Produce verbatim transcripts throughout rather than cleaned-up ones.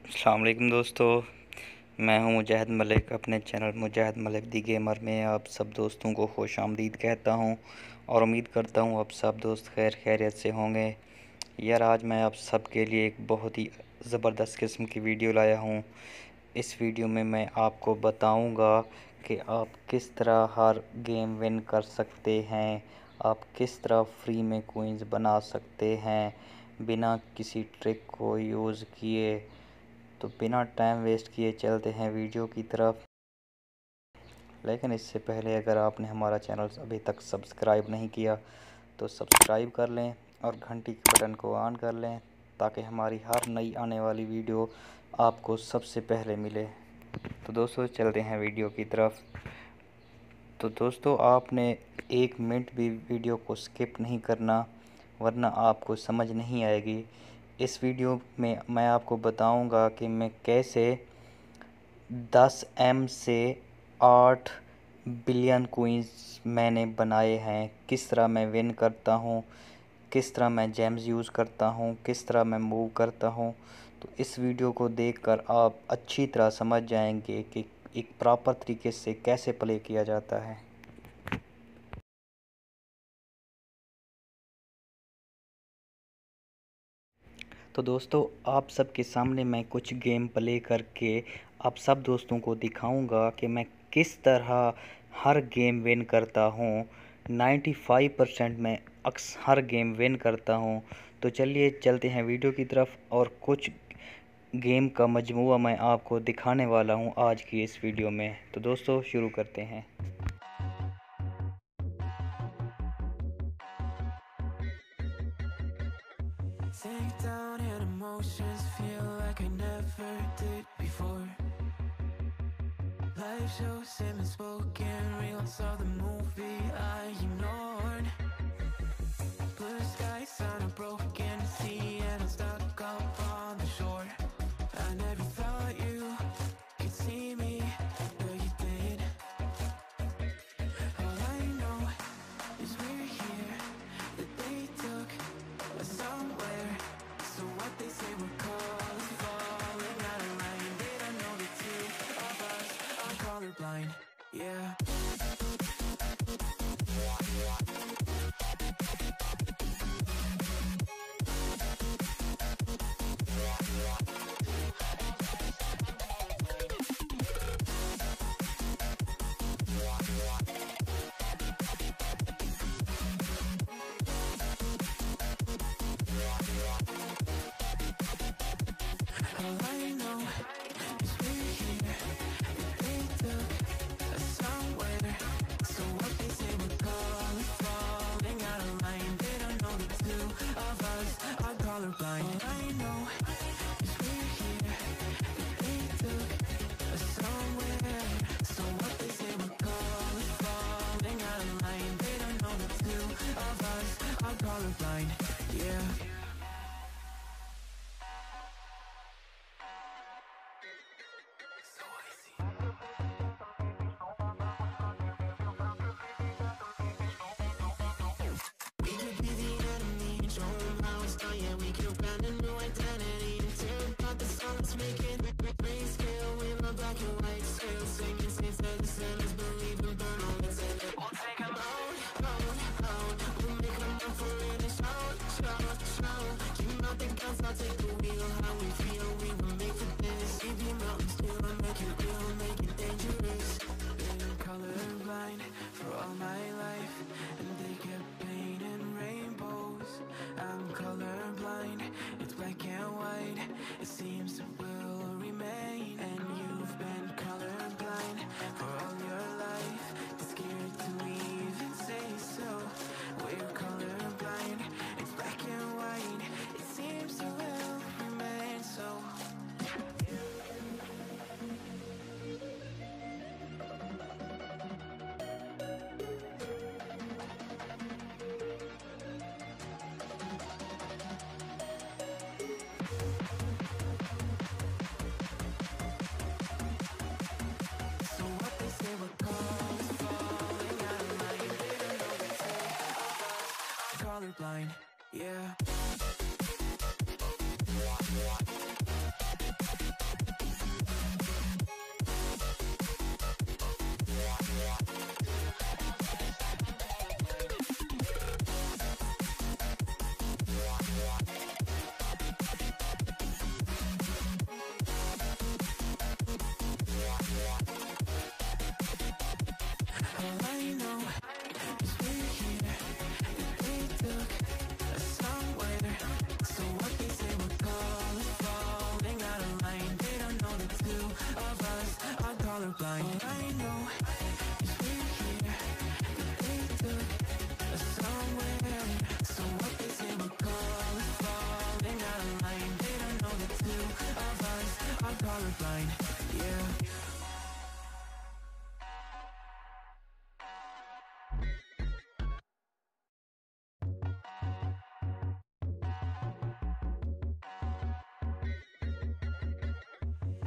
अस्सलाम वालेकुम दोस्तों, मैं हूं मुजाहिद मलिक। अपने channel Mujahid Malik the gamer में आप सब दोस्तों को खुश आमदीद कहता हूं और उम्मीद करता हूं आप सब दोस्त खैर खैरियत से होंगे। यार आज मैं आप सब के लिए एक बहुत ही ज़बरदस्त किस्म की वीडियो लाया हूं। इस वीडियो में मैं आपको बताऊंगा कि आप किस तरह हर गेम विन कर सकते हैं, आप किस तरह फ्री में कोइंस बना सकते हैं बिना किसी ट्रिक को यूज़ किए। तो बिना टाइम वेस्ट किए चलते हैं वीडियो की तरफ। लेकिन इससे पहले अगर आपने हमारा चैनल अभी तक सब्सक्राइब नहीं किया तो सब्सक्राइब कर लें और घंटी के बटन को ऑन कर लें ताकि हमारी हर नई आने वाली वीडियो आपको सबसे पहले मिले। तो दोस्तों चलते हैं वीडियो की तरफ। तो दोस्तों आपने एक मिनट भी वीडियो को स्किप नहीं करना, वरना आपको समझ नहीं आएगी। इस वीडियो में मैं आपको बताऊंगा कि मैं कैसे दस एम से आठ बिलियन कोइंस मैंने बनाए हैं, किस तरह मैं विन करता हूँ, किस तरह मैं जेम्स यूज़ करता हूँ, किस तरह मैं मूव करता हूँ। तो इस वीडियो को देखकर आप अच्छी तरह समझ जाएंगे कि एक प्रॉपर तरीके से कैसे प्ले किया जाता है। तो दोस्तों आप सबके सामने मैं कुछ गेम प्ले करके आप सब दोस्तों को दिखाऊंगा कि मैं किस तरह हर गेम विन करता हूं। पचानवे परसेंट मैं अक्सर हर गेम विन करता हूं। तो चलिए चलते हैं वीडियो की तरफ और कुछ गेम का मजमूआ मैं आपको दिखाने वाला हूं आज की इस वीडियो में। तो दोस्तों शुरू करते हैं। Sink down and emotions feel like I never did before. Life shows him spoken reels of the movie I ignored. Blue skies on a broken sea and I'm stuck up on the shore. I never thought you could see me, but you did. All I know is we're here, that they took us somewhere. So what they say we're called falling out of line. They don't know the two of us are colorblind, yeah. All I know is we're here, that they took us somewhere. So what they say we're calling falling out of line. They don't know the two of us are colorblind. All I know is we're here, that they took us somewhere. So what they say we're calling falling out of line. They don't know the two of us are colorblind, yeah. Colorblind for all my life, and they kept painting rainbows. I'm colorblind, it's black and white. It seems it will remain. And you've been colorblind for all your life. You're scared to even say so. We're colorblind, it's black and white. It seems it will remain so. So what they say we're called falling out of line. They don't know the two of us are colorblind, yeah.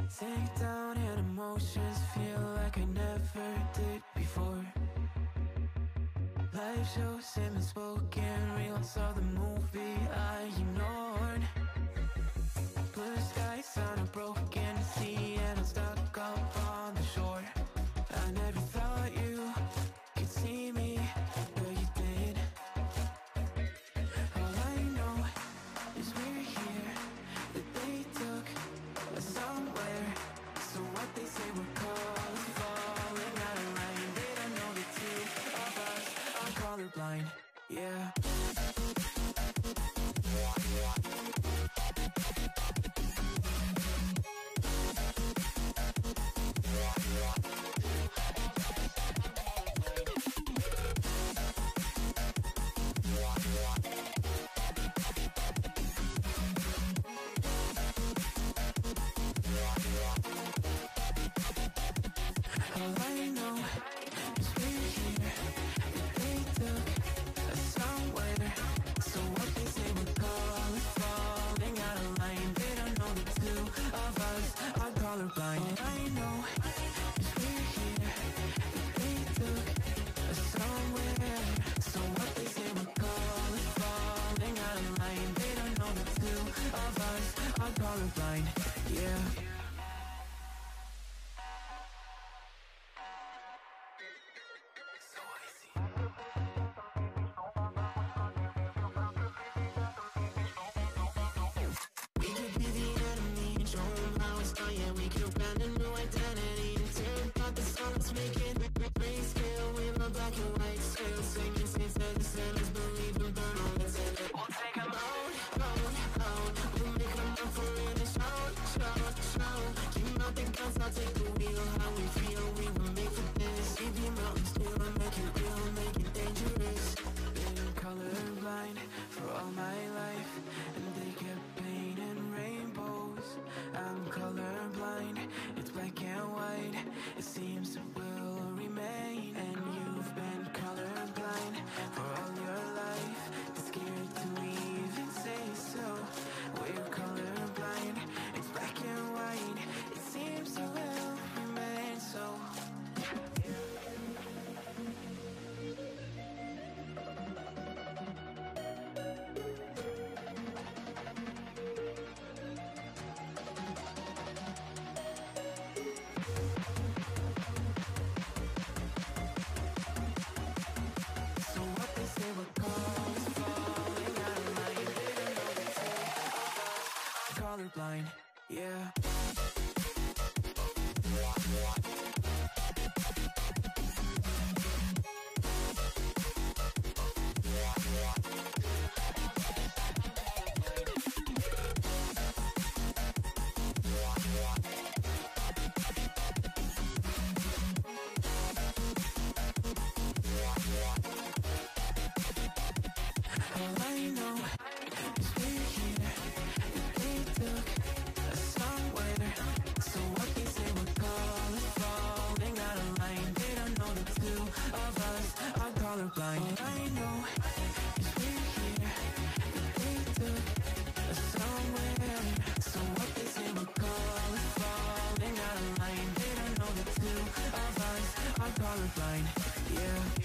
Sink down and emotions feel like I never did before. Live shows, him spoken real, saw the movie I ignored. Blue skies on a broken sea and I'm stuck up on the shore. I never thought you could see me, but you did. All I know is we're here, that they took us somewhere. So what they say we're called, falling out of line. They don't know the two of us are colorblind, yeah. All I know is we're here, that they took us somewhere. So what they say we're called, falling out of line. They don't know the two of us are colorblind. All I know is we're here, that they took us somewhere. So what they say we're called, falling out of line. They don't know the two of us are colorblind, yeah. So icy. We could be the enemy and show them how it's done. Yeah, we could brand a new identity and tear apart the songs, make it grayscale with a black and white scale. Singing saints that the sailors believe in, burn all that's in it. We'll take them out, out, out. We'll make them up for it and shout, shout, shout. Keep out the guns, I'll take the wheel. How we feel, we were made for this. Leave your mountains still and make it real, make it dangerous. Been colorblind for all my life, and they kept painting rainbows. I'm colorblind, it's black and white. It seems it will remain. And you've been colorblind for all your life, too scared to even say so. We're colorblind, it's black and white. It seems it will remain so. So what they say we're called is falling out of line. They don't know the two of us are colorblind, yeah. All I know is we're here, that they took us somewhere. So what they say we're called, falling out of line. They don't know the two of us are colorblind. All I know is we're here, that they took us somewhere. So what they say we're called, falling out of line. They don't know the two of us are colorblind, yeah.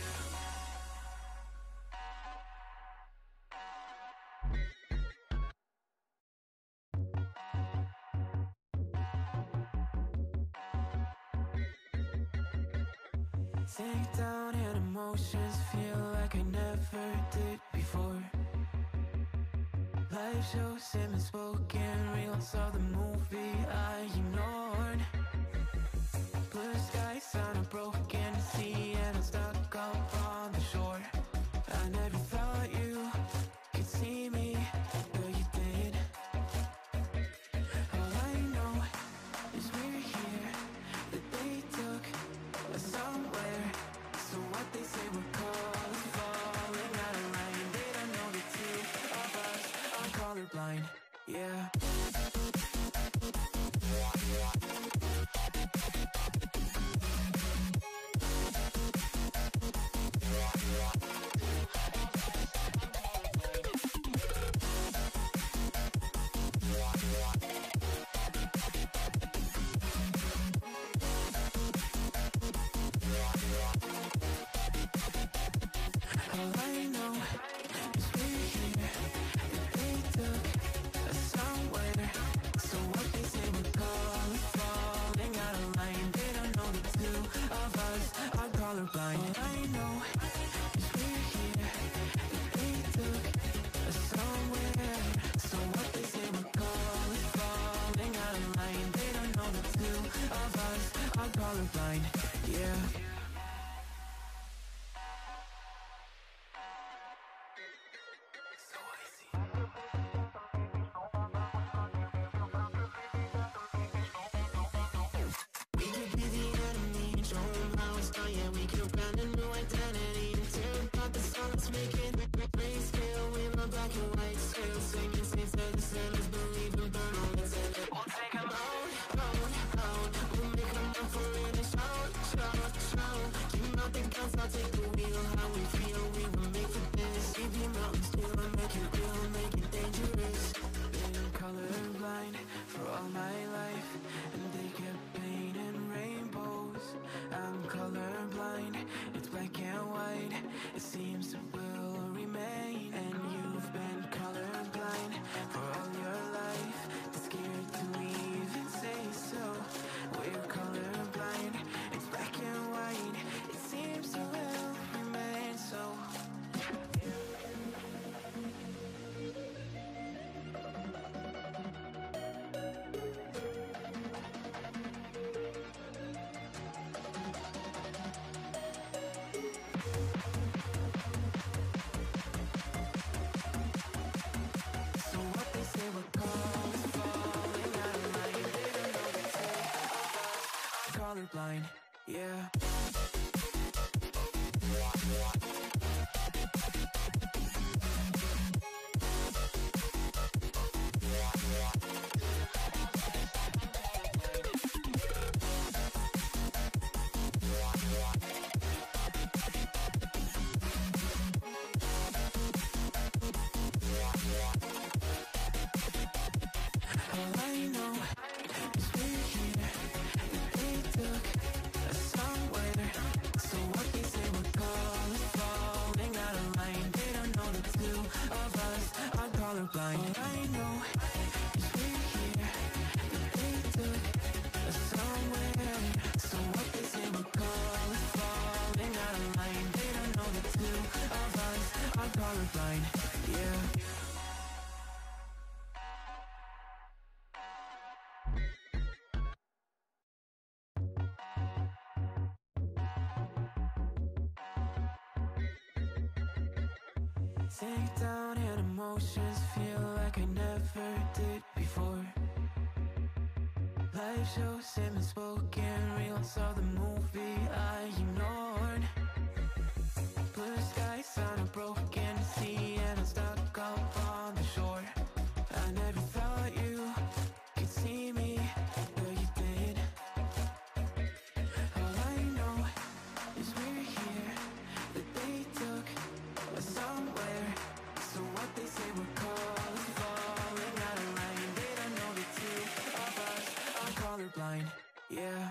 Sink down and emotions feel like I never did before. Live shows, him spoken real, saw the movie I ignored. Blue skies on a broken sea and I'm stuck up on the shore. I never thought you could see me, but you did. All I know is we're here, that they took us somewhere. So what they say we're called, falling out of line. They don't know the two of us are colorblind, yeah. be the enemy and show them how it's done. Yeah, we can brand a new identity and tear apart the sun. Let's make it grayscale with my black and white scale. Singing saints of the sailors, believe and burn all that's in it. We'll take them out, out, out. We'll make them up for it and shout, shout, shout. Keep out the guns, I'll take the wheel. How we feel, we were made for this. Keep your mountains still and make it real, make it dangerous. Been colorblind for all my life, and they kept painting rainbows. I'm colorblind, it's black and white. It seems it will remain. And you've been colorblind for all your life, too scared to even say so. We're colorblind, it's black and white. It seems it will remain so. Colorblind, yeah. All I know is we're here. They took us somewhere. So what they say we're called is falling out of line. They don't know the two of us are colorblind. All I know is we're here. They took us somewhere. So what they say we're called is falling out of line. They don't know the two of us are colorblind. Yeah. Sink down and emotions feel like I never did before. Live shows him and spoken reels of the movie I ignored. Blue skies on a broken sea and I'm stuck up on the shore. I never thought you could see me, but you did. All I know is we're here, that they took us somewhere. So what they say we're called is falling out of line. They don't know the two of us are colorblind, yeah.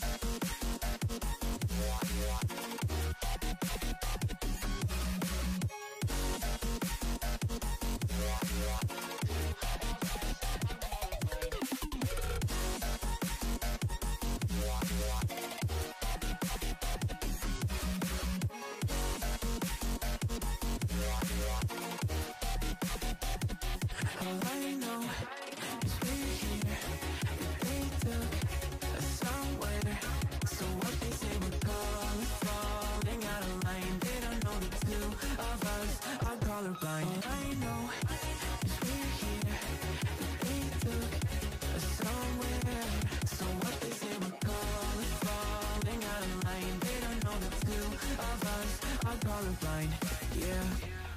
All I know is we're here, that they took us somewhere. So what they say we're called is falling out of line. They don't know the two of us are colorblind. All I know is we're here, that they took us somewhere. So what they say we're called is falling out of line. They don't know the two of us are colorblind, yeah.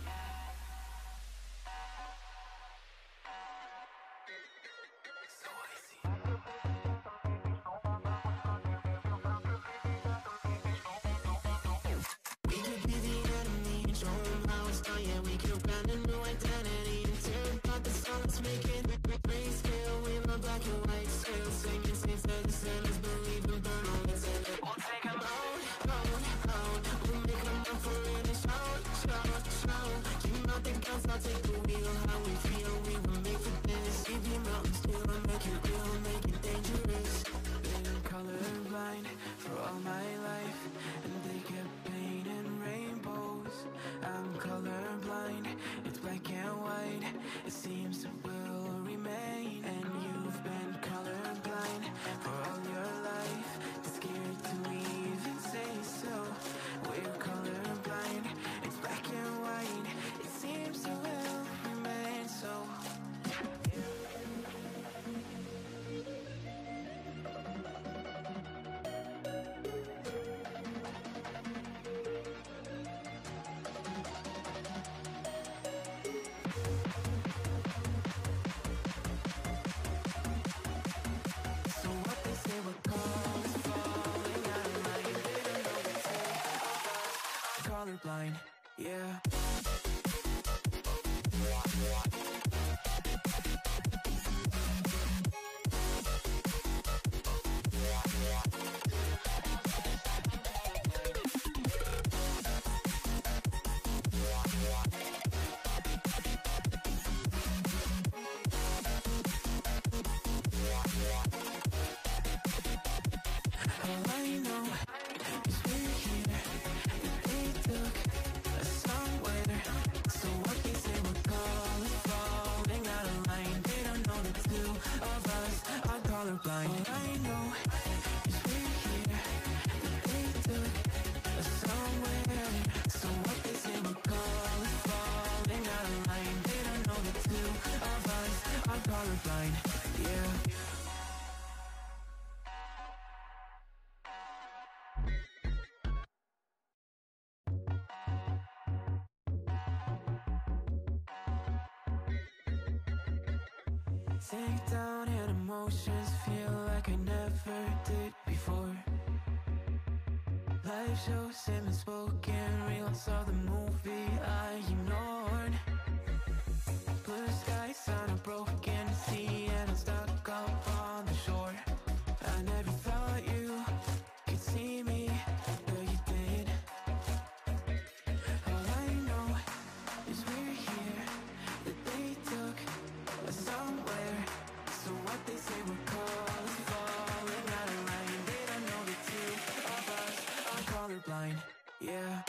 We could be the enemy and show them how it's done. Yeah, we can brand a new identity and tear apart the sun. Let's make it grayscale with my black and white scale. Singing saints of the sailors, believe and burn all that's in it. We'll take them out, out, out. We'll make them up for it and shout, shout, shout. Keep out the guns, I'll take the wheel. How we feel, we were made for this. Keep your mountains still and make it real, make it dangerous. Been colorblind for all my life, and they kept painting rainbows. I'm colorblind, it's yeah. Sink down and emotions feel like I never did before. Life shows him spoken, reels of the movie I ignored. Blue skies on a broken sea and I'm stuck up on the shore. I never thought you could see me, but you did. All I know is we're here, that they took us somewhere. So what they say we're called, falling out of line. They don't know the two of us are colorblind, yeah.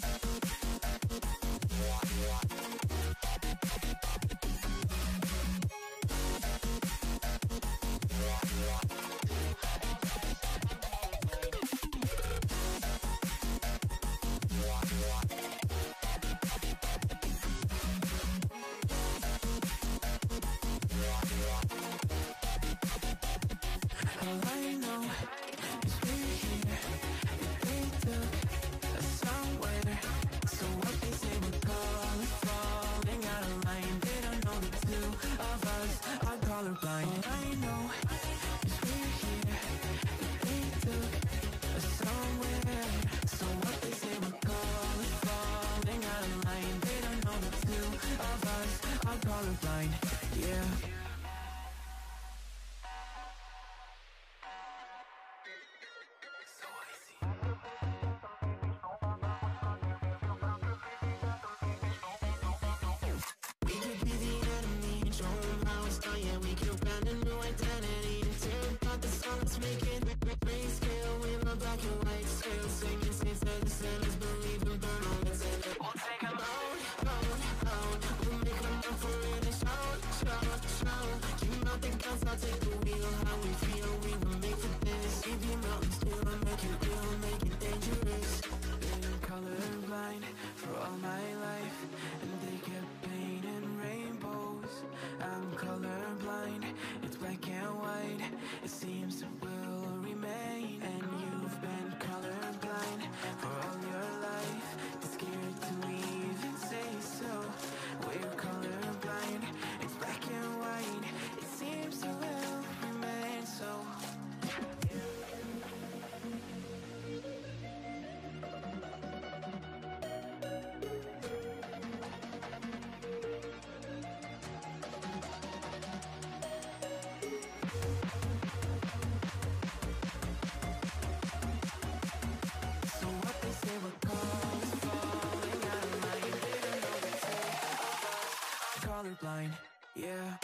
Colorblind, yeah.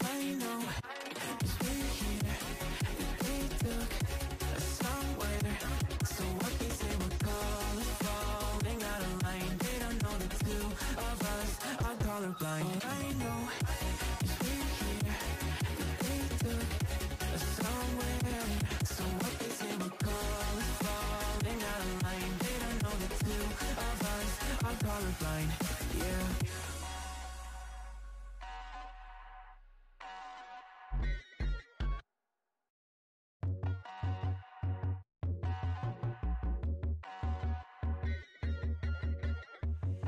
Somewhere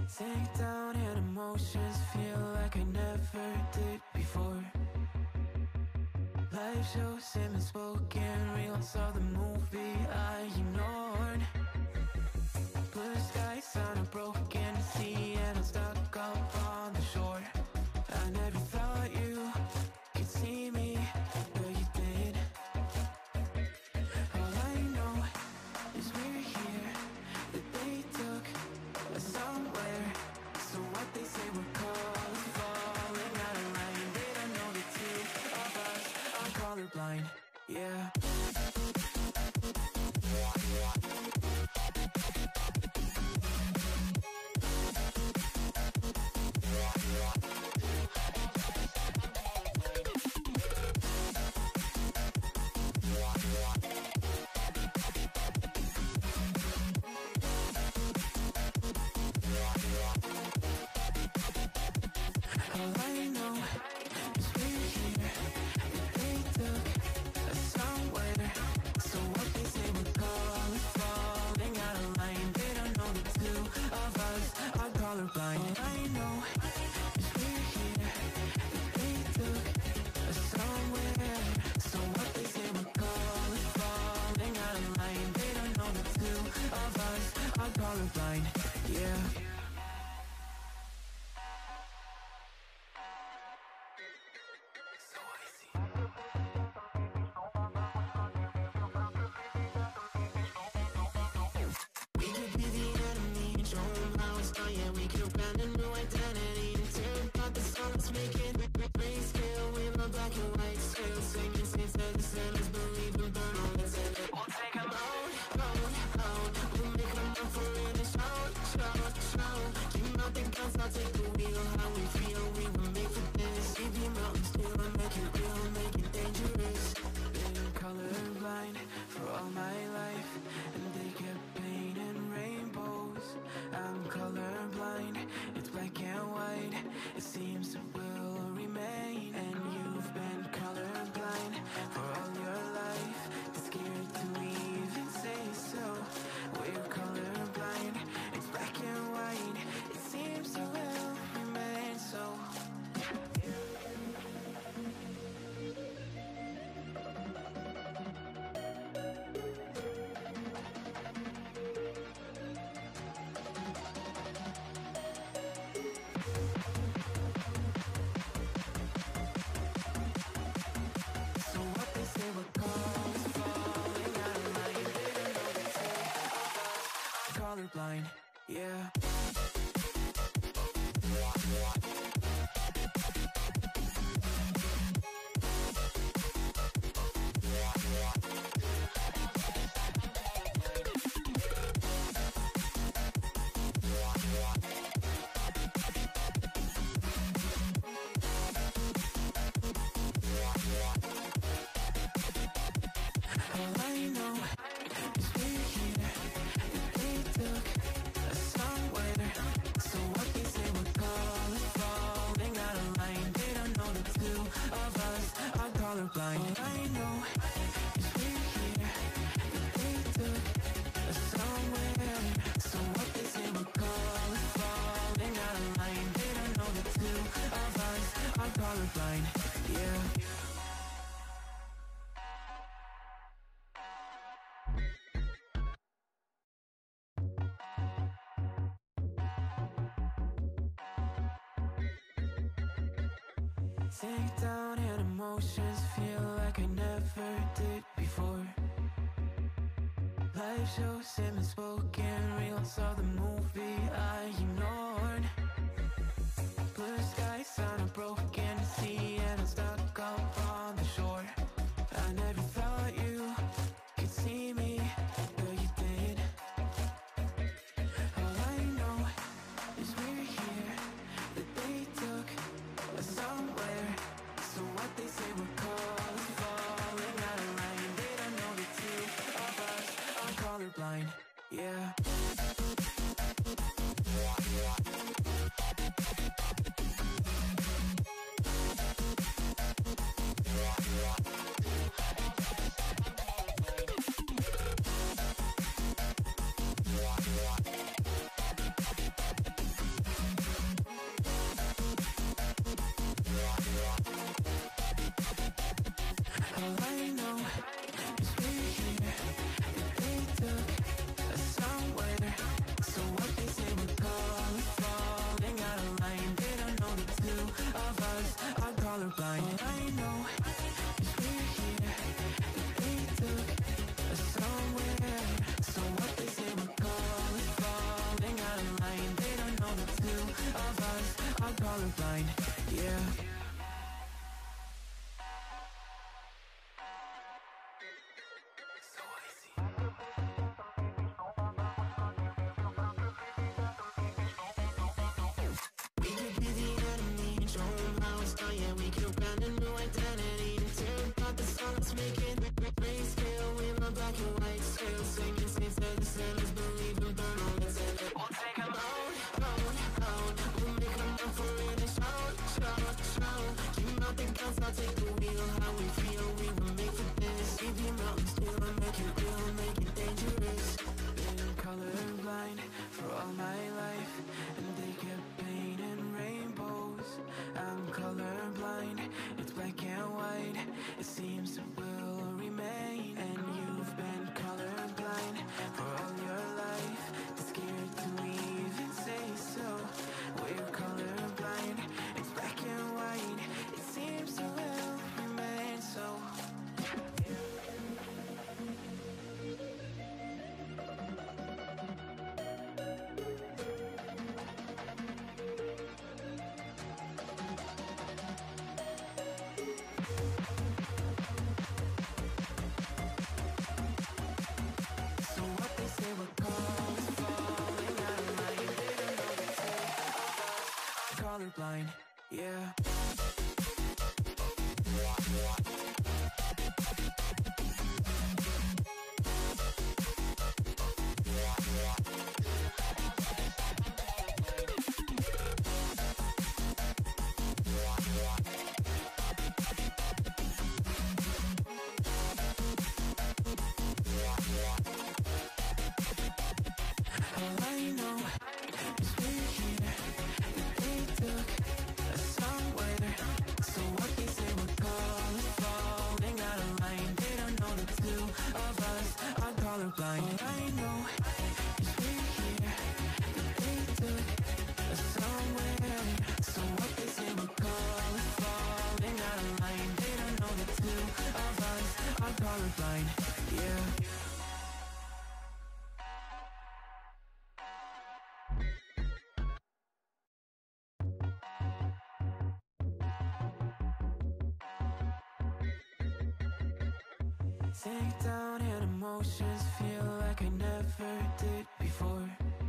Sink down and emotions feel like I never did before. Live shows, sim spoken, real saw the movie I ignored. Blue skies on a broken sea and I'm stuck up on the shore. I never thought you could see me, but you did. All I know is we're here, that they took us somewhere. So what they say we're called, falling out of line. They don't know the two of us are colorblind, yeah. All I know is we're here, that they took us somewhere. So what they say we're called, falling out of line. They don't know the two of us are colorblind. All I know is we're here, that they took us somewhere. So what they say we're called, falling out of line. They don't know the two of us are colorblind, yeah. We could be the enemy and show them how it's done. Yeah, we could brand a new identity and tear apart the songs, make it grayscale with my black and white scale. Singing saints to the sinners, believe and burn all that's in it. We'll take them out, out, out. We'll make them up for it and shout, shout, shout. Keep out the guns, I'll take the wheel. How we feel, we were made for this. Leave your mountains still and make it real, make it dangerous. Been colorblind for all my life, and they kept painting rainbows. I'm colorblind, it's black and white. It seems it will remain. And you've been colorblind for all your life, too scared to even say so. We're colorblind, it's black and white. It seems it will remain so. So what they say we're called is falling out of line. They don't know the two of us are colorblind, yeah. All I know is we're here, that they took us somewhere. So what they say we're called, falling out of line. They don't know the two of us are colorblind. All I know is we're here, that they took us somewhere. So what they say we're called, falling out of line. They don't know the two of us are colorblind, yeah. Sink down and emotions feel like I never did before. Live shows, sim spoken, real saw the movie I ignored. Blue skies on a broken sea and I'm stuck up on the shore. I never thought you could see me, but you did. All I know is we're here, that they took us somewhere. So what they say we're called, falling out of line. They don't know the two of us are colorblind, yeah. yeah. All I know is we're here, that they took us somewhere. So what they say we're called is falling out of line. They don't know the two of us are colorblind. All I know is we're here, that they took us somewhere. So what they say we're called is falling out of line. They don't know the two of us are colorblind, yeah. Sink down and emotions feel like I never did before.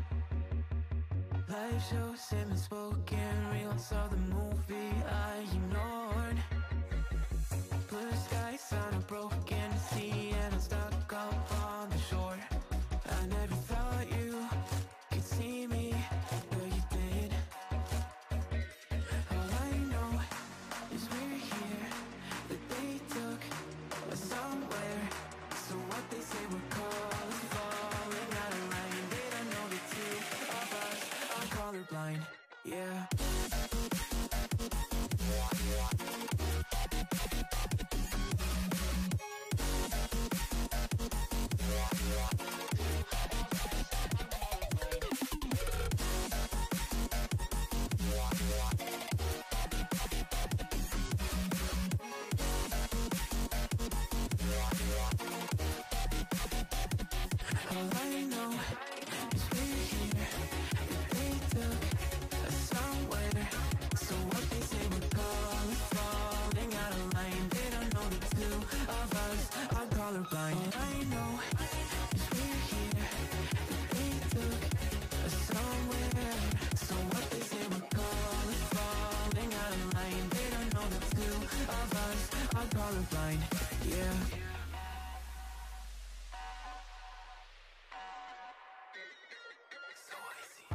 Live shows and spoken reels of the movie I ignored. Blue skies on a broken sea and I'm stuck up on the shore. I never thought you could see me, but you did. All I know is we're here, that they took us somewhere. So what they say we're called is falling out of line. They don't know the two of us are colorblind, yeah. All I know is we're here, that they took us somewhere. So what they say we're called is falling out of line. They don't know the two of us are colorblind. All I know is we're here, that they took us somewhere. So what they say we're called is falling out of line. They don't know the two of us are colorblind, yeah. So I see.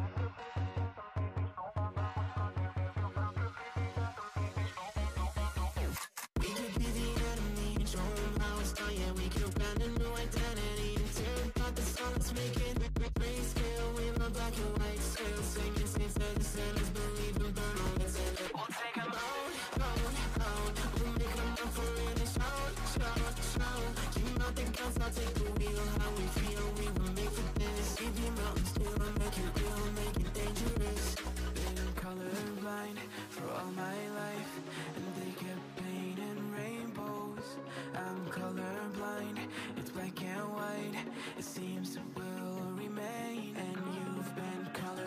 We could be the enemy and show 'em how it's done. Yeah, we could brand a new identity and tear apart the song that's making it. Grayscale, we love black and white scale. Singing saints that the sinners believe and burn all that's in it. We'll take 'em out, out, out. We'll make 'em up for it and shout, shout, shout. Dream out the guns, I'll take the wheel. How we feel, we were made for this. Leave your mountains still and make it real, make it dangerous. Been colorblind for all my life, and they kept painting rainbows. I'm colorblind, it's black and white. It seems it will remain, and you've been colorblind.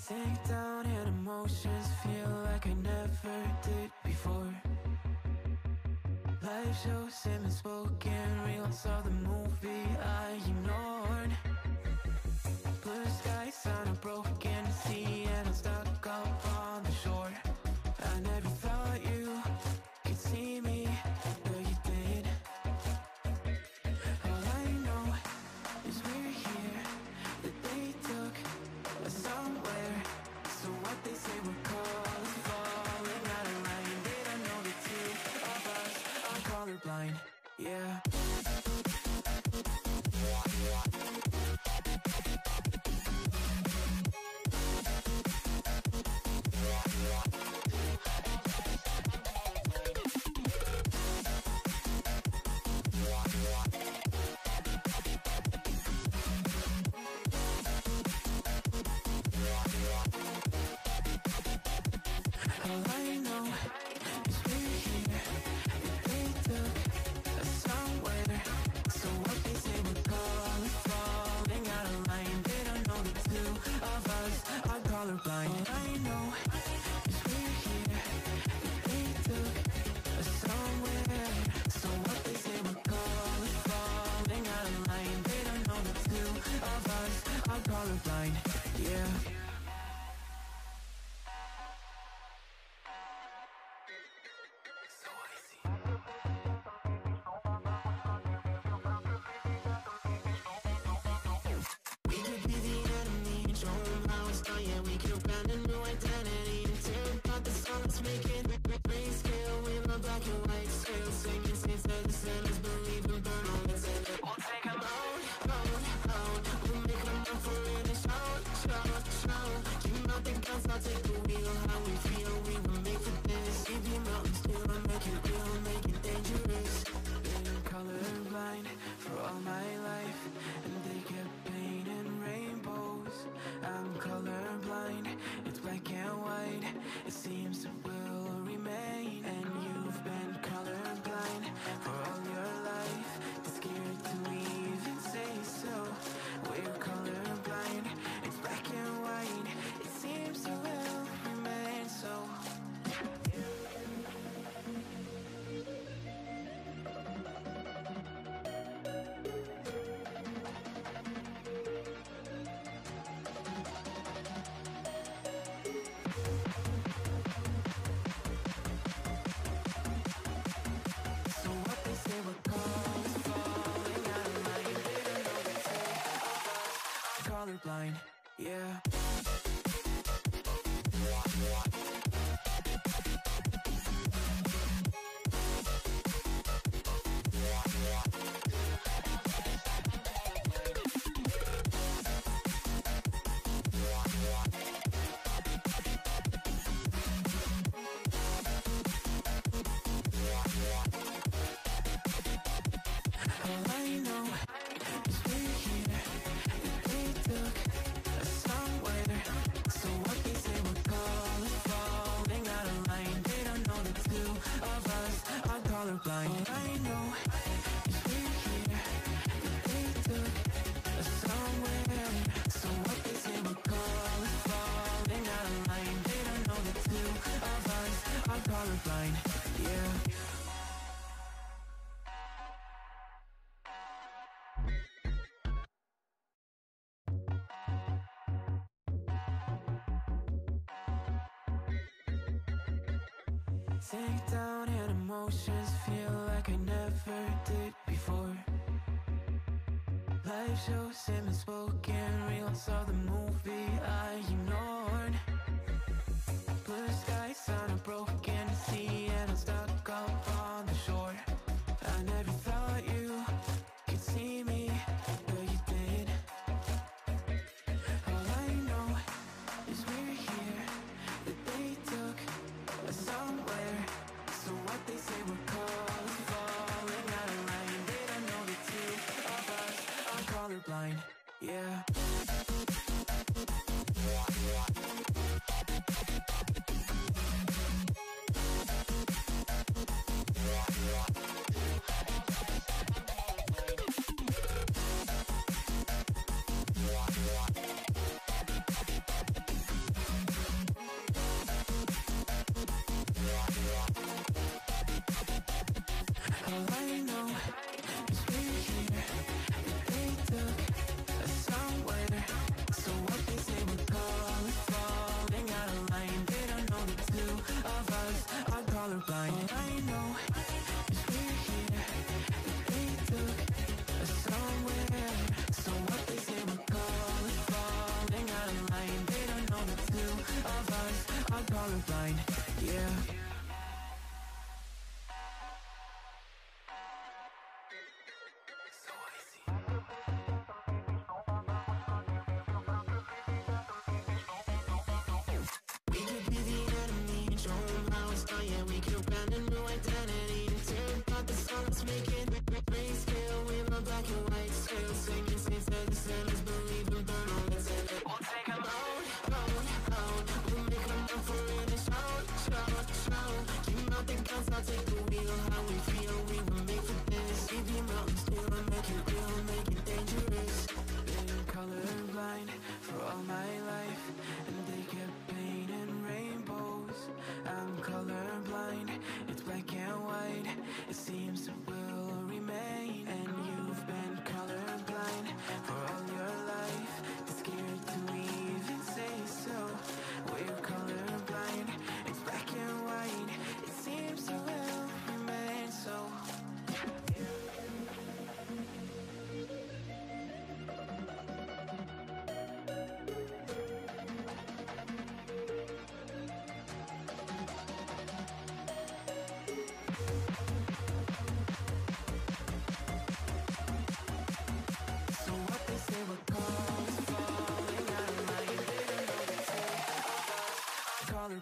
Sink down and emotions feel like I never did before. Life shows him spoken real, saw the movie I ignored. Blue skies on a broken sea and I'm stuck up on the shore. I never thought you could see me, but you did. All I know is we're here, that they took us somewhere. So what they say we're called, falling out of line. They don't know the two of us are colorblind, yeah. All I know is we're here, that they took us somewhere. So what they say we're called, falling out of line. They don't know the two of us are colorblind. All I know is we're here, that they took us somewhere. So what they say we're called, falling out of line. They don't know the two of us are colorblind, yeah. So icy. We could be the enemy and show them how it's done. Yeah, we could brand a new identity and tear apart the song. Let's make it grayscale with a black and white scale. Singing saints that the sinners believe in burn all that's in it. We'll take them out, out, out. We'll make them up for it and shout, shout, shout. Keep out the guns, I'll take the wheel. How we feel, we were made for this. Leave the mountains still, make it real, make it dangerous. Been colorblind for all my life, and they kept painting rainbows. I'm colorblind, it's black and white. It seems it will remain. And you've been colorblind for all your life, too scared to even say so. We're colorblind, it's black and white. It seems it will remain so. So what they say we're called is falling out of line. They don't know the two of us are colorblind, yeah. All I know is we're here, that they took us somewhere. So what they say we're called, falling out of line. They don't know the two of us are colorblind. All I know is we're here, that they took us somewhere. So what they say we're called, falling out of line. They don't know the two of us are colorblind, yeah. Sink down and emotions feel like I never did before. Life shows him spoken real, saw the movie I ignored. Blue skies on a broken sea and I'm stuck up on the shore. I never thought you could see me, but you did. All I know is we're here, that they took us somewhere. So what they say we're called, falling out of line. They don't know the two of us are colorblind, yeah.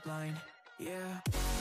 colorblind, yeah.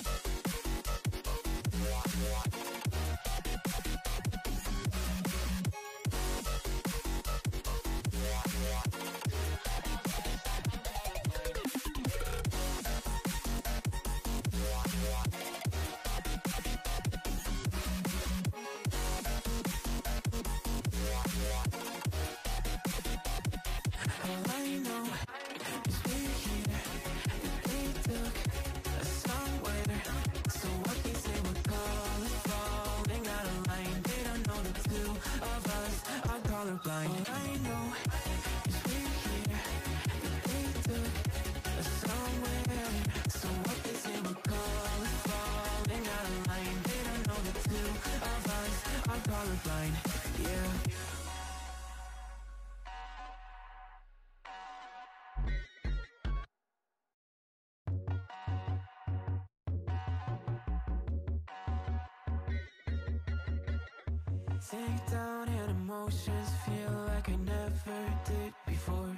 All I know is we're here, that they took us somewhere. So what they say we're calling, falling out of line. They don't know the two of us are colorblind. All I know is we're here, that they took us somewhere. So what they say we're calling, falling out of line. They don't know the two of us are colorblind, yeah. Sink down and emotions feel like I never did before.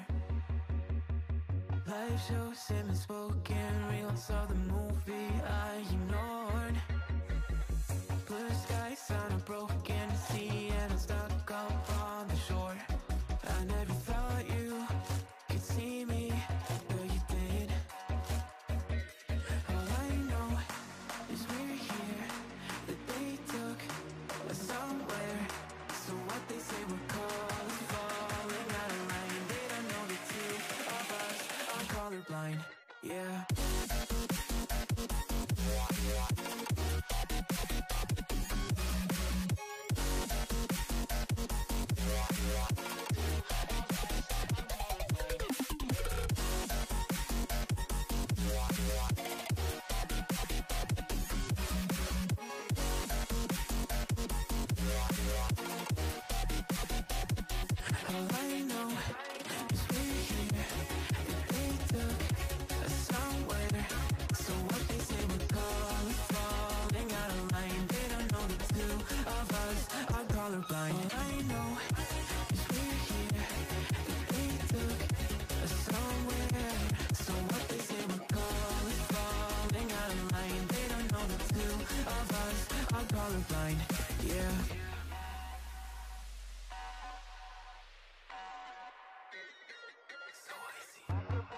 Live shows him spoken reels of the movie I ignored. Blue skies on a broken sea and I'm stuck up on the shore. I never thought you could see me, but you did. All I know is we're here, that they took us somewhere. So what they say we're calling, falling out of line. They don't know the two of us are colorblind, yeah. All I know is we're here, that they took us somewhere. So what they say we're calling, falling out of line. They don't know the two of us are colorblind. All I know is we're here, that they took us somewhere. So what they say we're calling, falling out of line. They don't know the two of us are colorblind, yeah. So I see.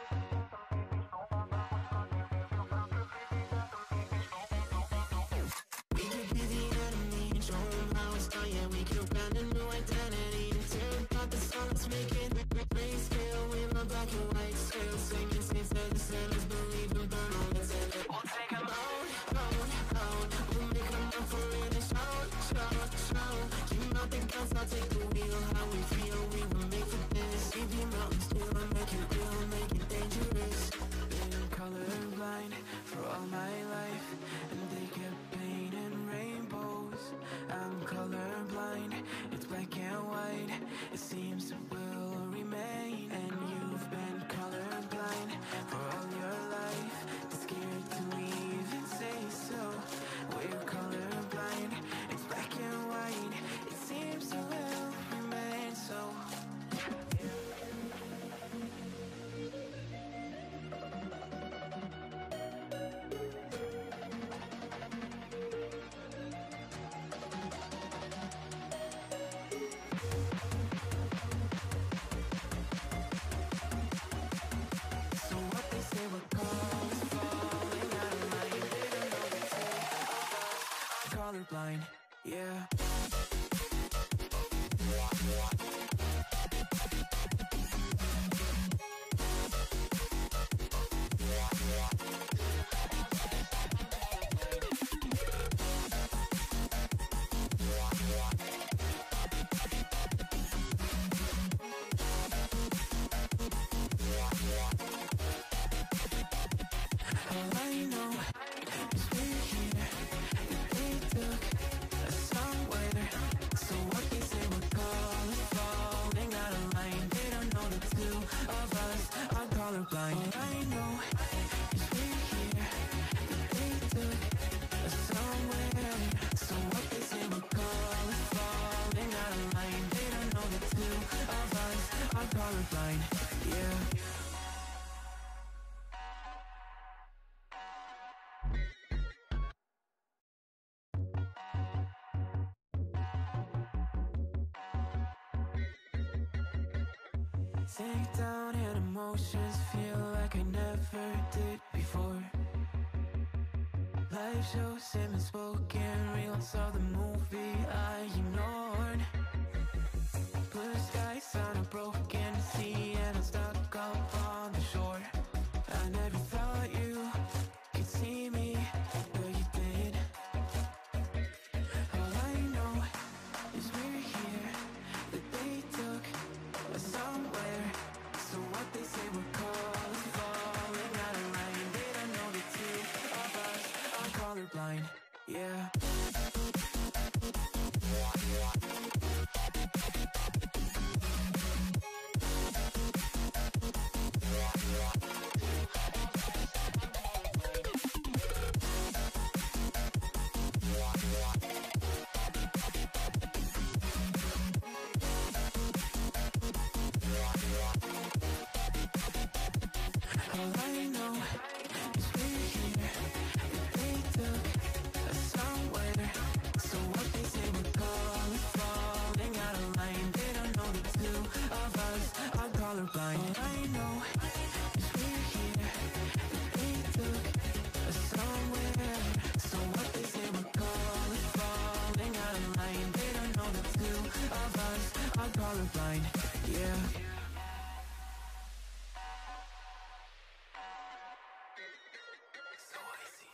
We could be the enemy and show them how it's done. Yeah, we could brand a new identity and tear apart the songs, make it grayscale with my black and white scale. Singing saints that the sailors believe in burn all the sin. We'll take them out, out, out. We'll make them up for it and shout, shout, shout. Keep out the guns, I'll take the wheel. How we feel, we will make for this. Keep your mountains still and make it real, make it dangerous. Been colorblind for all my life, and they kept painting rainbows. I'm colorblind, it's black and white. It seems it will remain. And you've been colorblind for all your life, too scared to even say so. We're colorblind, it's black and white. It seems it will remain so. So what they say we're calling, falling out of line. They don't know the two of us are colorblind, yeah. All I know is we're here, that they took us somewhere. So what they say we're calling, falling out of line. They don't know the two of us are colorblind. All I know is we're here, that they took us somewhere. So what they say we're calling, falling out of line. They don't know the two of us are colorblind, yeah. Sink down and emotions feel like I never did before. Live shows, him spoken reels of the movie I ignored. Blue skies on a broken sea and I'm stuck up on the shore. I never thought you could see me, but you did. All I know is we're here, that they took us somewhere. So what they say we're calling, falling out of line. They don't know the two of us are colorblind, yeah. All I know is we're here, that they took us somewhere. So what they say we're calling, falling out of line. They don't know the two of us are colorblind. All I know is we're here, that they took us somewhere. So what they say we're calling, falling out of line. They don't know the two of us are colorblind, yeah. So I see.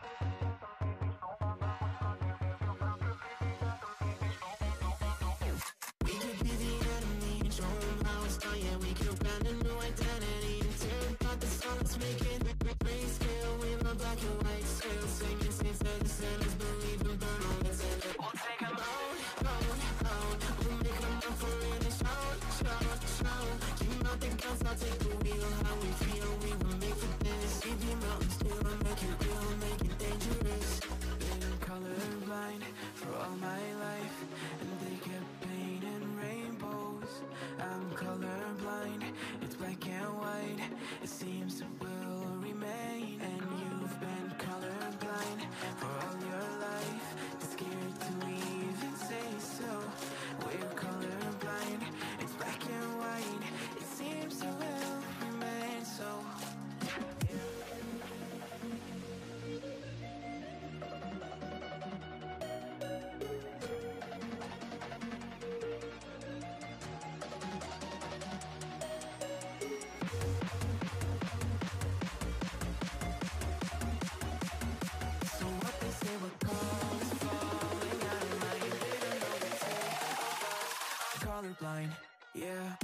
We could be the enemy and show them how it's done. Yeah, we could brand a new identity and tear apart the song that's making grayscale. We love black and white scale, singing saints that the sinners believe in burn all that's in it. We'll take them out, out, out. We'll make them up for it and shout, shout, shout. Keep out the guns, I'll take the wheel. How we feel, we were made for this. We be mountains still, make it real, make it dangerous. Been colorblind for all my life, and they kept painting rainbows. I'm colorblind, it's black and white. It seems it will remain. And you've been colorblind for all your life, too scared to even say so. We're colorblind, it's black and white. It seems it will remain so. So what they say we're calling, falling out of line. They don't know the two of us are colorblind, yeah.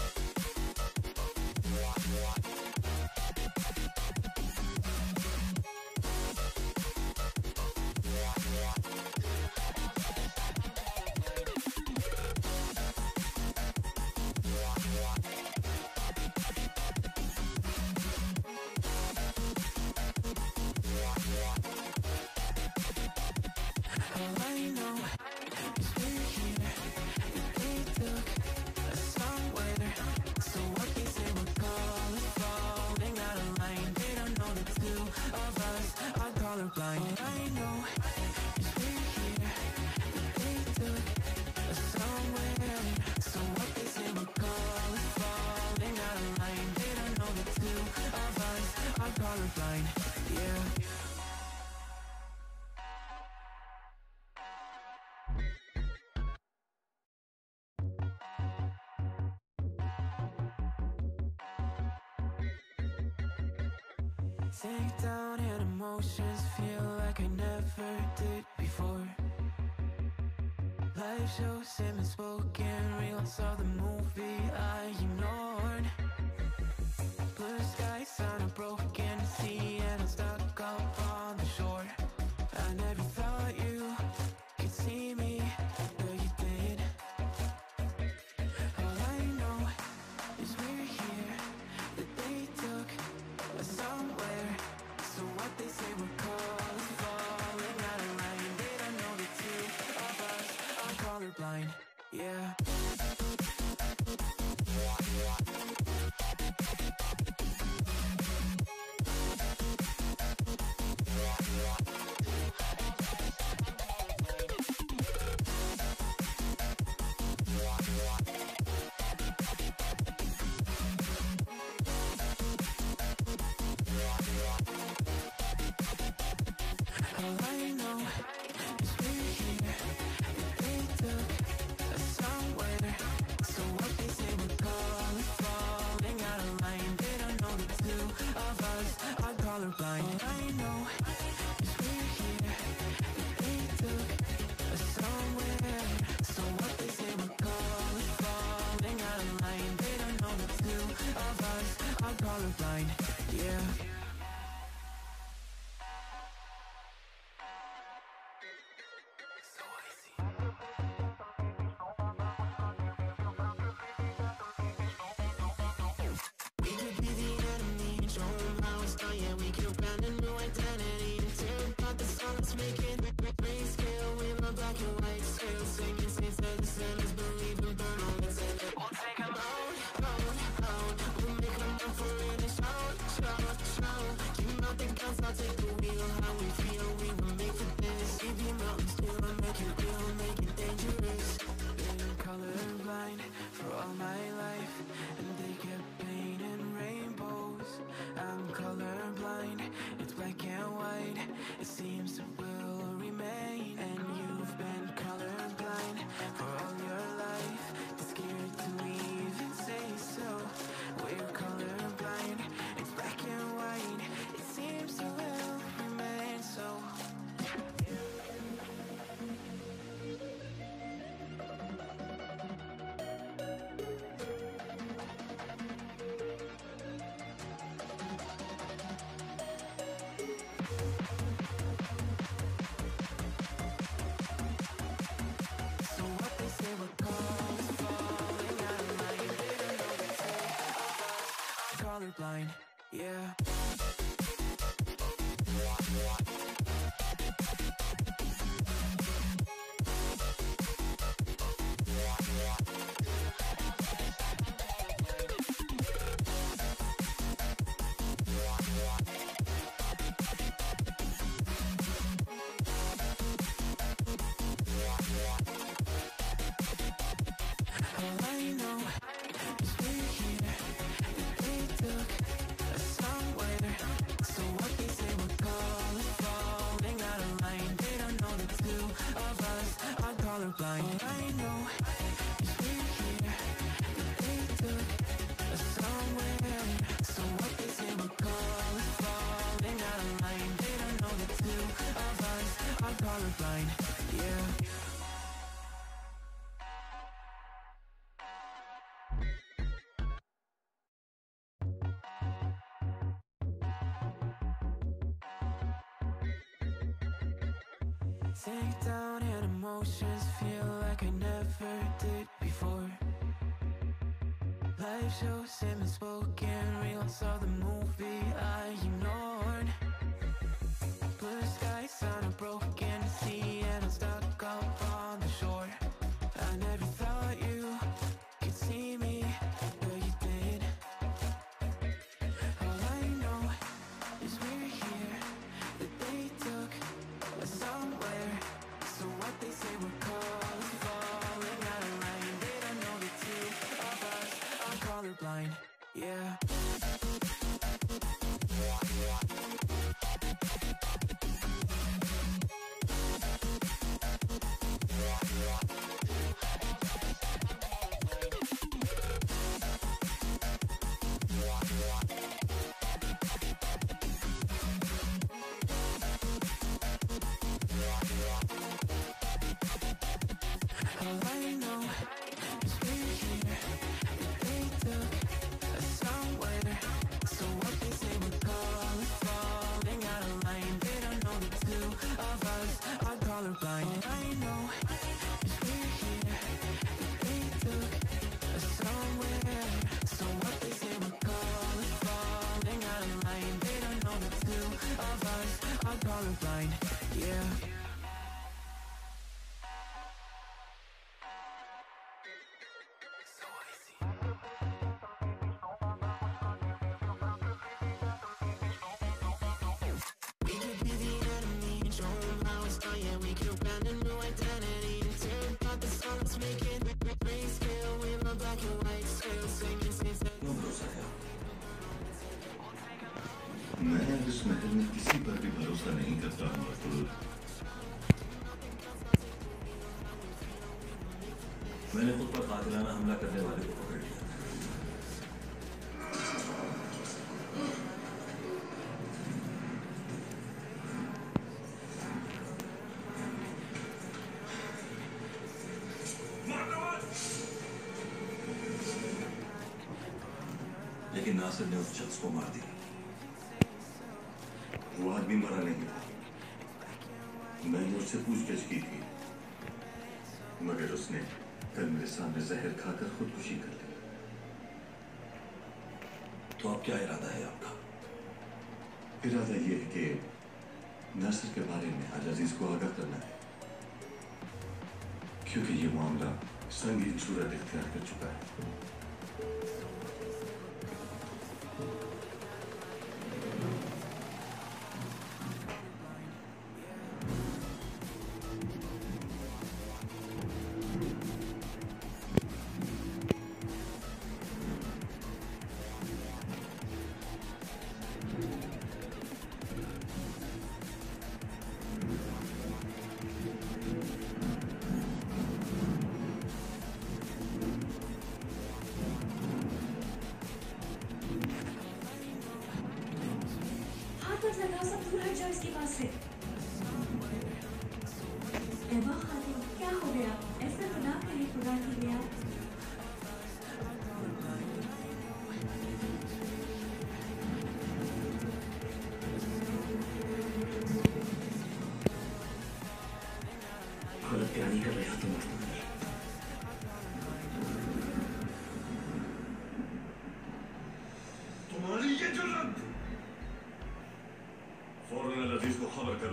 All I know is we're here, that they took us somewhere. So what they say we're calling, falling out of line. They don't know the two of us are colorblind. All I know is we're here, that they took us somewhere. So what they say we're calling, falling out of line. They don't know the two of us are colorblind, yeah. Sink down and emotions feel like I never did before. Live shows, him spoken reels of the movie I ignored. Blue skies on a broken sea and I'm stuck up on the shore. I never thought you could see me, but you did. All I know is we're here, that they took us somewhere. So what they say we're calling, falling out of line. They don't know the two of us are colorblind, yeah. colorblind, yeah. We could be the enemy and show them how it's done, yeah. We could brand a new identity and tear apart the song, let's make it grayscale with my black and white scale. Singing saints that the sinners believe and burn all that's in it. We'll take them out, out, out. We'll make them up for it and shout, shout, shout. Keep out the guns, I'll take the wheel. How we feel, we were made for this. We be mountains still, make it real, make it dangerous. Been colorblind for all my life, and they kept painting rainbows. I'm colorblind, it's black and white. It seems it will remain. And you've been colorblind for all your life, too scared to even say so. We're colorblind, it's black and white. It seems it will remain so. So what they say we're called is falling out of line. They don't know the two of us are colorblind, yeah. All I know is we're here, that they took us somewhere. So what they say we're called is falling out of line. They don't know the two of us are colorblind. All I know is we're here, that they took us somewhere. So what they say we're called is falling out of line. They don't know the two of us are colorblind, yeah. Sink down and emotions feel like I never did before. Life shows him spoken, reels of the movie I ignored. Blue skies on a broken sea and I'm stuck up on the shore. I never thought you could see me, but you did. All I know is we're here, that they took us somewhere. So what they say we're called is falling out of line. They don't know the two of us are colorblind, yeah. All I know is we're here, that they took us somewhere. So what they say we're called is falling out of line. They don't know the two of us are colorblind. All I know is we're here, that they took us somewhere. So what they say we're called is falling out of line. They don't know the two of us are colorblind, yeah. We could be the enemy and show them how it's done, yeah. We could brand a new identity and tear apart the song, let's make it grayscale with my black and white scale. Singing saints that क्यों भरोसा है? मैं इस महल में किसी पर भी भरोसा नहीं करता हूँ अब्दुल। मैंने खुद पर कातिलाना हमला करने वाले को पकड़ लिया। लेकिन नासिर ने उस शख्स को मार दिया। वो आदमी मरा नहीं था। मैंने उससे पूछताछ की थी, मगर उसने कल मेरे सामने जहर खाकर खुदकुशी कर ली। तो अब क्या इरादा है आपका? इरादा यह है कि नासिर के बारे में आज अजीज को आगाह करना है, क्योंकि ये मामला संगीन सूरत इख्तियार कर चुका है। लगाओ, सब दूर हट जाओ इसके पास से। एबा खातून, क्या हो गया? ऐसा खुदा करे, खुदा की गया। गलत क्या नहीं कर रहे हो तुम? तुम्हारी ये जुर्रत! फौरन अल अजीज को खबर करो।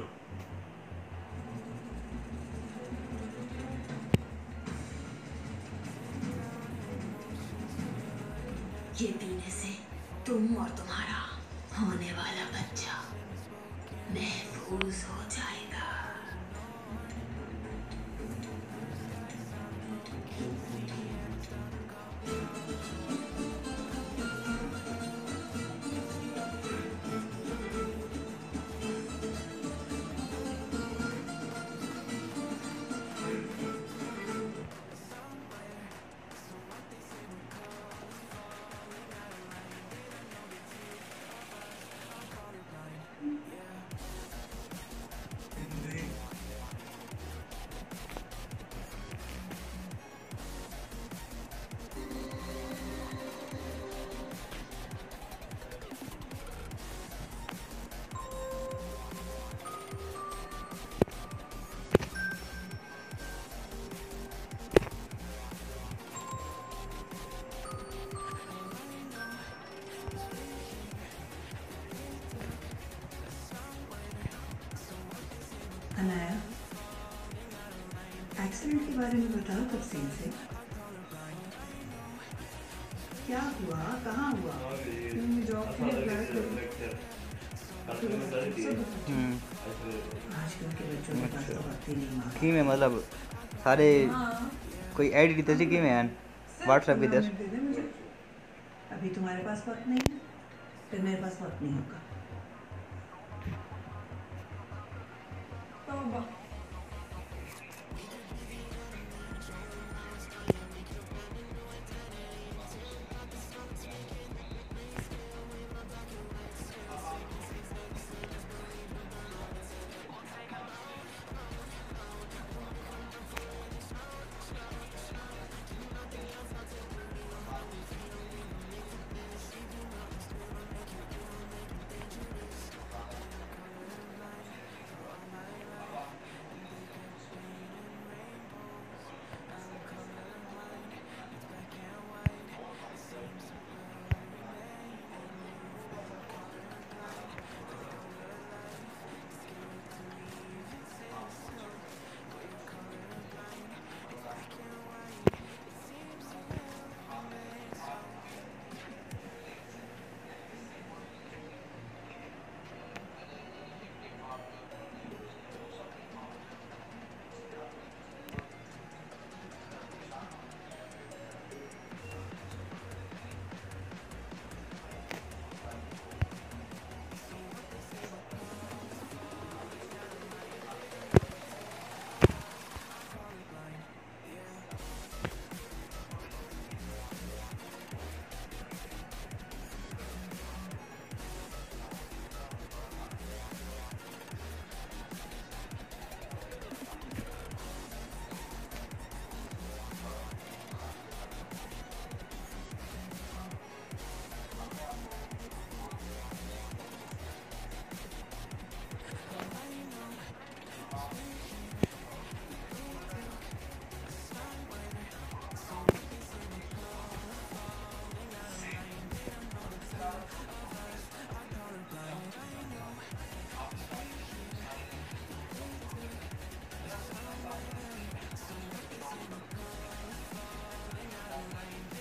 ये पीने से तुम और तुम्हारा होने वाला बच्चा महफूज हो जाएगा। अनाया, एक्सीडेंट के बारे में बताओ तफसील से। क्या हुआ, कहाँ हुआ? तुमने जॉब के लिए अप्लाई करी? आजकल के बच्चों के पास तो वक्त ही नहीं मांगा। की में मतलब सारे कोई ऐड की तजी की में हैं व्हाट्सएप की दस दे दे मुझे। अभी तुम्हारे पास वक्त नहीं है, फिर मेरे पास वक्त नहीं होगा। तौबा।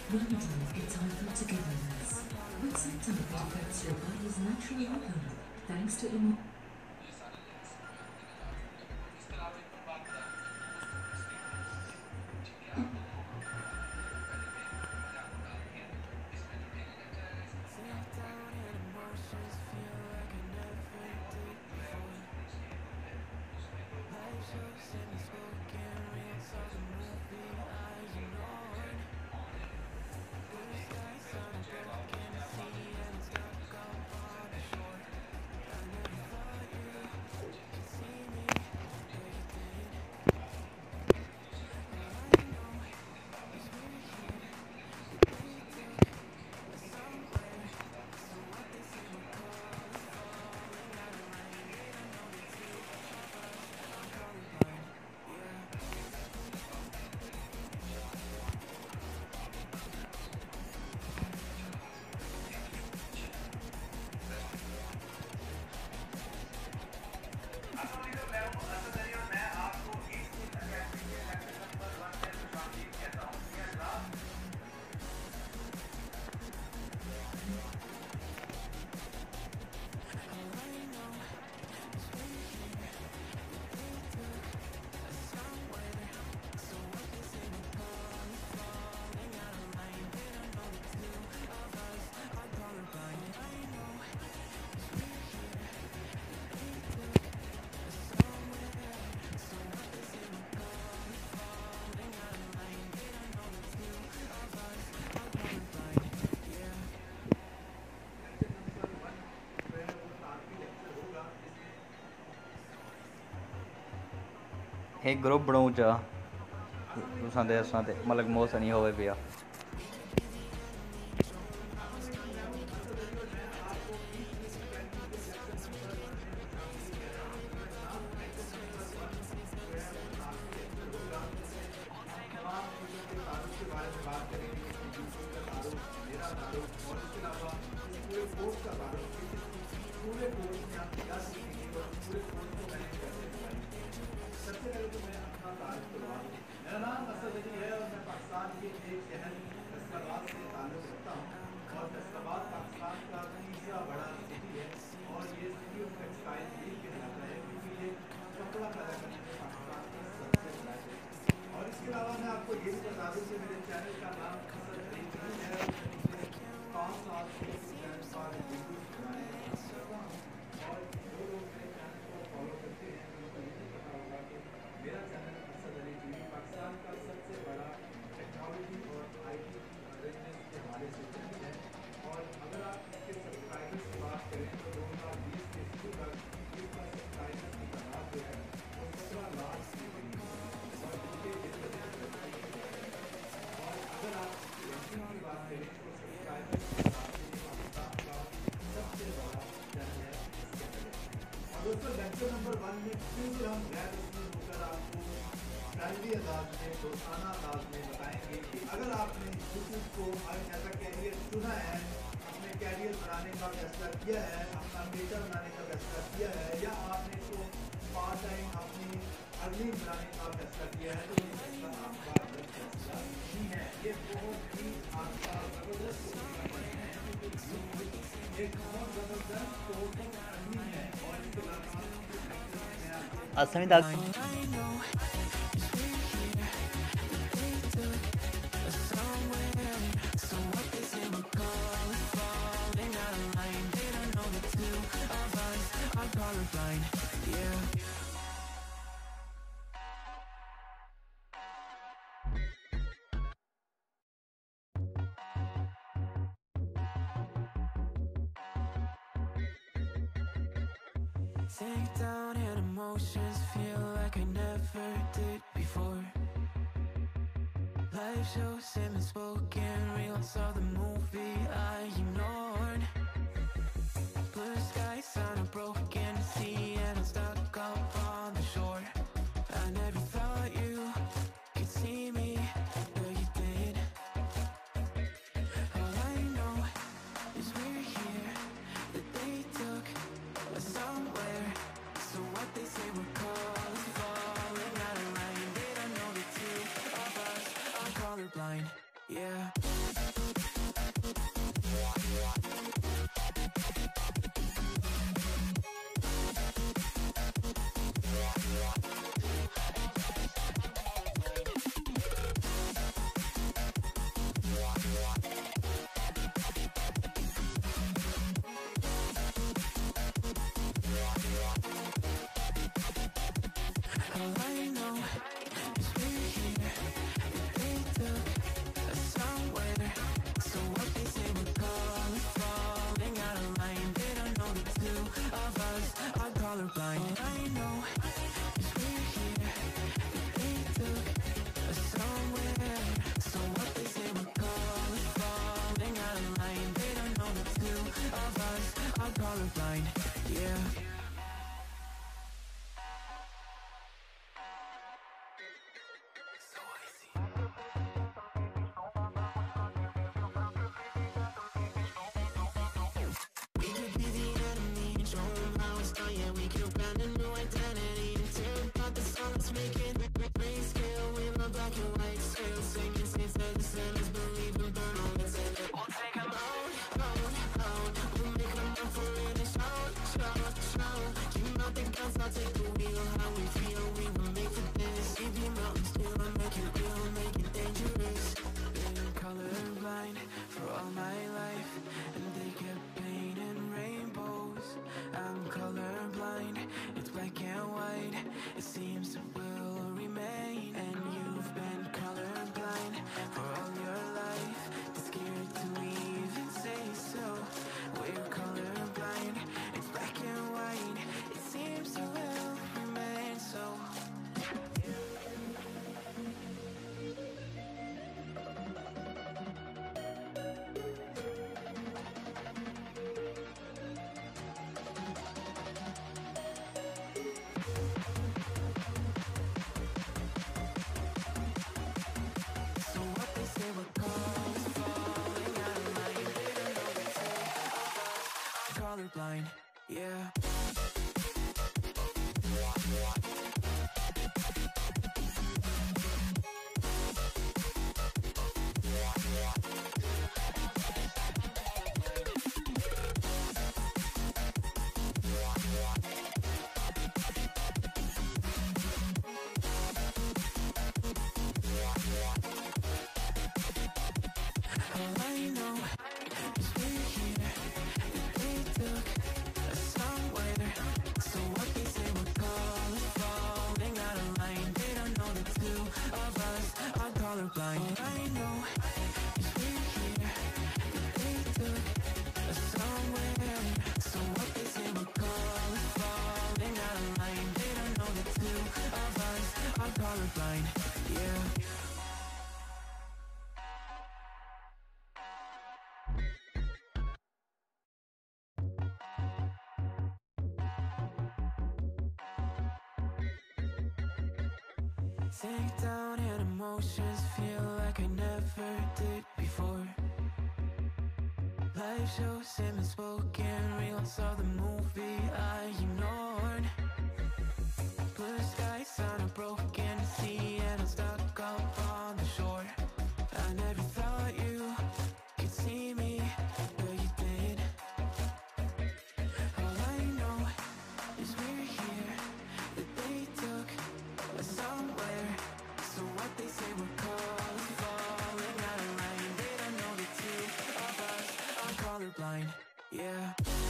Ramadan is a time for togetherness, but sometimes it affects your body's natural rhythm. Thanks to Imam. एक ग्रुप बनाऊँ चा तुसां दे असां ते मलक मौसा नहीं होवे पिया मेरा नाम असद अली है और मैं पाकिस्तान के एक शहर फैसलाबाद से ताल्लुक़ रखता हूँ और फैसलाबाद पाकिस्तान का तीसरा बड़ा सिटी है और ये सिटी ऑफ टेक्सटाइल भी कहलाता है क्योंकि ये कपड़ा पैदा करने में पाकिस्तान का सबसे बड़ा है। और इसके अलावा मैं आपको ये भी बता दूँ कि मेरे चैनल का नाम असद अली है और मैं पिछले पाँच साल से इस चैनल पर वीडियो बनाने का काम करता हूँ और जो लोग मेरे चैनल को फॉलो करते हैं उनको ये भी पता होगा कि मेरा चैनल असद अली टीवी पाकिस्तान का सबसे बड़ा टेक्नोलॉजी और आईटी अवेयरनेस के हवाले से चैनल है। और अगर आप इसके सब्सक्राइबर्स की बात करें तो दो हज़ार बीस के शुरू तक इसका सब्सक्राइबर्स की तादाद जो है वो सत्रह लाख की करीब है और इसके इस वजह से और अगर आप इसकी रैंकिंग की बात करें तो सब्सक्राइबर्स के हिसाब से ये पाकिस्तान का सबसे बड़ा चैनल है इसके अंदर। और दोस्तों लेक्चर नंबर वन में क्यों हम गैर रस्मी होकर आपको प्राइमरी अंदाज में दोस्ताना अंदाज में बताएंगे कि अगर आपने यूट्यूब को एज अ कैरियर चुना है, अपने कैरियर बनाने का फैसला किया है, अपना बेटा बनाने का फैसला किया है या आपने इसको पार्ट टाइम अपनी अर्निंग बनाने का फैसला किया है तो ये फैसला आपका गलत फैसला नहीं है। ये बहुत ही आपका ज़बरदस्त है क्योंकि एक बहुत ज़बरदस्त टोटल अर्निंग है और इसके अलावा असमी दाग Sink down and emotions feel like I never did before. Life shows him spoken, real saw the movie I ignored. Blue skies on a broken sea and I'm stuck up on the shore. I never thought you could see me, but you did. All I know is we're here, that they took us somewhere. So what they say we're called is falling out of line. They don't know the two of us are colorblind, yeah. colorblind, yeah. All I know is we're here, that they took us somewhere. So what they say we're called is falling out of line. They don't know the two of us are colorblind. All I know is we're here, that they took us somewhere. So what they say we're called is falling out of line. They don't know the two of us are colorblind, yeah. Sink down and emotions feel like I never did before. Life shows him spoken reels of the movie I ignored. Blue skies on a broken sea and I'm stuck up on the shore. I never thought you could see me, but you did. All I know is we're here, that they took us somewhere. So what they say we're called is falling out of line. They don't know the two of us are colorblind, yeah.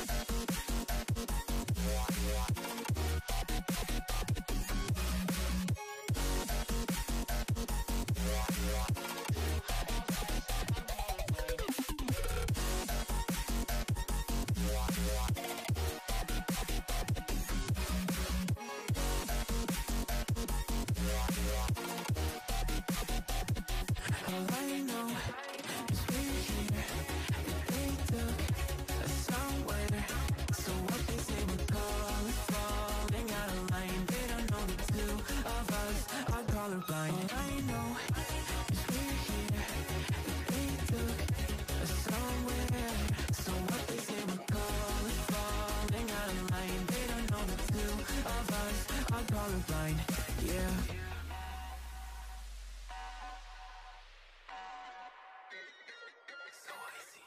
All I know is we're here, that they took us somewhere. So what they say we're called is falling out of line. They don't know the two of us are colorblind. All I know is we're here, that they took us somewhere. So what they say we're called is falling out of line. They don't know the two of us are colorblind, yeah. So I see.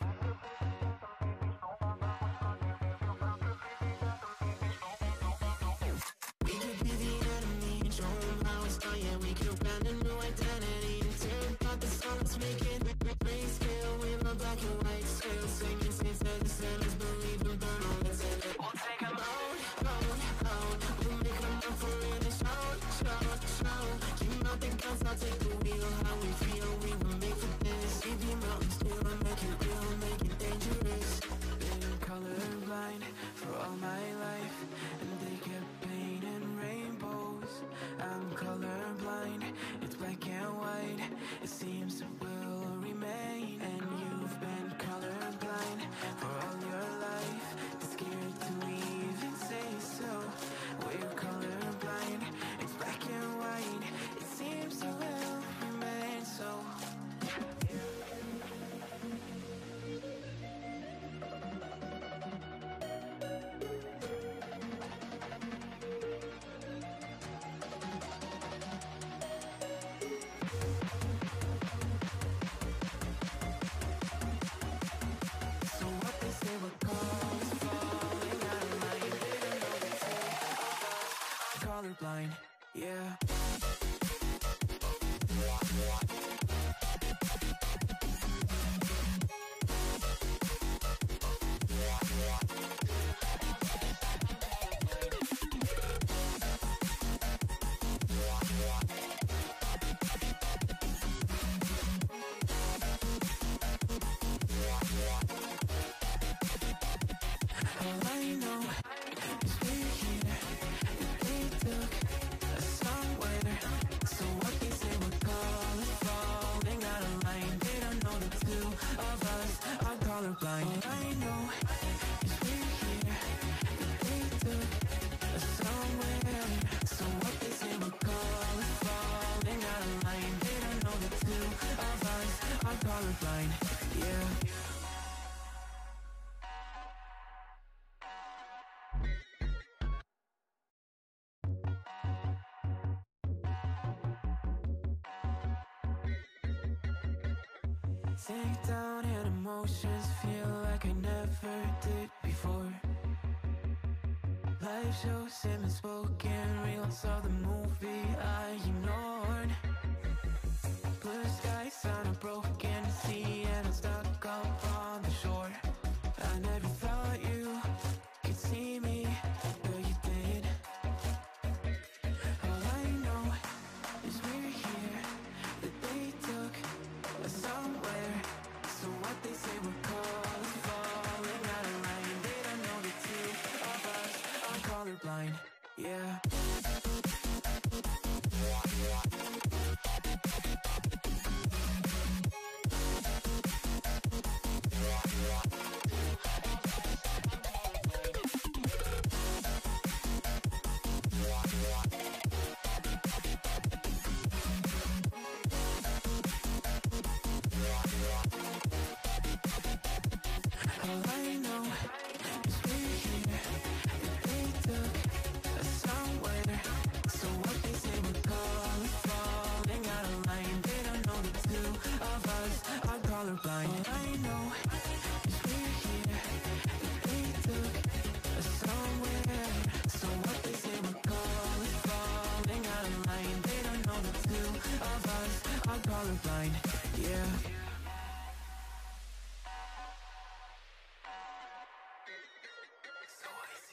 We could be the enemy and show them how it's done. Yeah, we could brand a new identity and tear apart the songs, make it grayscale with a black and white scale. Singing saints that the sinners believe and burn all that's in it. We'll take them out, out, out. We'll make them up for it and shout, shout, shout. Keep out the guns, I'll take the wheel. How we feel, we were made for this. Leave your mountains still and make it real, make it dangerous. Been colorblind for all my life, and they kept painting rainbows. I'm colorblind, it's black and white. It seems it will remain. And you've been colorblind for all your life, too scared to even say so. We're colorblind, it's black and white. It seems it will remain so. So what they say we're called is falling out of line. They don't know the two of us are colorblind, yeah. All I know is we're here, that they took us somewhere. So what they say we're called is falling out of line. They don't know the two of us are colorblind. All I know is we're here, that they took us somewhere. So what they say we're called is falling out of line. They don't know the two of us are colorblind, yeah. Sink down and emotions feel like I never did before. Life shows him spoken reels of the movie I ignored. Blue skies on a broken sea and I'm stuck up on the shore. I never thought you could see me, but you did. All I know is we're here, that they took us somewhere. So what they say we're called is falling out of line. They don't know the two of us are colorblind, yeah. All I know is we're here, that they took us somewhere. So what they say we're called is falling out of line. They don't know the two of us are colorblind. All I know is we're here, that they took us somewhere. So what they say we're called is falling out of line. They don't know the two of us are colorblind, yeah. So icy.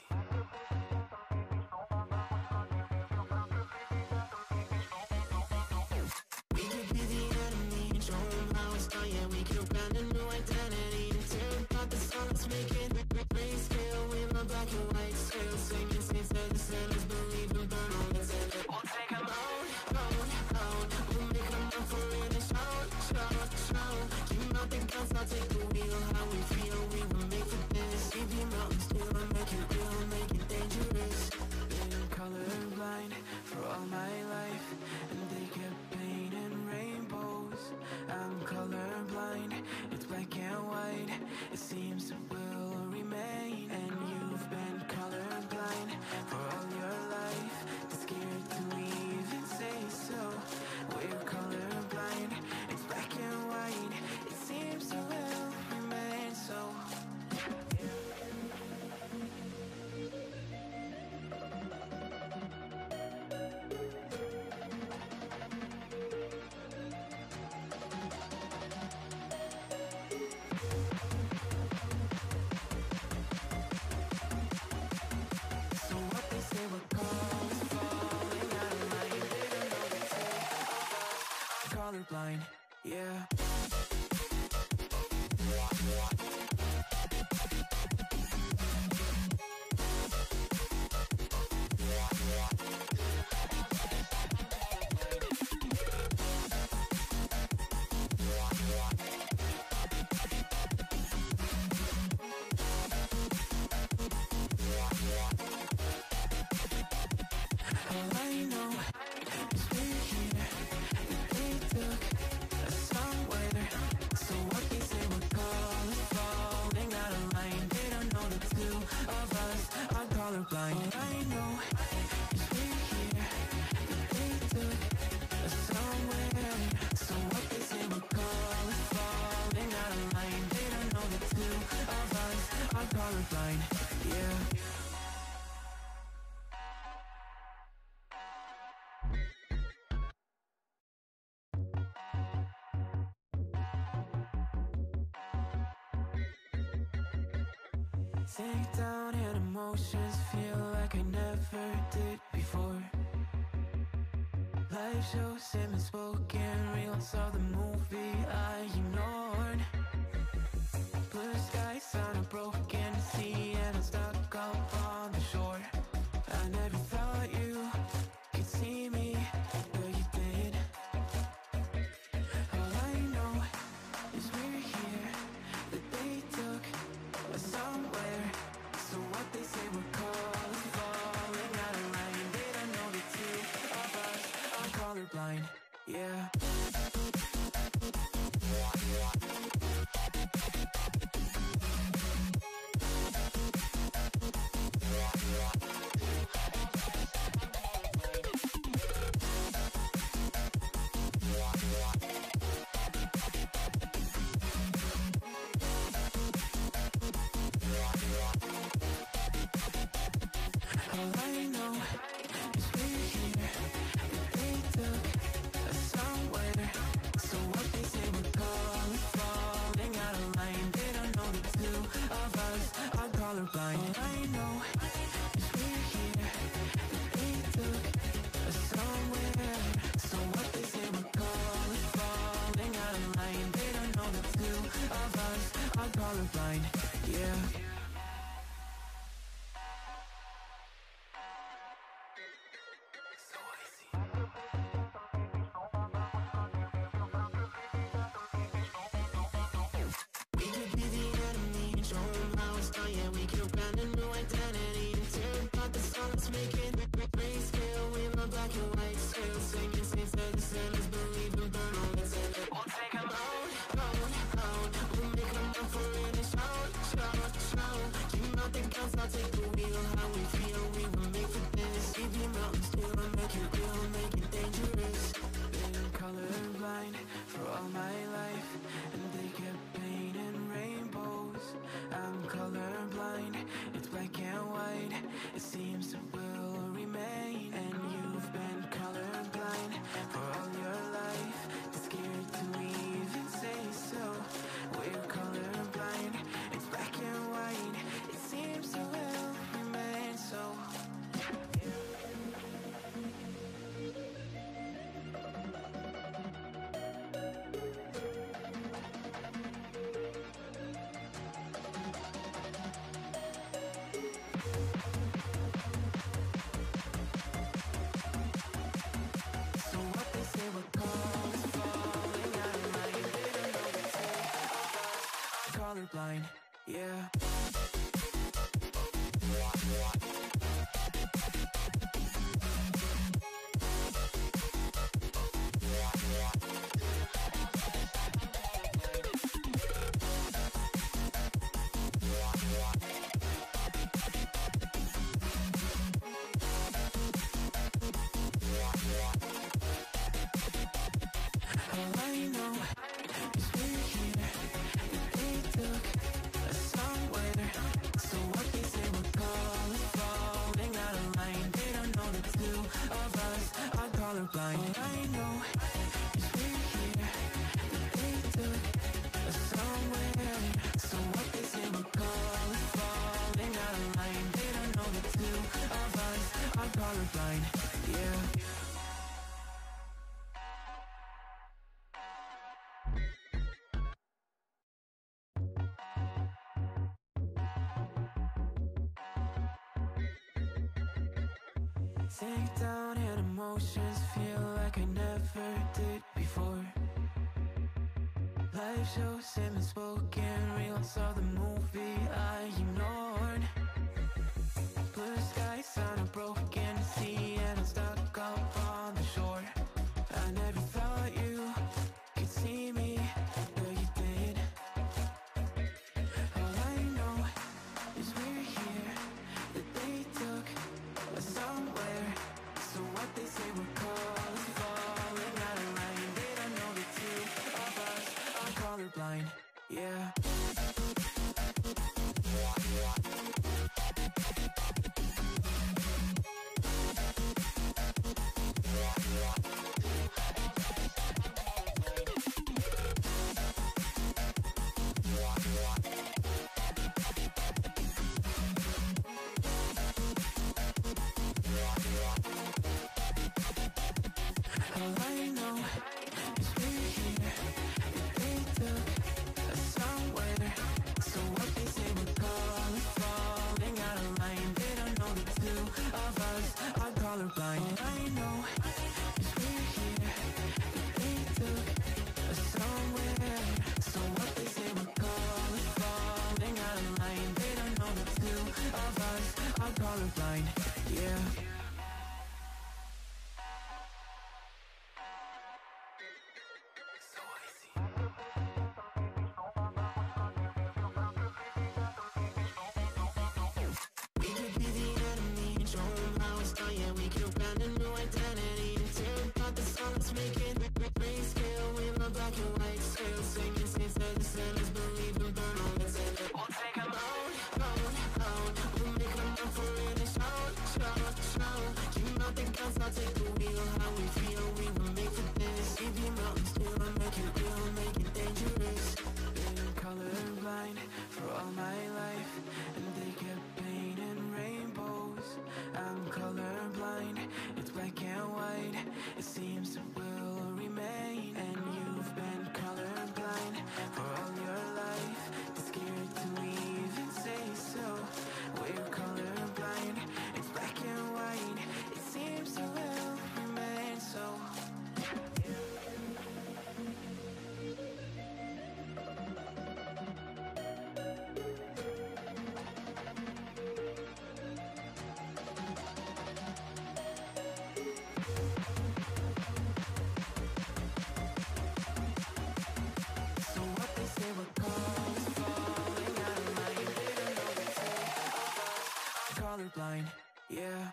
We could be the enemy and show them how it's done. Yeah, we could brand a new identity and tear apart the song that's making grayscale with my black and white scale. Singing saints that the sailors believe and burn all the sand. We'll take them out, out, out. We'll make them up for it and shout, shout, shout. You know the guns, I'll take the wheel. How we feel, we were made for this. Keep your mountains still and make it real, make it dangerous. Been colorblind for all my life, and they kept painting rainbows. I'm colorblind, it's black and white. It seems it will remain. And you've been colorblind for all your life, too scared to even say so. We're colorblind, it's black and white. It seems it will remain so. So what they say we're called is falling out of line. They don't know the two of us are colorblind, yeah. All I know is we're here, that they took us somewhere. So what they say we're called is falling out of line. They don't know the two of us are colorblind. All I know is we're here, that they took us somewhere. So what they say we're called is falling out of line. They don't know the two of us are colorblind, yeah. Sink down and emotions feel like I never did before. Life shows him spoken reels of the movie I ignored. Blue skies on a broken sea and I'm stuck up on the shore. I never thought you could see me, but you did. All I know is we're here, that they took us somewhere. So what they say we're called is falling out of line. They don't know the two of us are colorblind, yeah. All I know is we're here, that they took us somewhere. So what they say we're calling, falling out of line. They don't know the two of us are colorblind. All I know is we're here, that they took us somewhere. So what they say we're calling, falling out of line. They don't know the two of us are colorblind. Yeah. I'll take the wheel, how we feel, we were made for this. We be mountains, still make it real, make it dangerous. Been colorblind for all my life, and they kept painting rainbows. I'm colorblind, it's black and white, it seems it will remain. And you've been colorblind for all your life, too scared to even say so. We're colorblind, it's black and white, it seems it will remain so. So what they say we're called is falling out of line. They don't know the two of us are colorblind, yeah. All I know is we're here, that they took us somewhere. So what they say we're calling, falling out of line. They don't know the two of us are colorblind. All I know is we're here, that they took us somewhere. So what they say we're calling, falling out of line. They don't know the two of us are colorblind, yeah. Sink down in emotions, feel like I never did before. Live shows, semi spoken, reels of the movie I ignored. Blue skies on a broken sea, and I'm stuck up on the shore. I never thought you could see me, but you did. All I know is we're here, that they took us somewhere. So what they say we're called is falling out of line. They don't know the two of us are colorblind, yeah. All I know is we're here, that they took us somewhere. So what they say we're calling, falling out of line. They don't know the two of us are colorblind. All I know is we're here, that they took us somewhere. So what they say we're calling, falling out of line. They don't know the two of us are colorblind, yeah. We could be the enemy and show them how it's done. Yeah, we could brand a new identity and tear apart the song. Let's make it grayscale with my black and white scale. Singing saints that the sinners believe and burn all that's in it. We'll take them out, out, out. We'll make them up for it and shout, shout. my life, and they kept painting rainbows. I'm colorblind, it's black and white. It seems it will remain. And you've been colorblind for all your life. You're scared to even say so. We're colorblind, it's black and white. It seems it will remain so. Colorblind, yeah.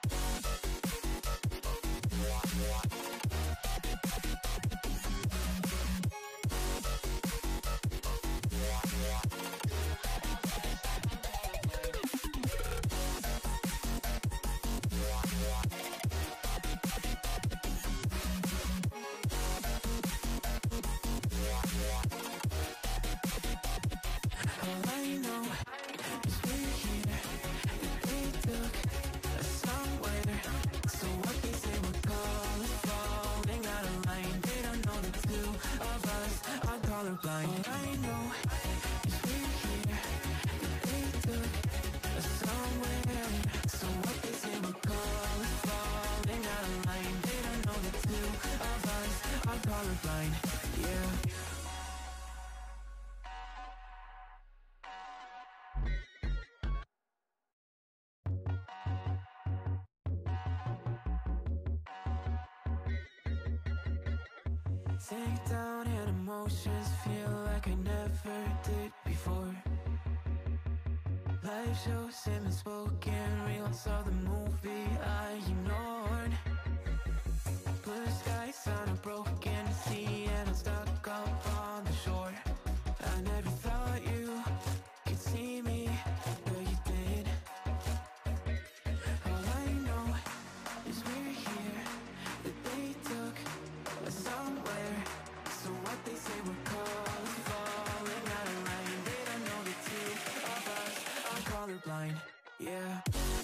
All I know is we're here. They took us somewhere. So what they say we're call is falling out of line. They don't know the two of us are colorblind. All I know is we're here. They took us somewhere. So what they say we're call is falling out of line. They don't know the two of us are colorblind. Yeah. Sink down and emotions feel like I never did before. Life shows him spoken reels of the movie I ignored. Blue skies on a broken sea and I'm stuck up on the shore. I never thought you could see me, but you did. All I know is we're here, that they took us somewhere. So what they say we're called is falling out of line. They don't know the two of us are colorblind, yeah.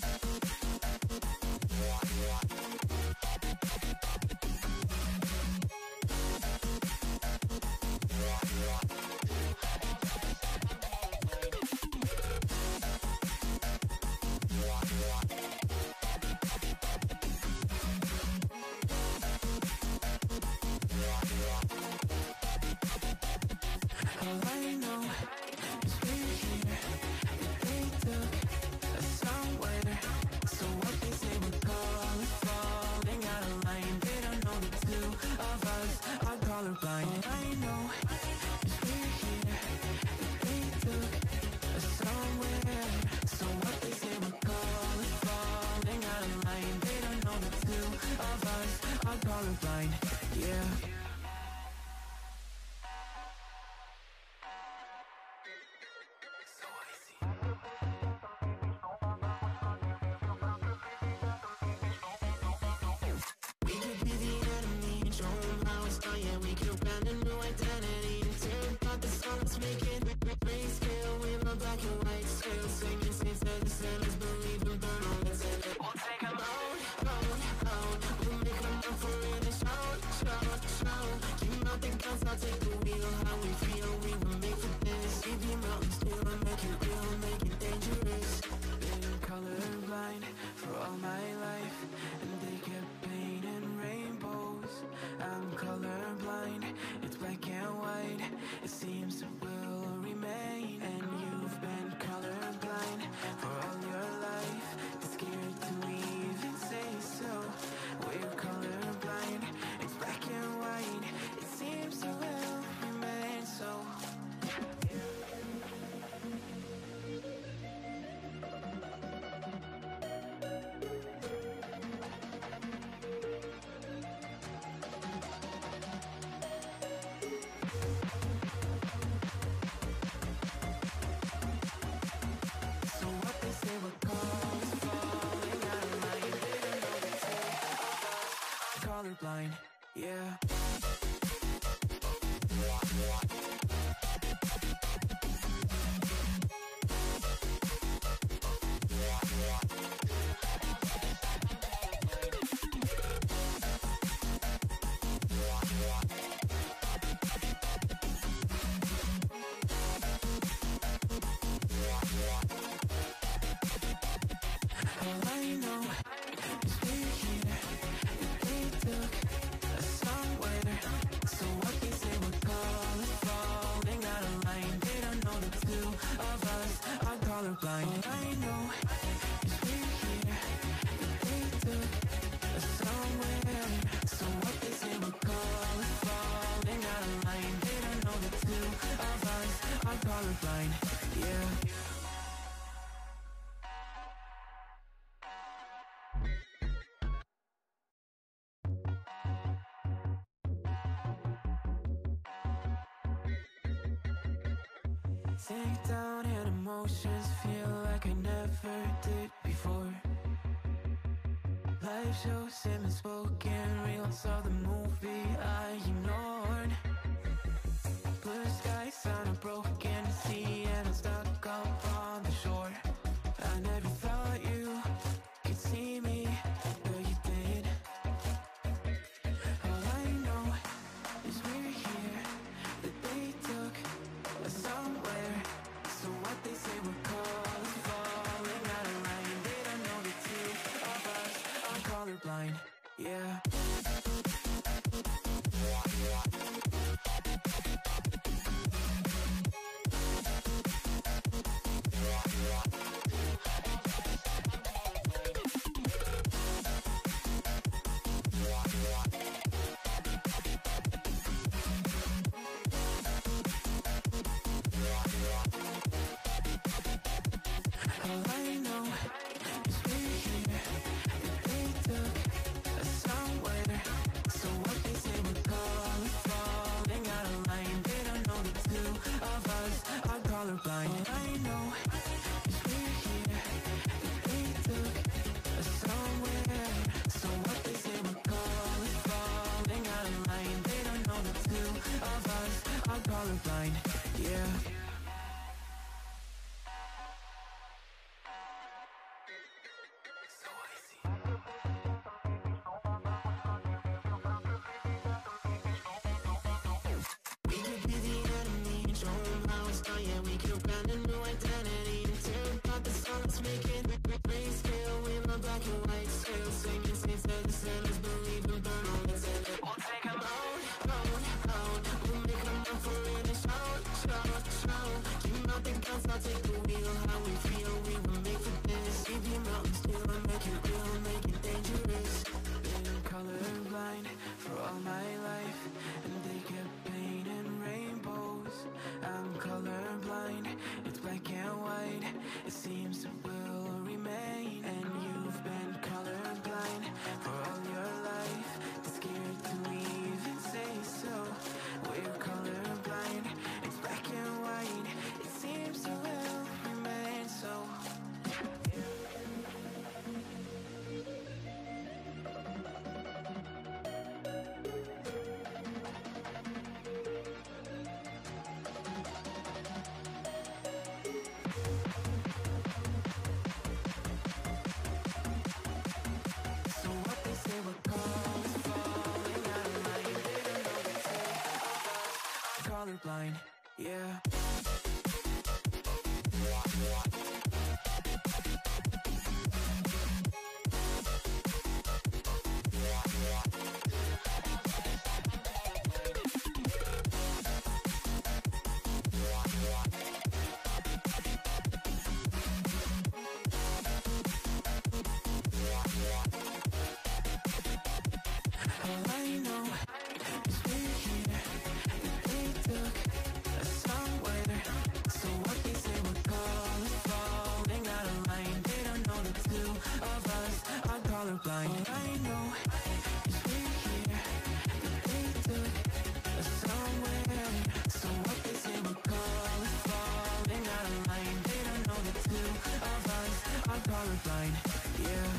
All I know is we're here, that they took us somewhere. So what they say we're call is falling out of line. They don't know the two of us are colorblind. All I know is we're here, that they took us somewhere. So what they say we're call is falling out of line. They don't know the two of us are colorblind, yeah. So I see. We could be the enemy and show them how it's done. Yeah, we could brand a new identity and tear apart the song. Let's make it grayscale with a black and white scale. Singing saints that the sailors believe in burn all that's in it. We'll take them out, out, out. We'll make them up for it and shout, shout, shout. Keep out the guns, I'll take the wheel. How we feel, we were made for this. Keep your mountains still and make it real, make it dangerous. Been colorblind for all my life, and they kept painting rainbows. I'm colorblind, it's black and white. It seems it will remain. And you've been colorblind for all your life. You're scared to even say so. We're colorblind, it's black and white. It seems it will remain so. So what they say we're called is falling out of line. They don't know the two of us are colorblind, yeah. colorblind. All I know is we're here, that they took us somewhere. So what they say we're calling, falling out of line. They don't know the two of us are colorblind, yeah. Sink down and emotions feel like I never did before. Live shows, him spoken reels of the movie I ignored. Blue skies sound a broken sea and I'm stuck up on the shore. I never thought you could see me, but you did. All I know is we're here, that they took us somewhere. So what they say we're calling, falling out of line. They don't know the two of us are colorblind, yeah. All I know is we're here, that they took us somewhere. So what they say we're calling, falling out of line. They don't know the two of us are colorblind. All I know is we're here, that they took us somewhere. So what they say we're calling, falling out of line. They don't know the two of us are colorblind, yeah. So easy. We could be the enemy and show 'em how it's done. Yeah, we could brand a new identity and tear apart the song that's making grayscale with my black and white scale. Singing saints that the sinners believe in burn all that's in it. We'll take 'em out, out, out. We'll make 'em up for it and shout, shout, shout. You know the guns, I'll take the wheel. How we feel, we were made for this. Leave your mountains still and make it real, make it dangerous. Been colorblind for all my life, and they kept painting rainbows. I'm colorblind, it's black and white. It seems it will remain. And you've been colorblind for all your life, too scared to even say so. We're colorblind, it's black and white. It seems it will remain so. So what they say we're calling, falling out of line. They don't know the two of us are colorblind, yeah. All I know is we're here, that they took us somewhere. So what they say we're calling, falling out of line. They don't know the two of us are colorblind. All I know is we're here, that they took us somewhere. So what they say we're calling, falling out of line. They don't know the two of us are colorblind, yeah.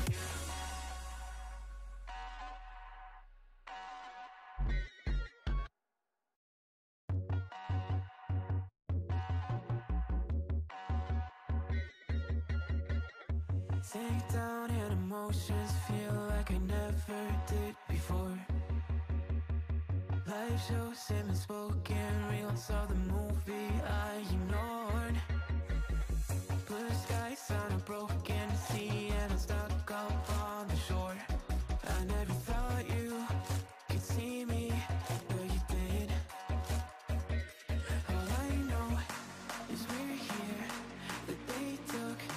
Sink down and emotions feel like I never did before. Live shows, him spoken reels of the movie I ignored. Blue skies sound a broken sea and I'm stuck up on the shore. I never thought you could see me, but you did. All I know is we're here, that they took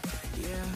yeah.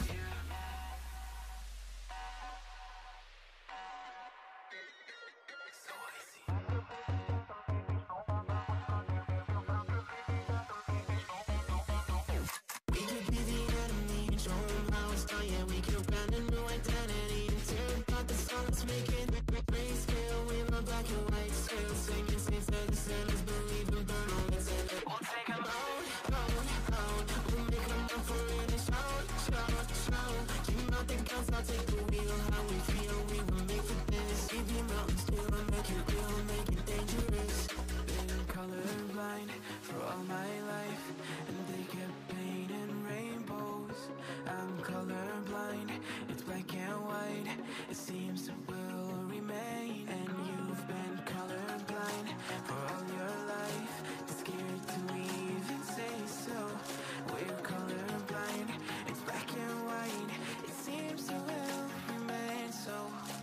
We could be the enemy and show 'em how it's done. Yeah, we could brand a new identity and tear apart the song. Let's make it grayscale. We love black and white scale. Singing saints that the sinners believe and burn all that's in it. We'll take 'em out, out, out. We'll make 'em up for it and shout, shout, shout. Dream out the guns, I'll take the wheel. How we feel, we were made for this. We be mountains still, make it real, make it dangerous. Been colorblind for all my life, and they kept painting rainbows. I'm colorblind, it's black and white. It seems it will remain. And you've been colorblind for all your life, scared to even say so. We're colorblind, it's black and white. It seems it will remain so.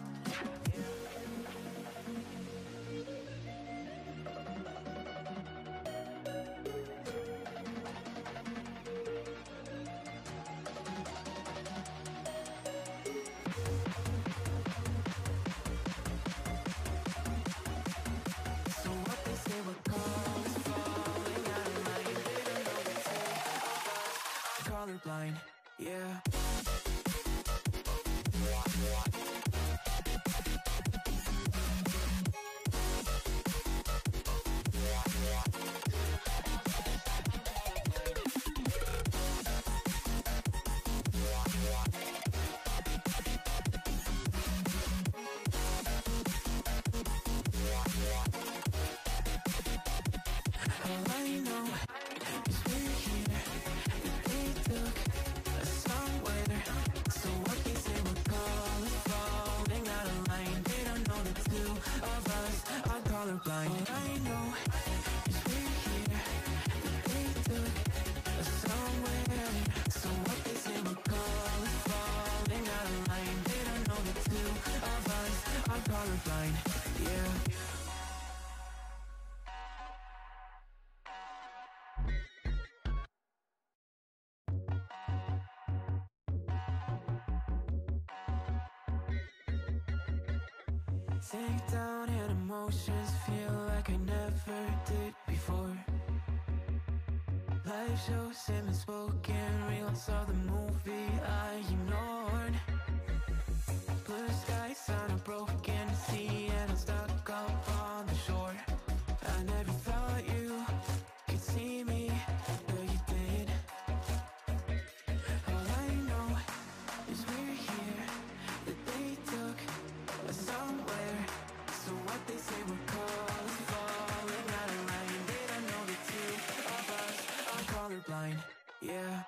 So what they say we're called is falling out of line. They don't know the two of us are colorblind, yeah. All I know is we're here, that they took us somewhere. So what they say we're called is falling out of line. They don't know the two of us are colorblind. All I know is we're here, that they took us somewhere. So what they say we're called is falling out of line. They don't know the two of us are colorblind, yeah. Sink down and emotions feel like I never did before. Live shows and spoken reels of the movie I ignored. Blue skies on a broken sea and I'm stuck up on the shore. I never thought you could see me, but you did. All I know is we're here, that they took us somewhere. So what they say we're called is falling out of line. They don't know the two of us are colorblind, yeah.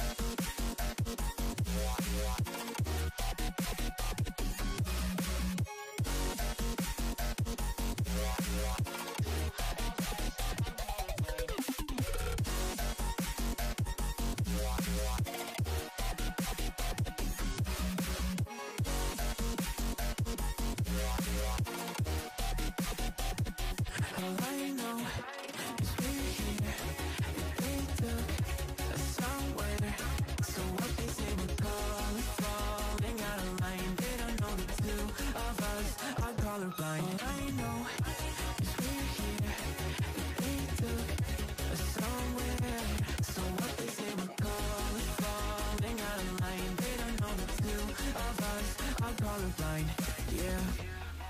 All I know is we're here, that they took us somewhere. So what they say we're called is falling out of line. They don't know the two of us are colorblind. All I know is we're here, that they took us somewhere. So what they say we're called is falling out of line. They don't know the two of us are colorblind, yeah.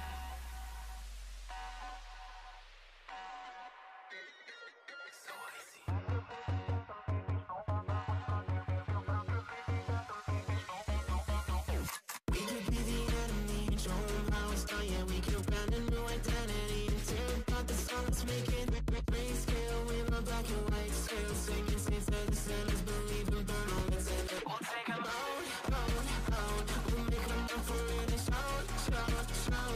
We could be the enemy and show 'em how it's done. Yeah, we could brand a new identity and tear apart the song. Let's make it grayscale. We love black and white scale. Singing saints that the sinners believe and burn all that's in it. We'll take 'em out, out, out. We'll make 'em up for it and shout, shout, shout.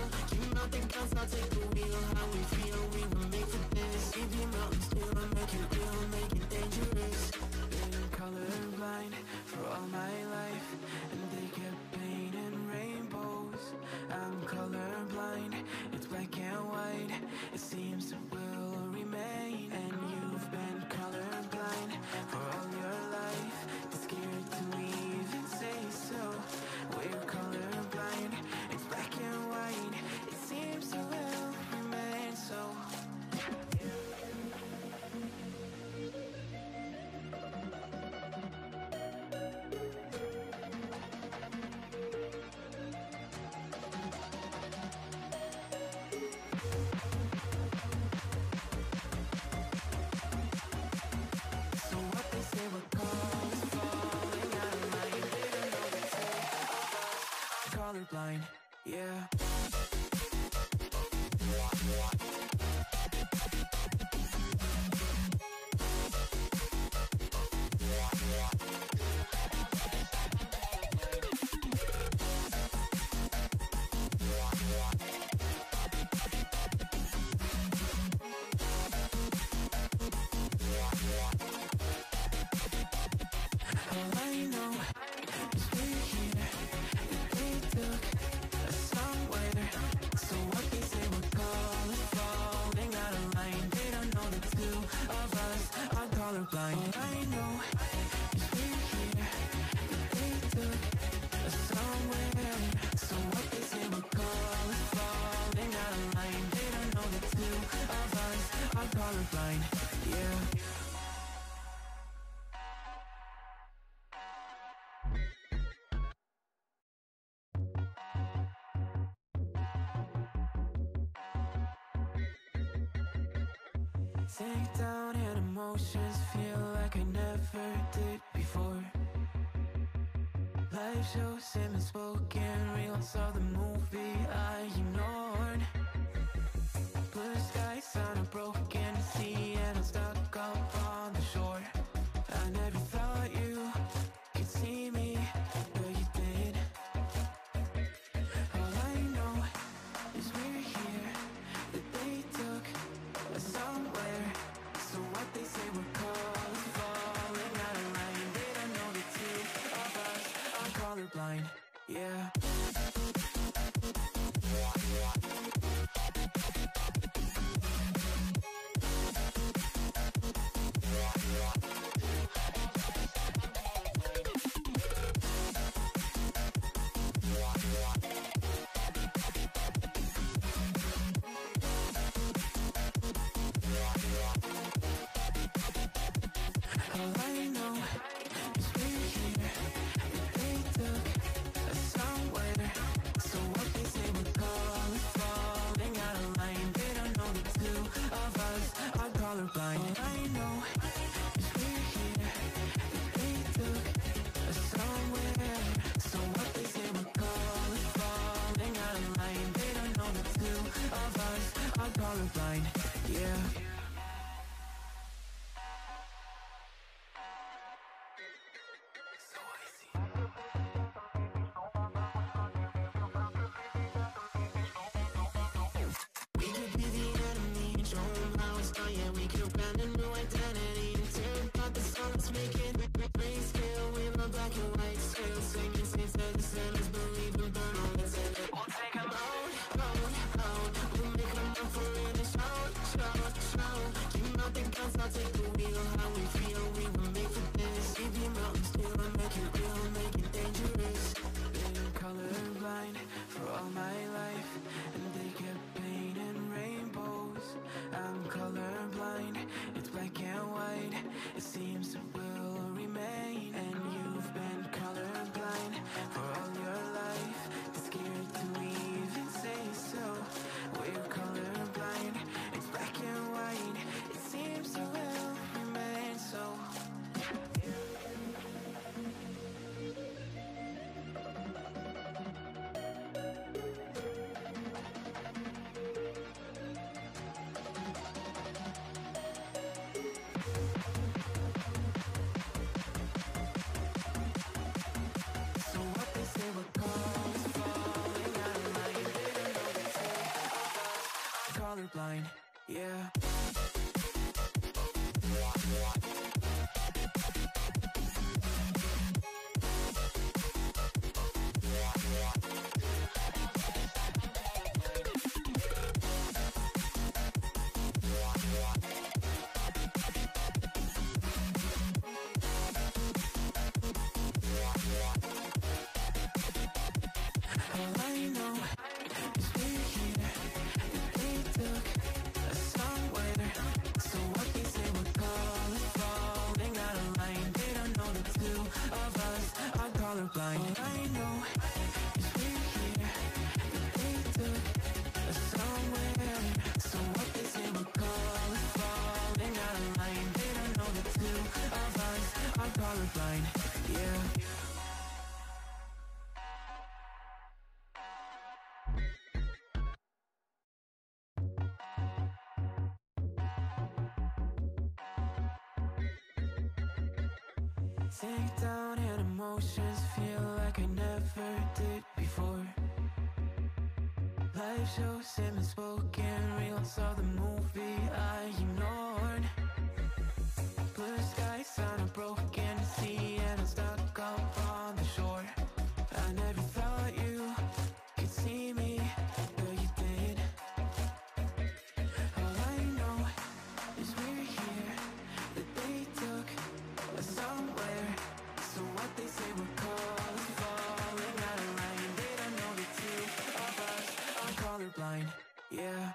colorblind, yeah. All I know is we're here, they took us somewhere. So what they say we're call is falling out of line. They don't know the two of us are colorblind. All I know is we're here, they took us somewhere. So what they say we're call is falling out of line. They don't know the two of us are colorblind, yeah. Sink down and emotions feel like I never did before. Live shows him spoken reels of the movie I ignored. Blue skies on a broken sea and I'm stuck up on the shore. I never thought you could see me, but you did. All I know is we're here, that they took us somewhere. So what they say we're called is falling out of line. They don't know the two of us are colorblind, yeah. All I know is we're here, they took us somewhere. So what they say we're call is falling out of line. They don't know the two of us are colorblind. All I know is we're here, they took us somewhere. So what they say we're call is falling out of line. They don't know the two of us are colorblind, yeah. We could be the enemy and show them how it's done. Yeah, we could brand a new identity and tear apart the song. Let's make it grayscale with a black and white scale. Singing saints that the sinners believe and burn all that's in it. We'll take them out, out, out. We'll make them up for it and shout, shout, shout. Keep out the guns, I'll take the wheel. How we feel, we were made for this. See the mountains still and make it real, make it dangerous. Been colorblind for all my life, and they kept painting rainbows. I'm colorblind, it's black and white. It seems it will remain. And you've been colorblind for all your life, too scared to even say so. We're colorblind, it's black and white. It seems it will remain so. So what they say we're called is falling out of line. They don't know the two of us are colorblind, yeah. All I know is we're here, they took us somewhere. So what they say we're call is falling out of line. They don't know the two of us are colorblind. All I know is we're here, they took us somewhere. So what they say we're call is falling out of line. They don't know the two of us are colorblind, yeah. Sink down and emotions feel like I never did before. Live shows, him spoken reels of the movie I ignored. Blue skies on a broken sea and I'm stuck up on the shore. I never thought you could see me, but you did. All I know is we're here, that they took us somewhere. So what they say we're called, falling out of line. They don't know the two of us are colorblind, yeah.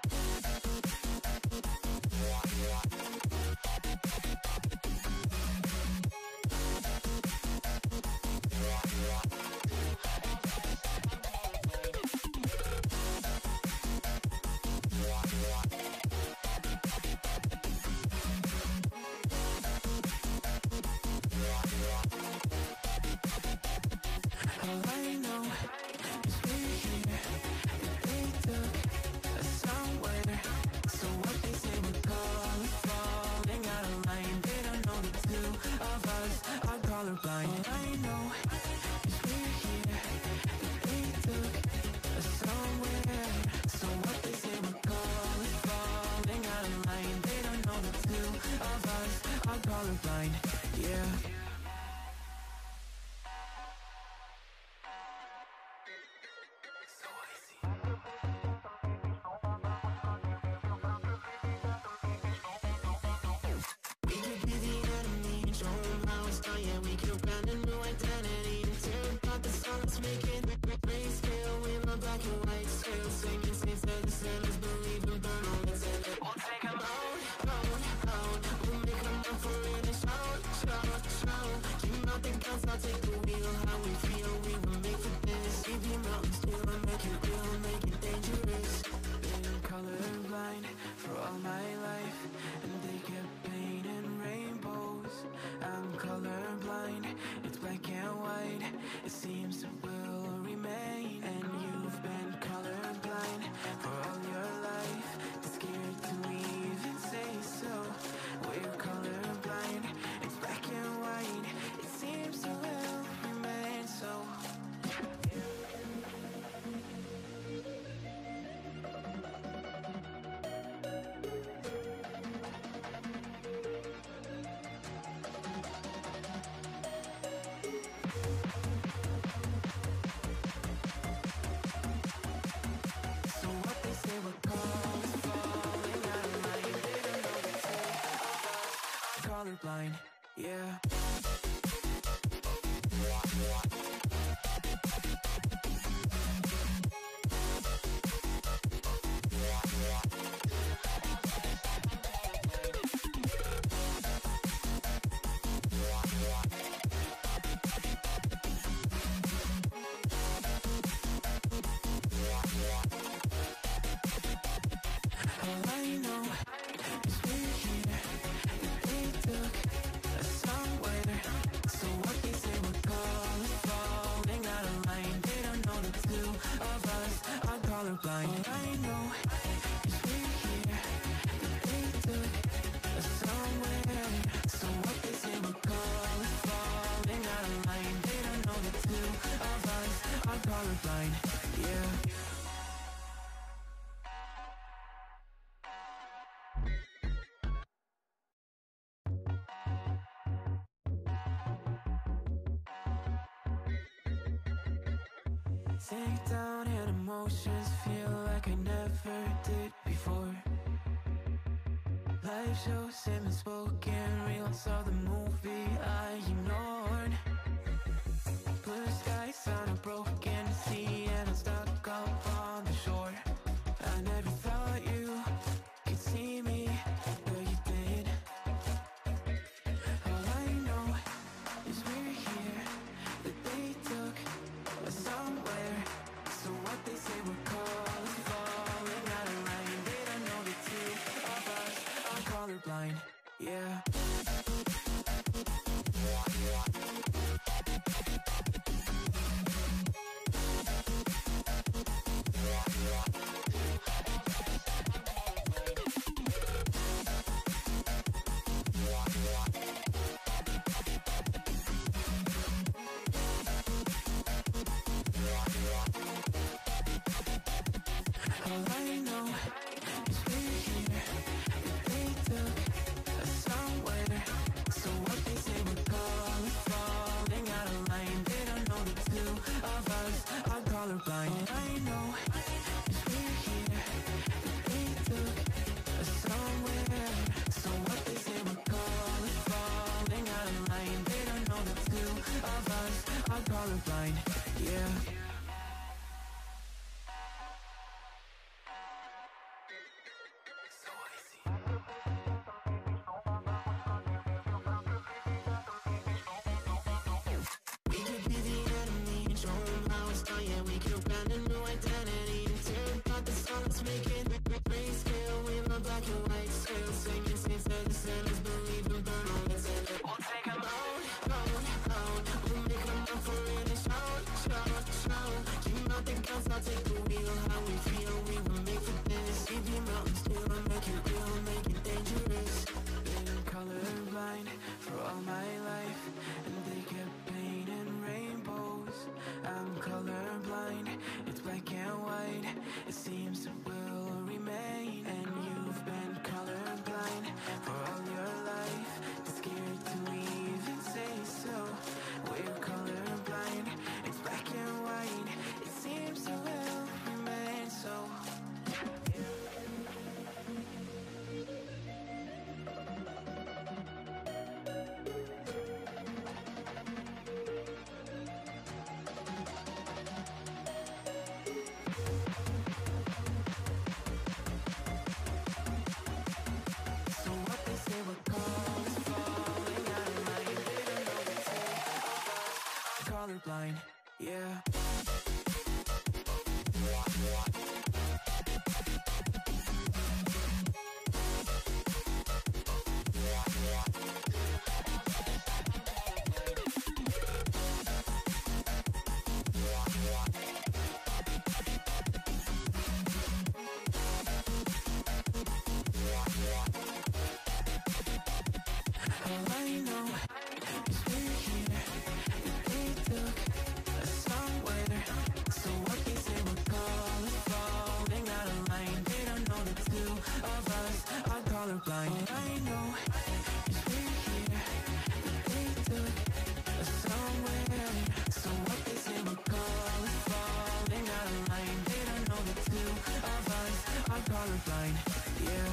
All I know is we're here, that they took us somewhere. So what they say we're called, falling out of line. They don't know the two of us are colorblind. All I know is we're here, that they took us somewhere. So what they say we're called, falling out of line. They don't know the two of us are colorblind, yeah. So easy. We could be the enemy and show them how it's done. Yeah, we could brand a new identity and tear apart the song that's making grayscale with my black and white scale. Singing saints that the sailors believe in burn all that's in it. We'll take them out, out, out. We'll make them up for it and shout, shout, shout. You know the guns, I'll take the wheel. How we feel, we were made for this. We be mountains still, make it real, make it dangerous. Been colorblind for all my life, and they kept painting rainbows. I'm colorblind, it's black and white. It seems it will remain. And you've been colorblind for all your life, too scared to even say so. We're colorblind, it's black and white. It seems it will remain so. So what they say we're called is falling out of line. They don't know the two of us are colorblind, yeah. All I know is we're here, that they took us somewhere. So what they say we're called, falling out of line. They don't know the two of us are colorblind. All I know is we're here, that they took us somewhere. So what they say we're called, falling out of line. They don't know the two of us are colorblind, yeah. Sink down and emotions feel like I never did before. Live shows, him spoken reels of the movie I ignored. Blue skies on a broken sea and I'm stuck up on the shore. I never thought you could see me, but you did. All I know is we're here, that they took us somewhere. So what they say we're called, falling out of line. They don't know the two of us are colorblind, yeah. All I know is we're here, that they took us somewhere. So what they say we're calling, falling out of line. They don't know the two of us are colorblind. All I know is we're here, that they took us somewhere. So what they say we're calling, falling out of line. They don't know the two of us are colorblind. Yeah. We could be the enemy and show them how it's done. Yeah, we could brand a new identity and tear apart the song. Let's make it grayscale with my black and white scale. Singing saints that the sinners believe and burn all it's in it. We'll take them out, out, out. We'll make them up for it and shout, shout, shout. Keep out the guns, I'll take the wheel. How we feel, we were made for this. We be mountains still, make it real, make it dangerous. Been colorblind for all my life, and they kept painting rainbows. I'm colorblind, it's black and white. It seems it will remain. And you've been colorblind for all your life, too scared to even say so. We're colorblind, it's black and white. It seems it will remain so. So what they say we're called is falling out of line. They don't know the two of us are colorblind. Yeah. All I know is we're here, that they took us somewhere. So what they say we're calling, falling out of line. They don't know the two of us are colorblind. All I know is we're here, that they took us somewhere. So what they say we're calling, falling out of line. They don't know the two of us are colorblind. Yeah.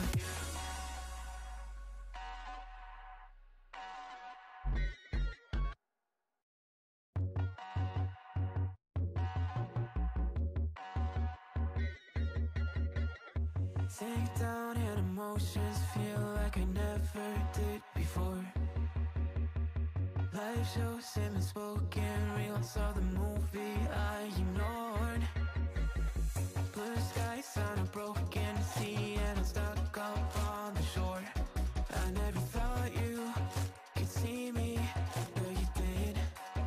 Sink down and emotions feel like I never did before. Live shows and spoken reels of the movie I ignored. Blue skies on a broken sea and I'm stuck up on the shore. I never thought you could see me, but you did.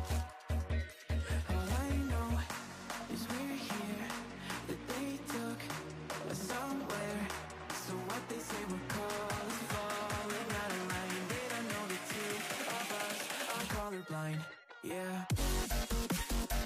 All I know is we're here, that they took us somewhere. So what they say we're called is falling out of line. They don't know the two of us are colorblind. Yeah.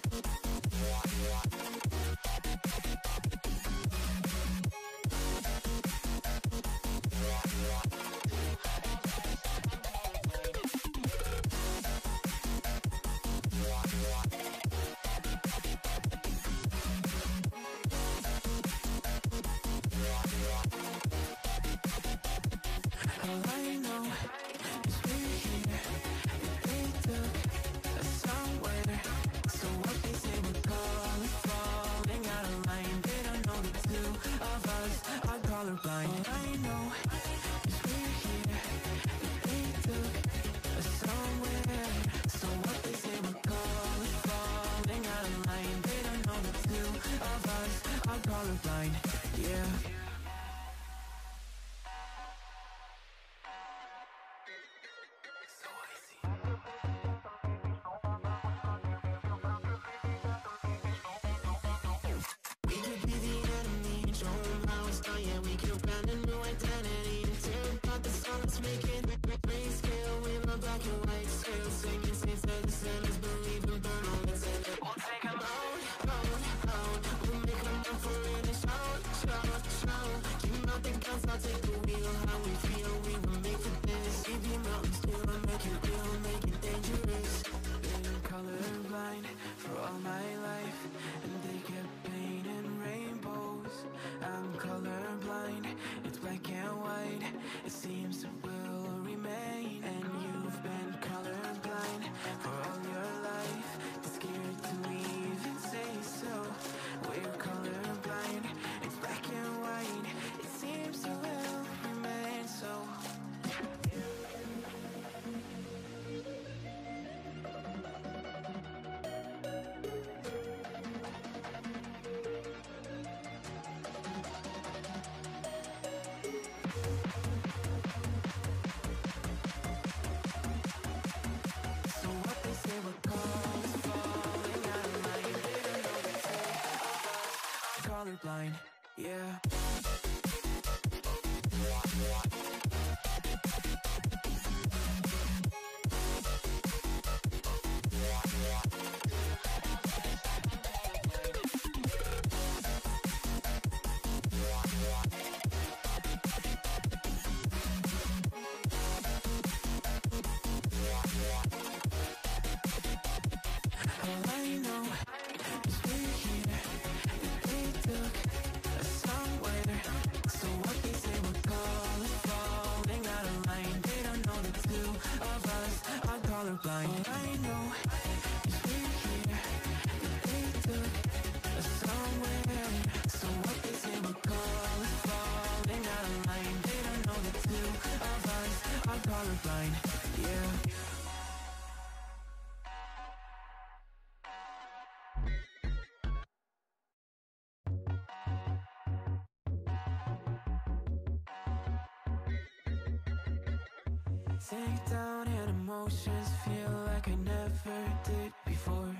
colorblind, yeah. All I know is we're here, that they took us somewhere. So what they say we're call is falling out of line. They don't know the two of us are colorblind. All I know is we're here, that they took us somewhere. So what they say we're call is falling out of line. They don't know the two of us are colorblind, yeah. Sink down and emotions feel like I never did before.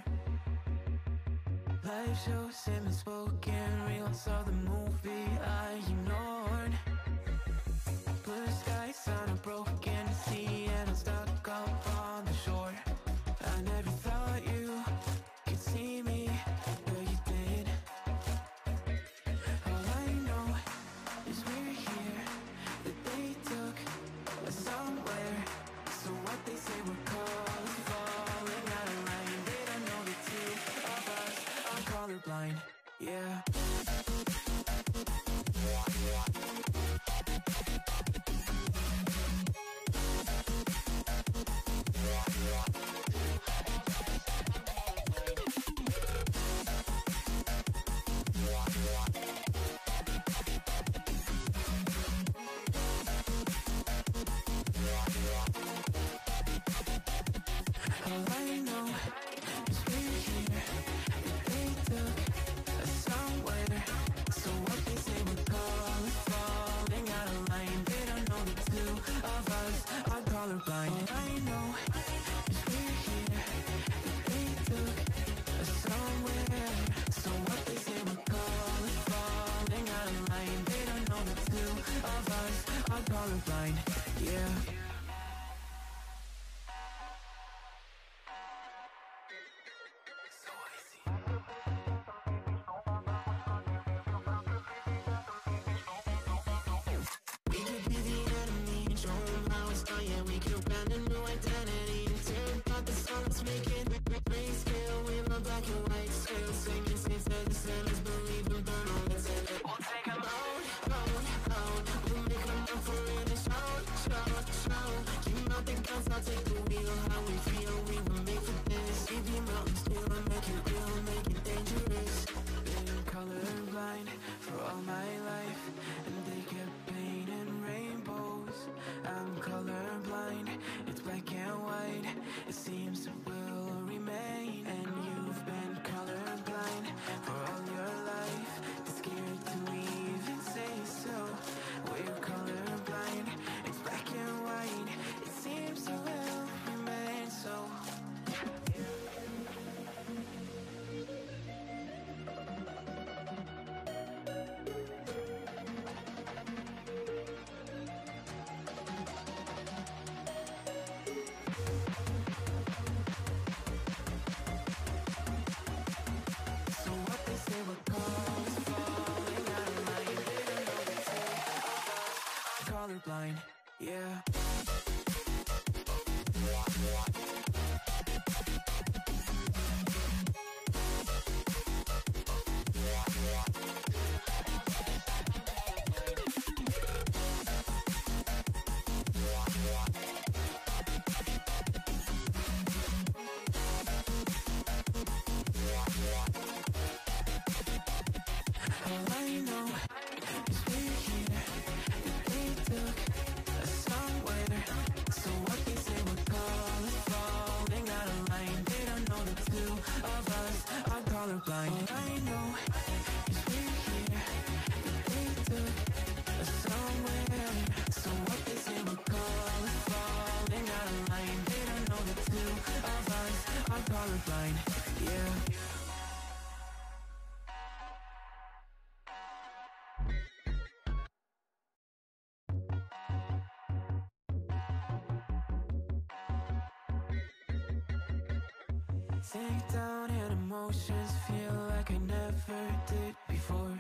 Life shows him spoken reels of the movie I ignored. Blue skies on a broken sea and I'm stuck up on the shore. I never thought you could see me, but you did. All I know is we're here, that they took us somewhere. So what they say we're called is falling out of line. They don't know the two of us are colorblind, yeah. All I know is we're here, that they took us somewhere. So what they say we're call is falling out of line. They don't know the two of us are colorblind. All I know is we're here, that they took us somewhere. So what they say we're call is falling out of line. They don't know the two of us are colorblind, yeah. We could be the enemy and show them how it's done. Yeah, we could brand a new identity and tear apart the song. Let's make it grayscale with my black and white scale. Singing saints that the sinners believe and burn all that's in it. We'll take them out, out, out. We'll make them up for it and shout, shout, shout. Dream out the guns, I'll take the wheel. How we feel, we were made for this. We be mountains still and make it real, make it dangerous. Been colorblind for all my life, and they kept painting rainbows. I'm colorblind, it's black and white. It seems it will remain. And you've been colorblind for all your life, too scared to even say so. We're colorblind, it's black and white. It seems it will remain so. So what they say we're called is falling out of line. They don't know the two of us are colorblind, yeah. All I know is we're here, that they took us somewhere. So what they say we're call is falling out of line. They don't know the two of us are colorblind. All I know is we're here, that they took us somewhere. So what they say we're call is falling out of line. They don't know the two of us are colorblind, yeah. Sink down and emotions feel like I never did before.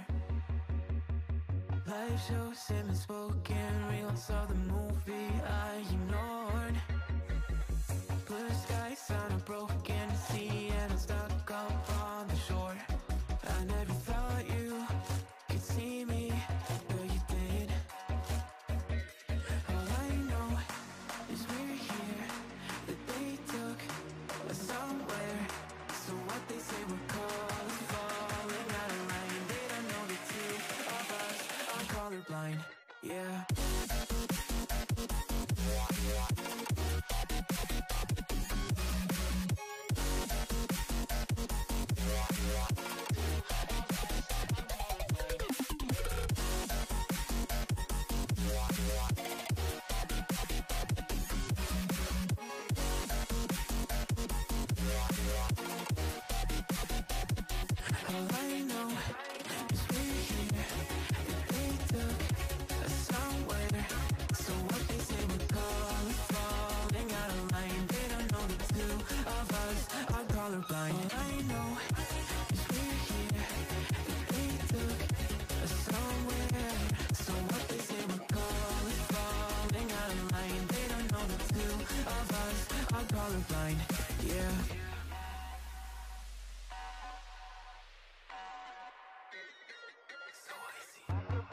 Live shows, him spoken reels of the movie I ignored. Blue skies on a broken sea and I'm stuck up on the shore. I never thought you could see me, but you did. All I know is we're here, that they took us somewhere. So what they say we're called, falling out of line. They don't know the two of us are colorblind, yeah. All I know is we're here, that they took us somewhere. So what they say we're called, falling out of line. They don't know the two of us are colorblind. All I know is we're here, that they took us somewhere. So what they say we're called, falling out of line. They don't know the two of us are colorblind, yeah. So icy.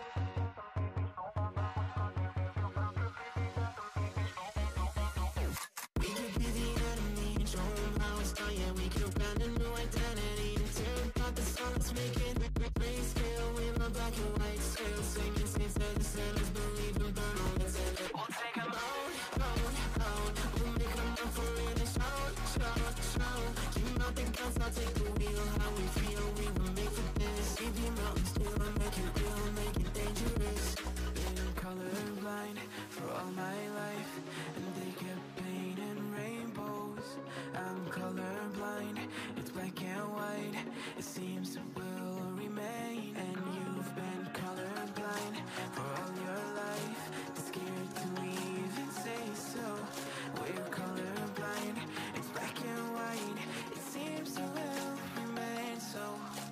We could be the enemy and show 'em how it's done. Yeah, we could brand a new identity and tear apart the song that's making grayscale with my black and white scale. Singing saints that the sailors believe in burn all that's in it. We'll take 'em out, out, out. We'll make 'em up for it and shout, shout, shout. Keep out the guns, I'll take the wheel. How we feel, we were made for this. Leave the mountains still and make it real, make it dangerous. Been colorblind for all my life, and they kept painting rainbows. I'm colorblind, it's black and white. It seems it will remain. And you've been colorblind for all your life, too scared to even say so. We're colorblind, it's black and white. It seems it will remain so.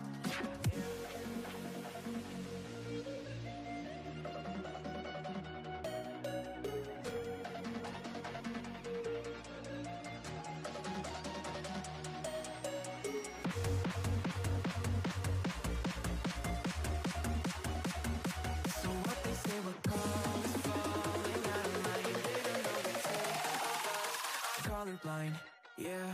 So what they say we're called is falling out of line. They don't know the two of us are colorblind, yeah.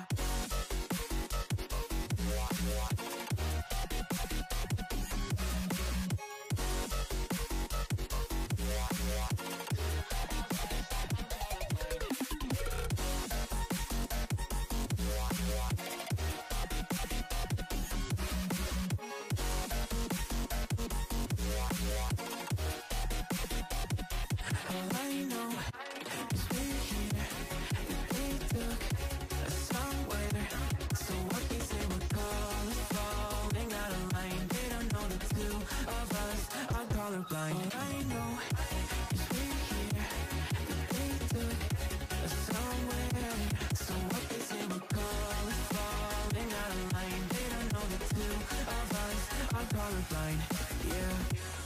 All I know is we're here, that they took us somewhere. So what they say we're called, falling out of line. They don't know the two of us are colorblind. All I know is we're here, that they took us somewhere. So what they say we're called, falling out of line. They don't know the two of us are colorblind, yeah.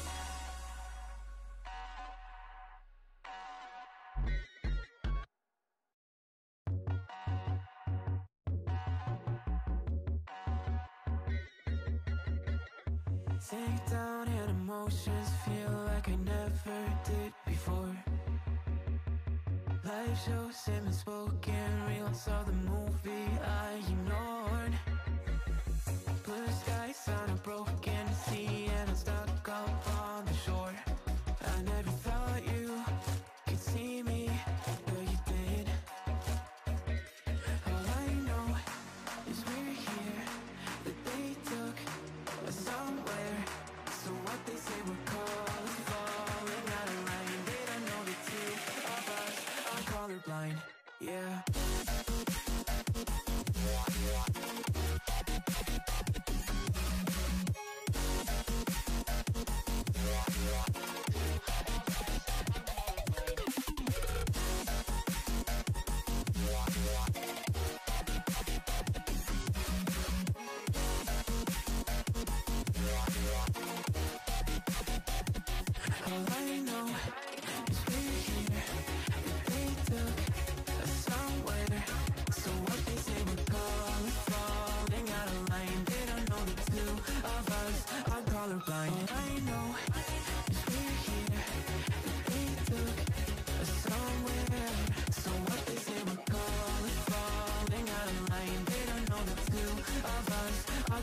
Sink down and emotions feel like I never did before. Live shows, him spoken reels of the movie I ignored. Blue skies on a broken sea and I'm stuck up on the shore. I never thought you could see me, but you did. All I know is we're here, that they took us somewhere. So what they say we're called, falling out of line. They don't know the two of us are colorblind, yeah.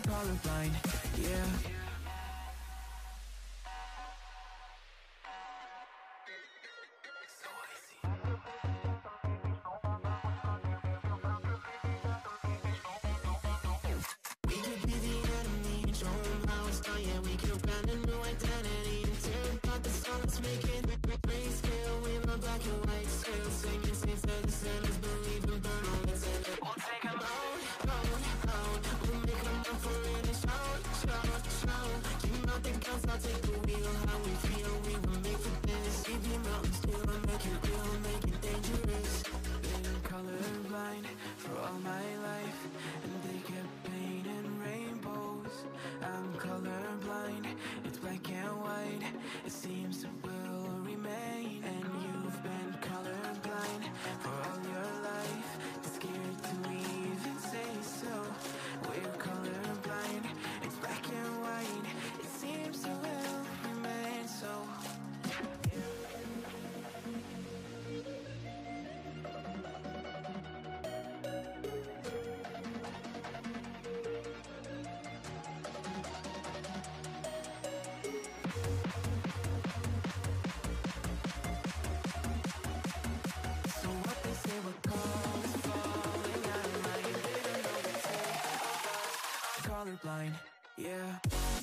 colorblind, yeah. We could be the enemy and show them how it's done. Yeah, we could brand a new identity and tear apart the song. Let's make it grayscale with my black and white scale. Singing saints to the sinners, believe and burn all that's in it. We'll take them out, out, out. We'll make them up for it and shout, shout, shout. Keep out the guns, I'll take the wheel. How we feel, we were made for this. Leave your mountains still and make it real, make it dangerous. Been colorblind for all my life, and they kept painting rainbows. I'm colorblind, it's black and white. It seems it will remain. And you've been colorblind for all your life, too scared to even say so. We're colorblind, it's black and white. It seems it will remain so. So what they say we're called is falling out of line. They don't know the two of us are colorblind, yeah.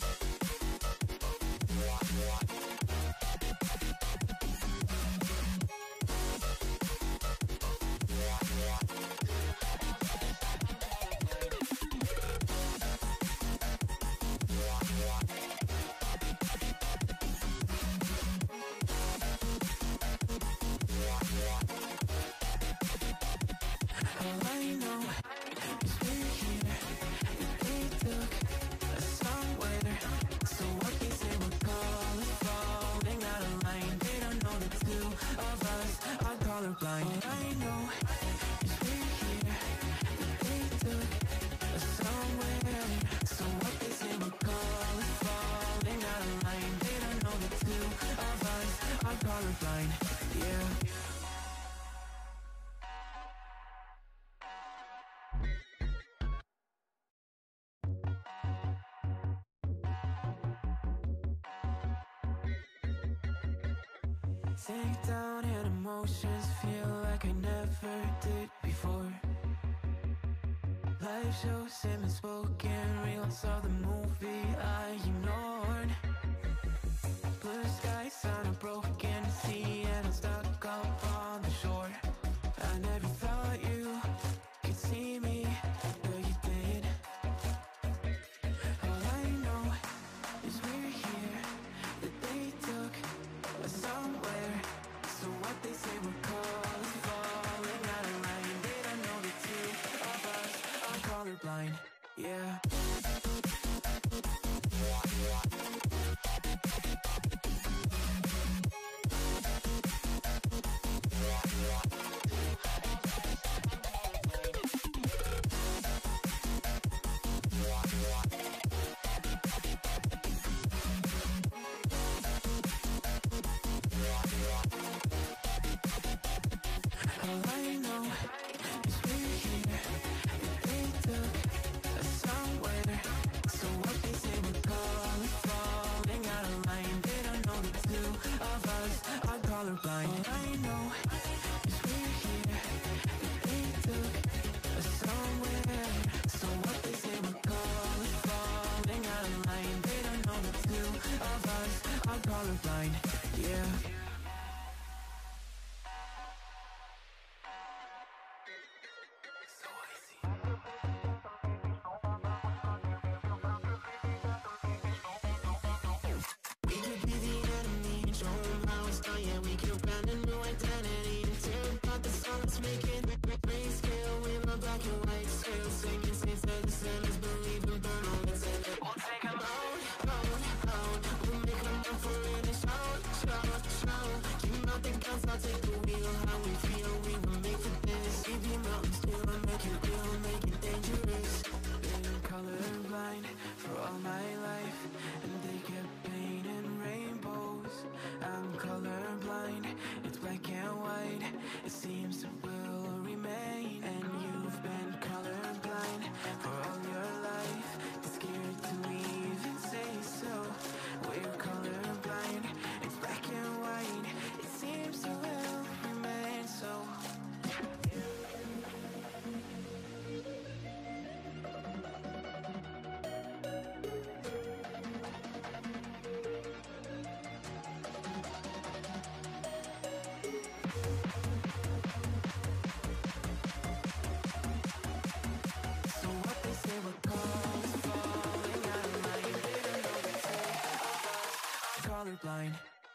All I know is we're here, and they took us somewhere. So what they say we're called is falling out of line. They don't know the two of us are colorblind. All I know is we're here, and they took us somewhere. So what they say we're called is falling out of line. They don't know the two of us are colorblind, yeah. Sink down and emotions feel like I never did before. Live shows and spoken reels of the movie I ignored. Blue skies on a broken sea and I'm stuck up on the shore. I never thought you could see me, but you did. All I know is we're here, that they took us somewhere. So what they say we're called is falling out of line. They don't know the two of us are colorblind, yeah. All I know is we're here, and they took us somewhere. So what they say we're called is falling out of line. They don't know the two of us are colorblind. All I know is we're here, and they took us somewhere. So what they say we're called is falling out of line. They don't know the two of us are colorblind, yeah.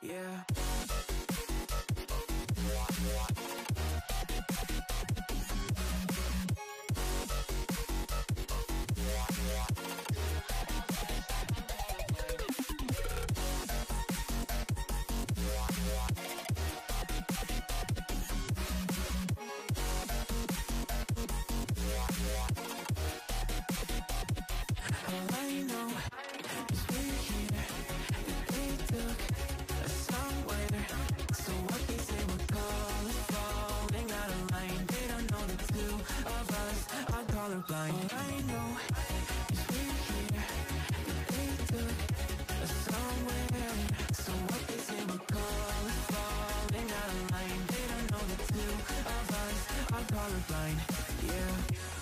yeah. All I know is we're here, that they took us somewhere. So what they say we're call is falling out of line. They don't know the two of us are colorblind. All I know is we're here, that they took us somewhere. So what they say we're call is falling out of line. They don't know the two of us are colorblind, yeah.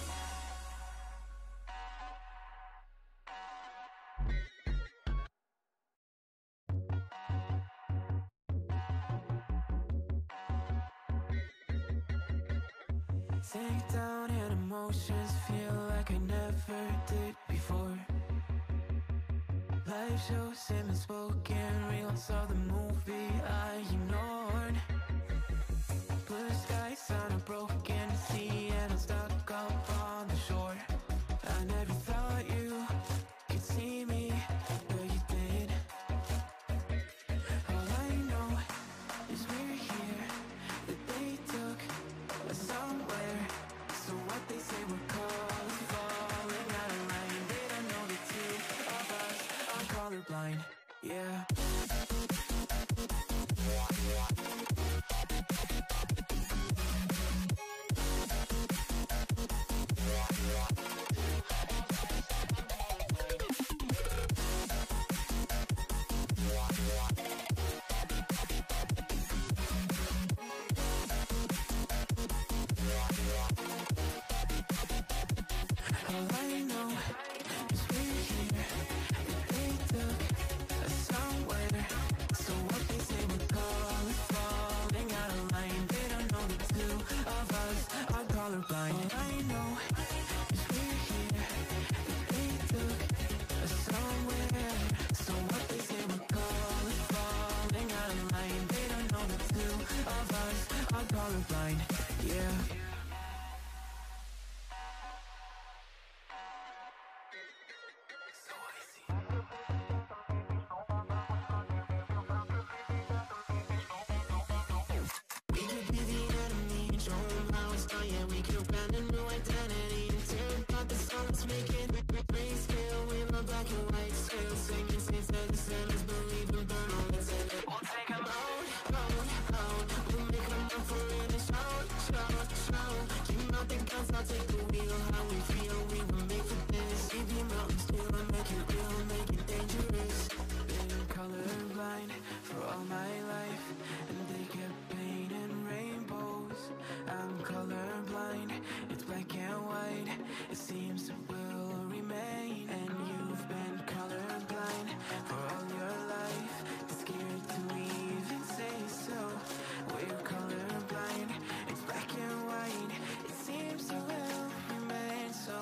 Sink down and emotions feel like I never did before. Live shows and unspoken reels of the movie I ignored. Blue skies on a broken sea and I'm stuck up on the shore. I never thought you could see me, but you did. All I know is we're here, that they took us somewhere. So what they say we're called is falling out of line. They don't know the two of us are colorblind, yeah. All I know is we're here, that they took us somewhere. So what they say we're call is falling out of line. They don't know the two of us are colorblind. All I know is we're here, that they took us somewhere. So what they say we're call is falling out of line. They don't know the two of us are colorblind, yeah. So I see. We could be the enemy and show them how it's done. Yeah, we could brand a new identity and tear apart the song. Let's make it grayscale with my black and white scale. Singing saints that the sinners believe in burn all that's in it. We'll take them out, out, out. We'll make them up for it and shout, shout, shout. You know the guns, I'll take the wheel. How we feel, we were made for this. We be mountains still, I make it real, make it dangerous. Been colorblind for all my life, and they kept painting rainbows. I'm colorblind, it's black and white. It seems it will remain. And you've been colorblind for all your life. It's scared to even say so. We're colorblind, it's black and white. It seems it will remain so.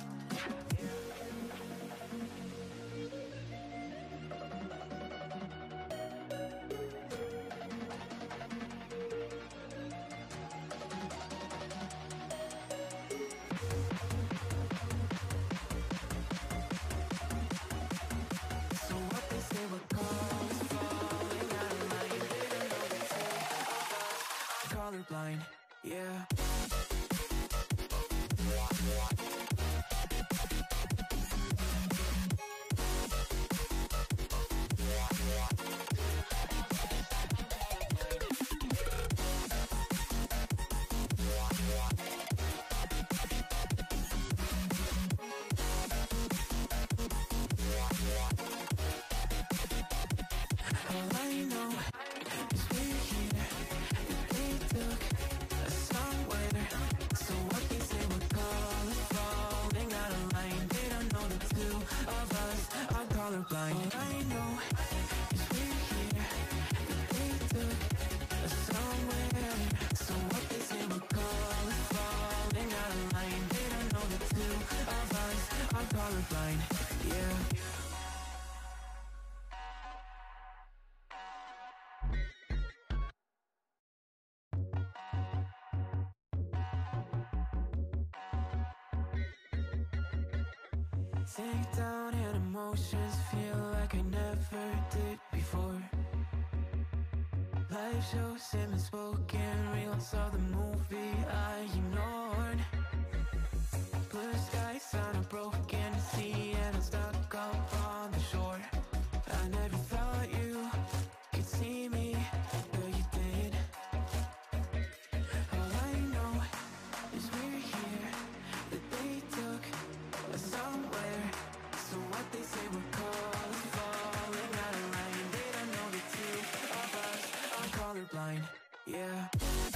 So what they say we're called is falling out of line. They don't know the two of us are colorblind, yeah. All I know is we're here, that they took us somewhere. So what they say we're call is falling out of line. They don't know the two of us are colorblind. All I know is we're here, that they took us somewhere. So what they say we're call is falling out of line. They don't know the two of us are colorblind, yeah. Sink down and emotions feel like I never did before. Life shows him spoken real, saw the movie I ignored. Blue skies on a broken sea and I'm stuck up on the shore. I never thought you could see me, but you did. All I know is we're here, that they took us somewhere. So what they say we're called, falling out of line. They don't know the two of us are colorblind, yeah.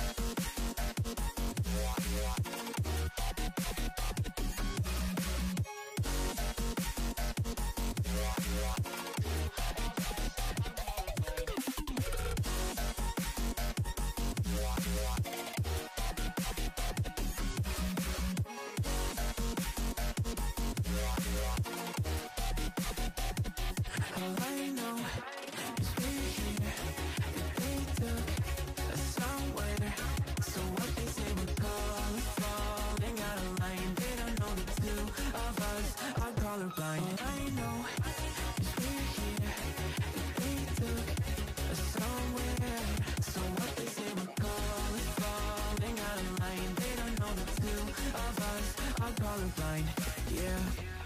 All I know is we're here, that they took us somewhere. So what they say we're called, falling out of line. They don't know the two of us are colorblind. All I know is we're here, that they took us somewhere. So what they say we're called, falling out of line. They don't know the two of us are colorblind, yeah.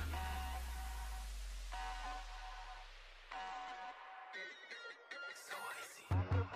So icy.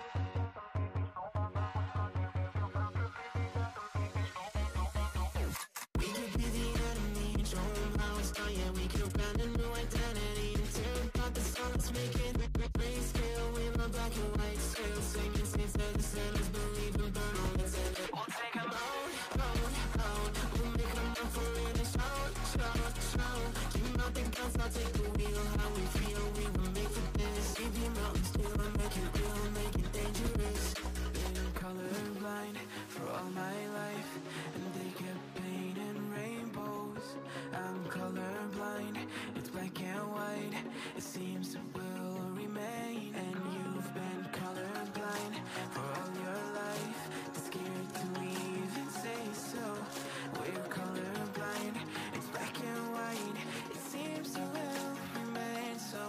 We could be the enemy and show them how it's done. Yeah, we could brand a new identity and tear apart the song. Let's make it grayscale with my black and white scale. Singing saints that the sailors believe in burn all that's in it. We'll take them out, out, out. We'll make them up for it and shout, shout, shout. Keep out the guns, I'll take the wheel. How we feel, we were made for this. Leave the mountains still and make it real, make it dangerous. Been colorblind for all my life, and they kept painting rainbows. I'm colorblind, it's black and white. It seems it will remain. And you've been colorblind for all your life, too scared to even say so. We're colorblind, it's black and white. It seems it will remain so.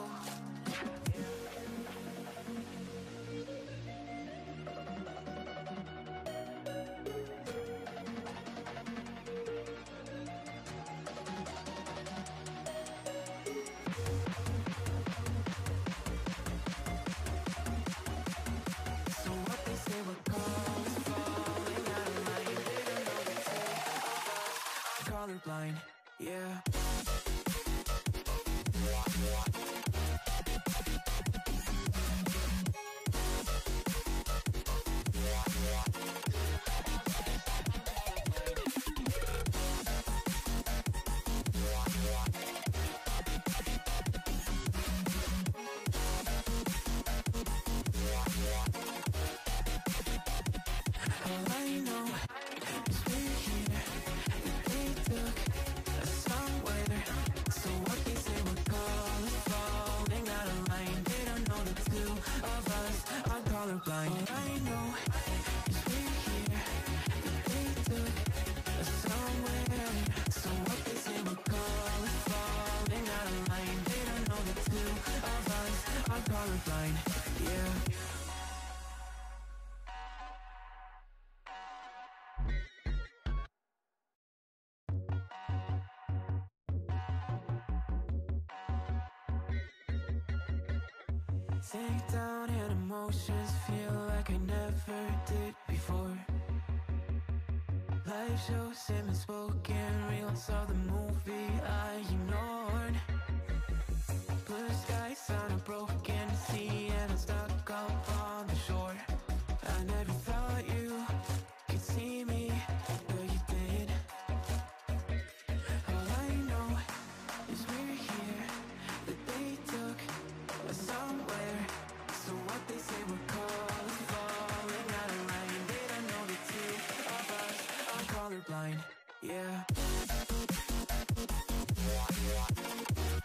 So what they say we're called is falling out of line. They don't know the two of us are colorblind, yeah. All I know is we're here, that they took us somewhere. So what they say we're called, falling out of line. They don't know the two of us are colorblind. All I know is we're here, that they took us somewhere. So what they say we're called, falling out of line. They don't know the two of us are colorblind, yeah. Sink down and emotions feel like I never did before. Life shows him spoken real, saw the movie I ignored. Blue skies on a broken sea and I'm stuck up on the shore. I never thought you could see me, but you did. All I know is we're here, that they took us somewhere. So what they say we're called, falling out of line. They don't know the two of us are colorblind, yeah.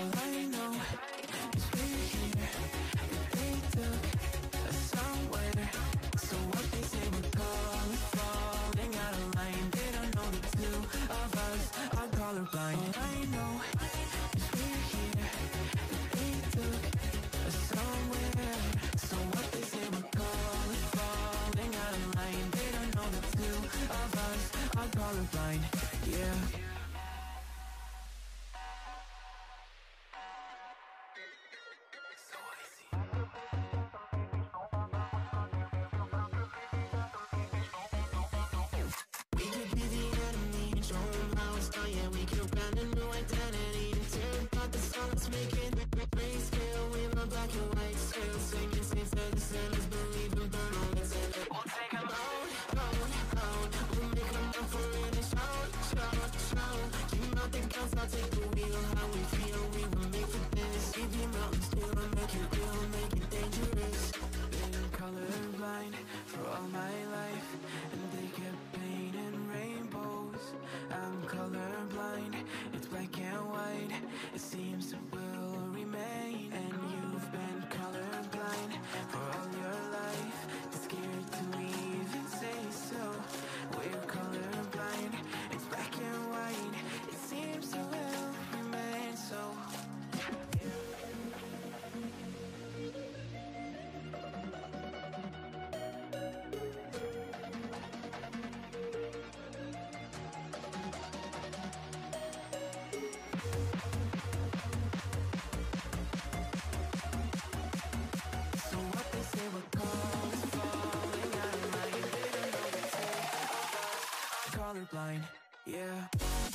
All I know is we're here, that they took us somewhere. So what they say we're calling, falling out of line. They don't know the two of us are colorblind. All I know is we're here, that they took us somewhere. So what they say we're calling, falling out of line. They don't know the two of us are colorblind. Yeah. We could be the enemy and show them how it's done. Yeah, we could brand a new identity and tear apart the songs, make it grayscale with my black and white scale. Singing saints to the sinners, believe and burn all the sin. We'll take them out, out, out. We'll make them up for it and shout, shout, shout. Keep out the guns, I'll take the wheel. How we feel, we were made for this. Keep your mountains still and make it real, make it dangerous. Been colorblind for all my life, and they kept painting rainbows. I'm colorblind, it's black and white. It seems it will remain. And you've been colorblind for all your life, too scared to even say so. We're colorblind, it's black and white. It seems it will remain so. So what they say we're called is falling out of line. They don't know the two of us are colorblind. Yeah.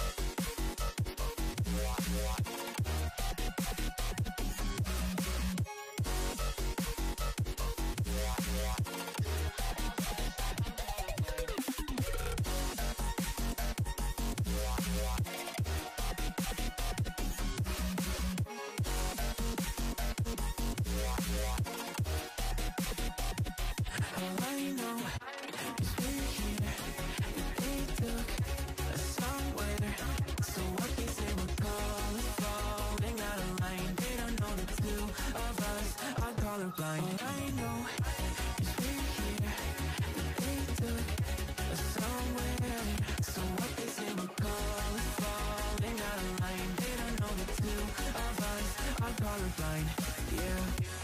All I know is we're here, that they took us somewhere. So what they say we're calling, falling out of line. They don't know the two of us are colorblind. All I know is we're here, that they took us somewhere. So what they say we're calling, falling out of line. They don't know the two of us are colorblind. Yeah.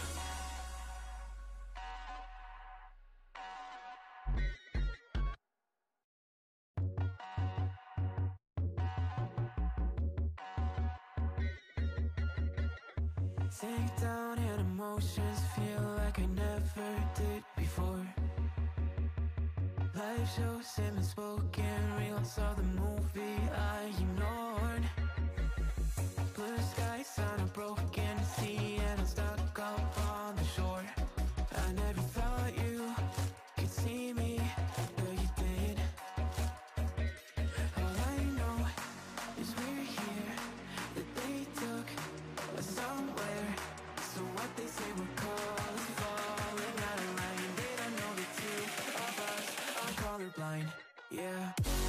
Sink down and emotions feel like I never did before. Live shows, him spoken reels of the movie I ignored. Blue skies on a broken sea and I'm stuck up on the shore. I never thought you could see me, but you did. All I know is we're here, that they took us somewhere. So what they say we're called is falling out of line. They don't know the two of us are colorblind. Yeah.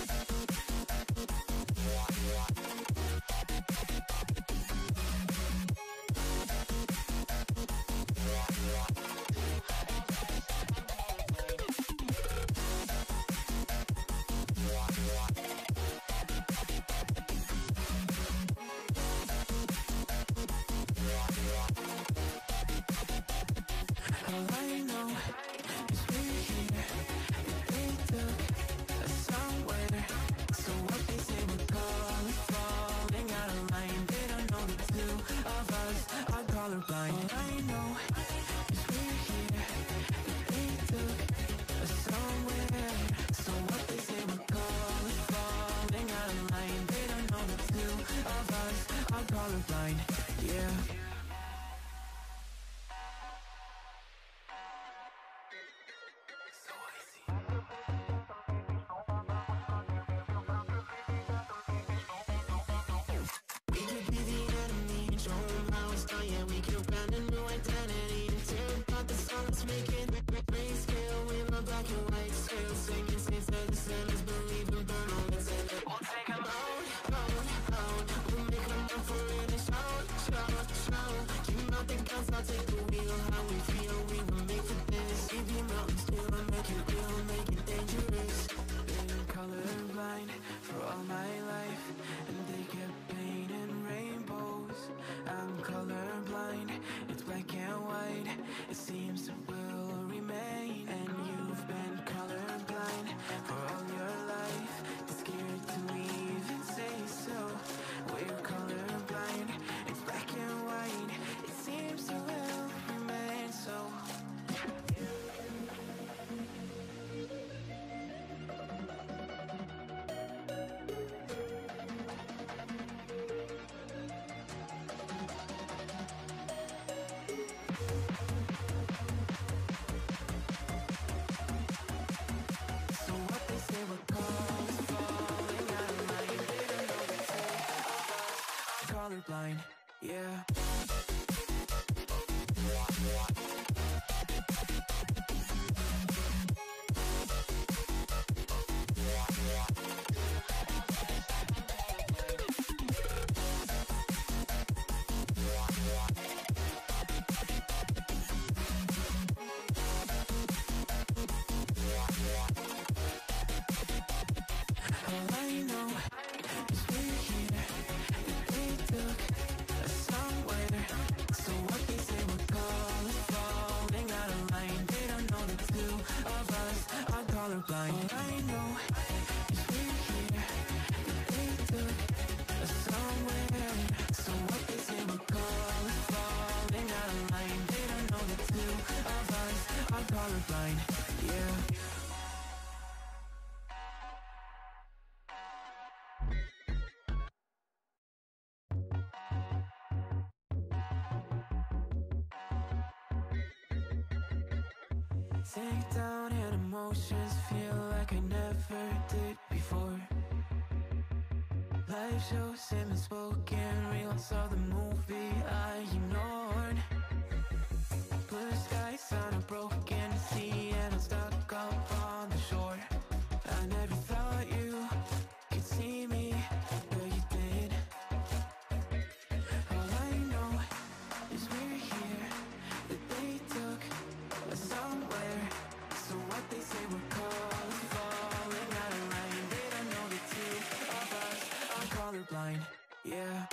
colorblind, yeah. Sink down and emotions feel like I never did before. Life shows him unspoken reels of the movie I ignored. Blue skies on a broken sea and I'm stuck up on the shore. I never thought you could see me, but you did. All I know is we're here, that they took us somewhere. So what they say we're calling, falling out of line. They don't know the two of us are colorblind, yeah.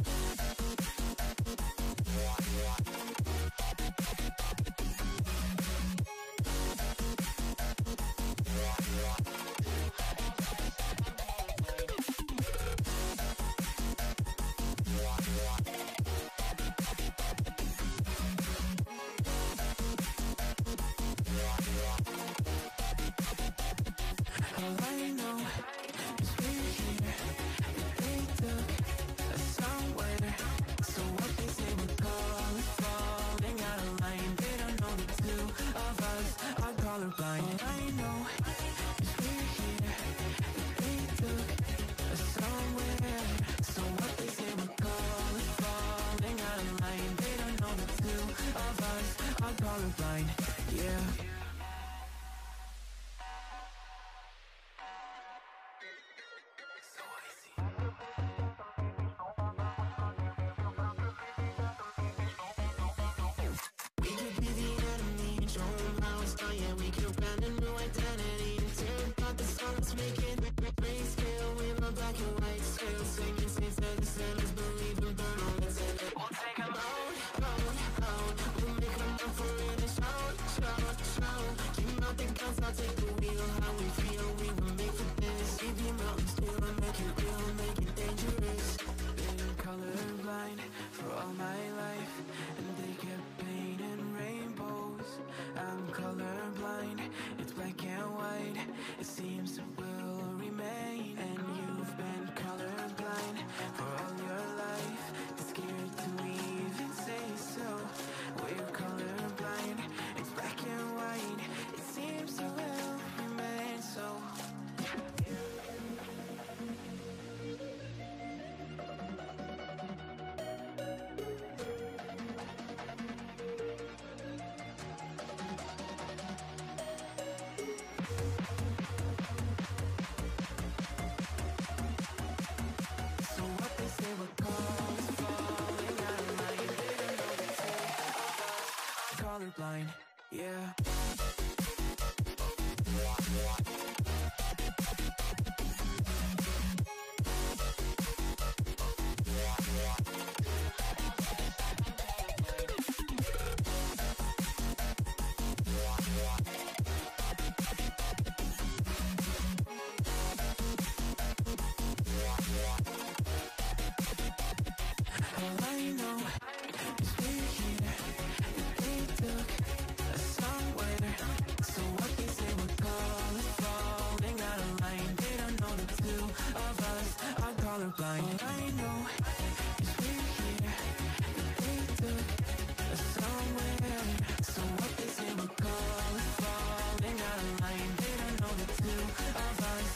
Colorblind, yeah.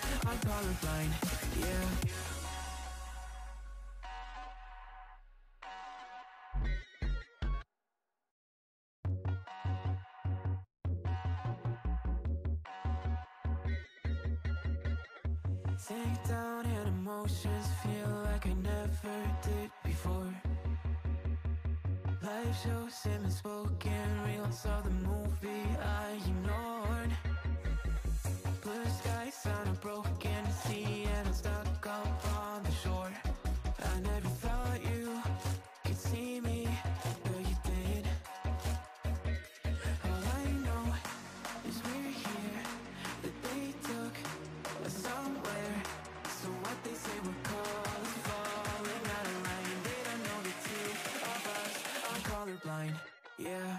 Colorblind, yeah. Sink down and emotions feel like I never did before. Live shows, sim spoken reels of the movie I ignored. Blue skies on a broken sea and I'm stuck up on the shore. I never thought you could see me, but you did. All I know is we're here, that they took us somewhere. So what they say we're called is falling out of line. They don't know the two of us are colorblind, yeah.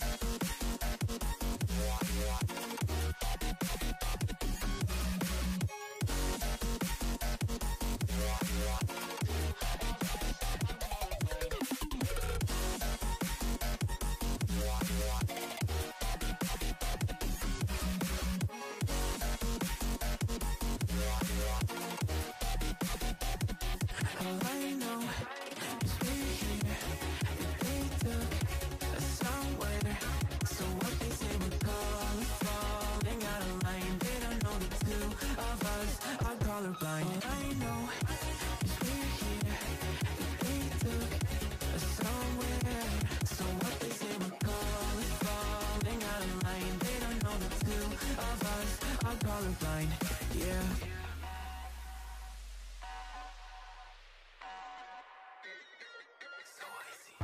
All I know is we're here, that they took us somewhere. So what they say we're called is falling out of line. They don't know the two of us are colorblind. All I know is we're here, that they took us somewhere. So what they say we're called is falling out of line. They don't know the two of us are colorblind, yeah. So easy.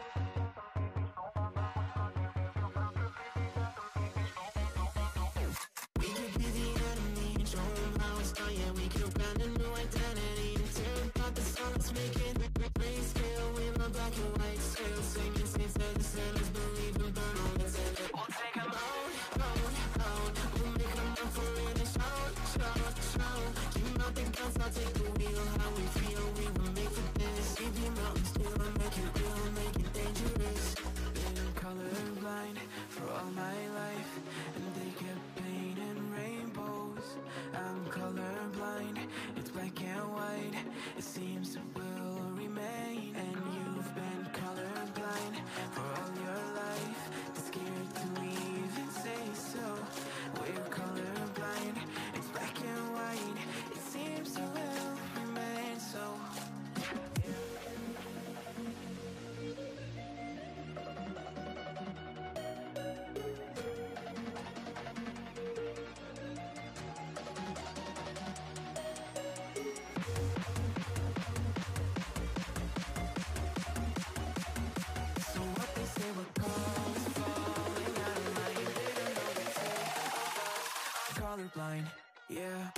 We could be the enemy and show them how it's done. Yeah, we could brand a new identity and tear apart the songs, make it grayscale with my black and white scale. Singing saints that the sailors believe in burn all the time. We'll take them out, out, out. We'll make them up for it and shout, shout, shout. Keep out the guns, I'll take the wheel. How we feel, we were made for this. Keep your mountains still and make it real, make it dangerous. Been colorblind for all my life, and they kept painting rainbows. I'm colorblind, it's black and white. It seems it will remain. And you've been colorblind for all your life, too scared to even say so. We're colorblind, it's black and white. It seems it will remain so. So what they say we're called is falling out of line. They don't know the two of us are colorblind, yeah.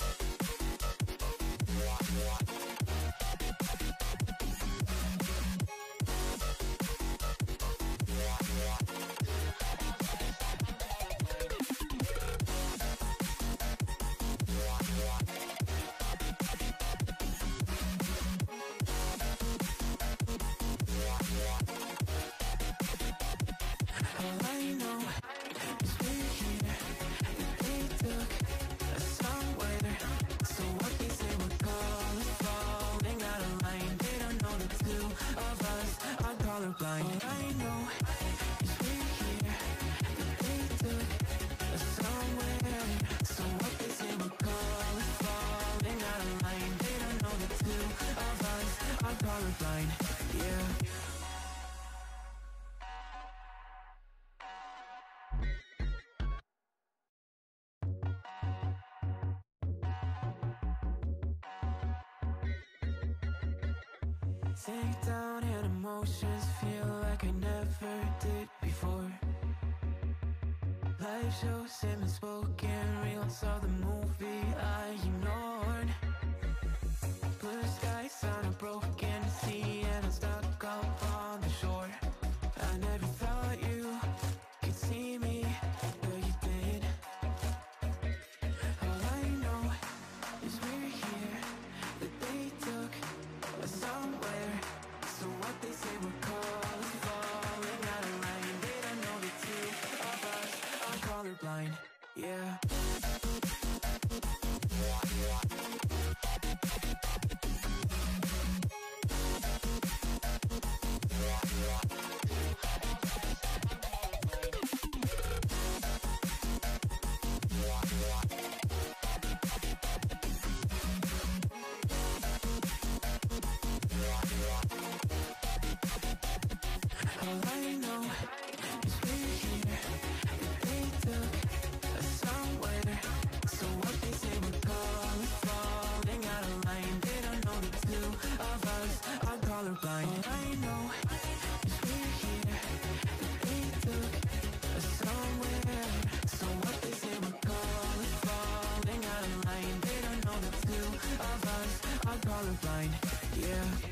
All I know is we're here, that they took us somewhere. So what they say we're called is falling out of line. They don't know the two of us are colorblind. All I know is we're here, that they took us somewhere. So what they say we're called is falling out of line. They don't know the two of us are colorblind, yeah. Sink down and emotions feel like I never did before. Live shows, sim spoken reels of the movie I ignored. Blue skies on a broken sea and I'm stuck up on the shore. I never thought you could see me, but you did. All I know is we're here, that they took us somewhere. So what they say we're called is falling out of line. They don't know the two of us are colorblind, yeah. colorblind, yeah.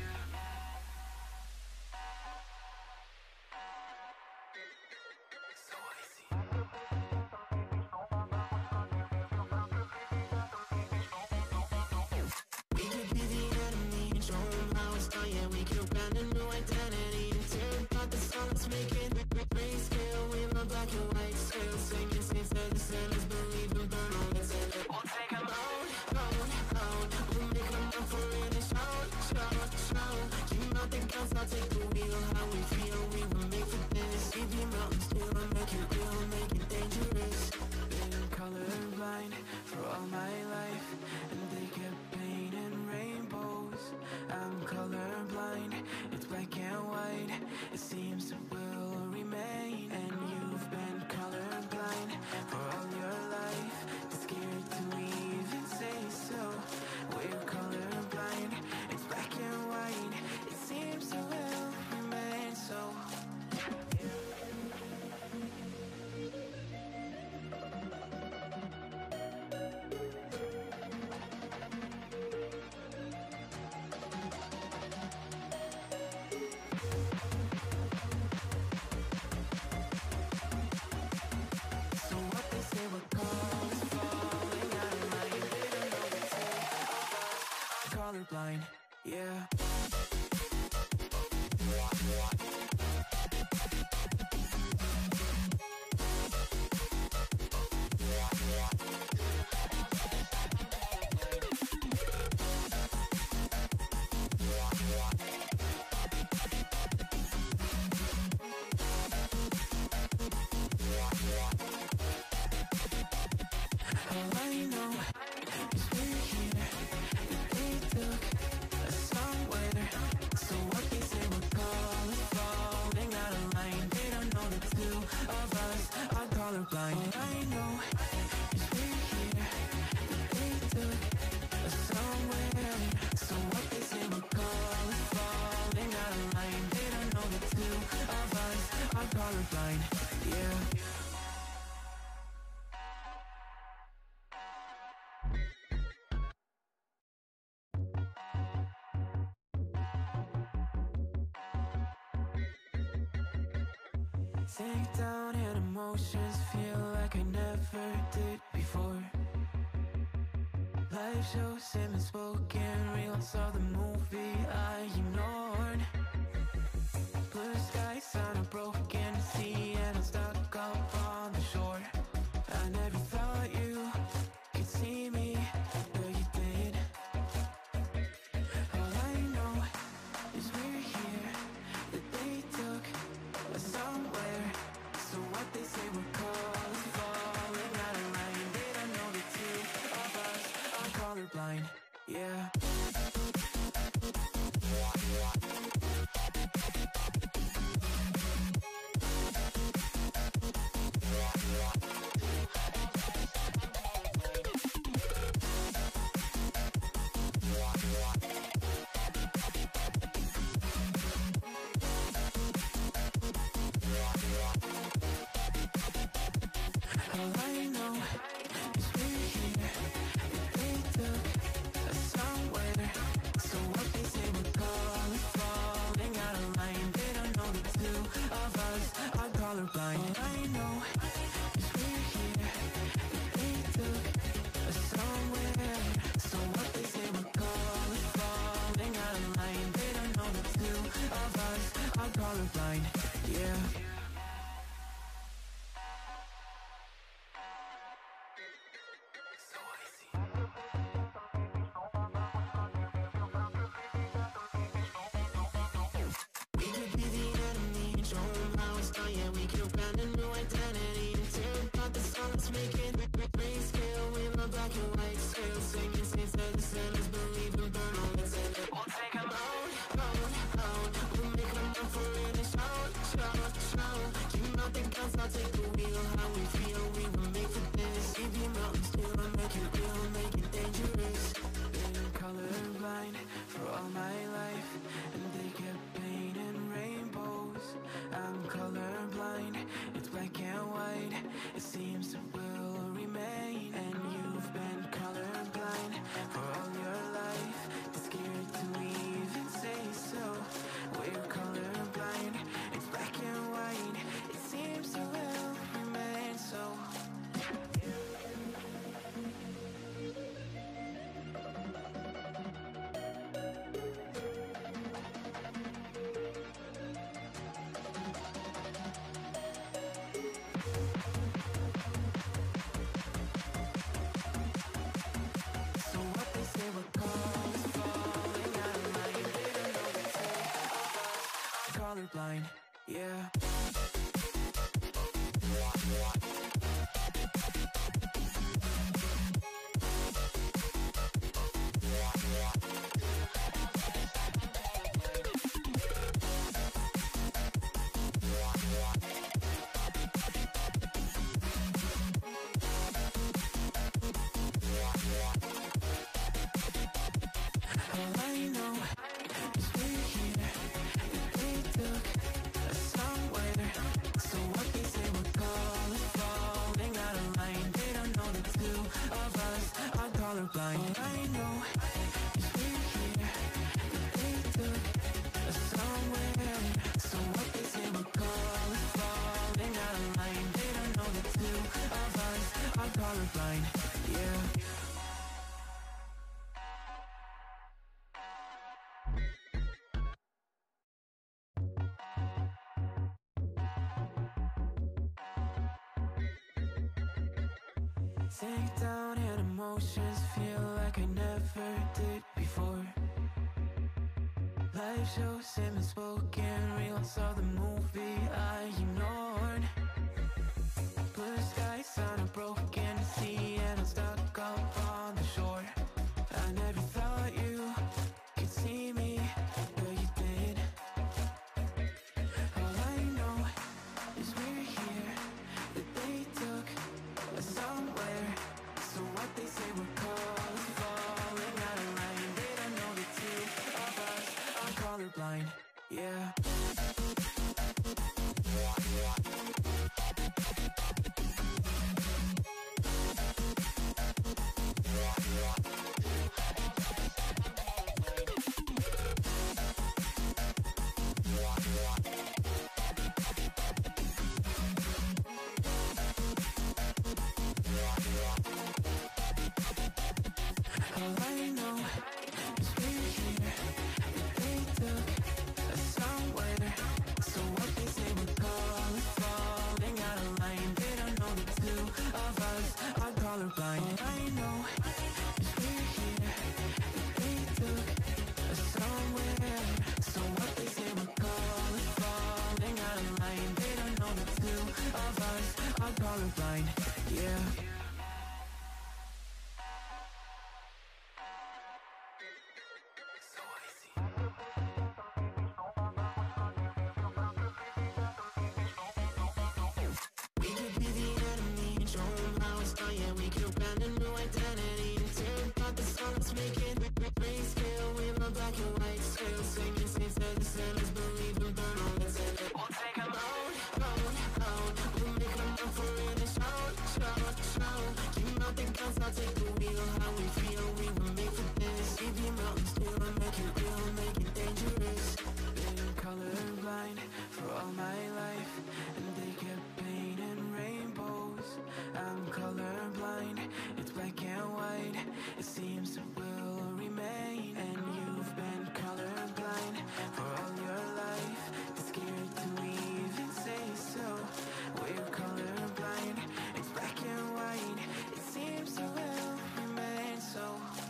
I'll take the wheel, how we feel, we were made for this. Keep your mountains still, make it real, make it dangerous. Been colorblind for all my life, and they kept painting rainbows. I'm colorblind, it's black and white, it seems it will remain. And you've been colorblind for all your life, too scared to even say so. We're colorblind, it's black and white, it seems it will remain so. So what they say we're colors falling out of line, they don't know the two of us are colorblind, yeah. All I know is we're here, that they took us somewhere. So what they say we're colors falling out of line, they don't know the two of us are colorblind. All I know is we're here, that they took us somewhere. So what they say we're colors falling out of line, they don't know the two of us are colorblind, yeah. Sink down and emotions feel like I never did before. Live shows him spoken reels of the movie I ignored. Blue skies on a broken sea and I'm stuck up on the shore. I never thought you could see me, but you did. All I know is we're here, that they took us somewhere. So what they say we're colors falling out of line, they don't know the two of us are colorblind, yeah. All I know is we're here, that they took us somewhere. So colorblind, yeah. Colorblind. All I know is we're here, that they took us somewhere. So what they say we're calling, falling out of line. They don't know the two of us are colorblind, yeah. Sink down and emotions feel like I never did before. Live shows and spoken reels of the movie I ignored. Blue skies on a broken sea and I'm stuck up on the shore. I never thought you could see me, but you did. All I know is we're here, that they took us somewhere. So what they say we're calling, falling out of line. They don't know the two of us are colorblind, yeah. All I know is we're here, that they took us somewhere. So what they say we're calling, falling out of line. They don't know the two of us are colorblind. All I know is we're here, that they took us somewhere. So what they say we're calling, falling out of line. They don't know the two of us are colorblind, yeah. We could be the enemy and show them how it's done. Yeah, we could brand a new identity and tear apart the song. Let's make it grayscale with a black and white scale. Singing saints that the sinners believe in, burn all that's in it. We'll take them out, out, out. We'll make them up for it and shout, shout, shout. Keep out the guns, I'll take the wheel. How we feel, we were made for this. Leave your mountains still and make it real, make it dangerous. Been colorblind for all my life, and they kept painting rainbows. I'm colorblind, it's black and white. It seems it will remain. And you've been colorblind for all your life, too scared to even say so. We're colorblind, it's black and white. It seems it will remain so.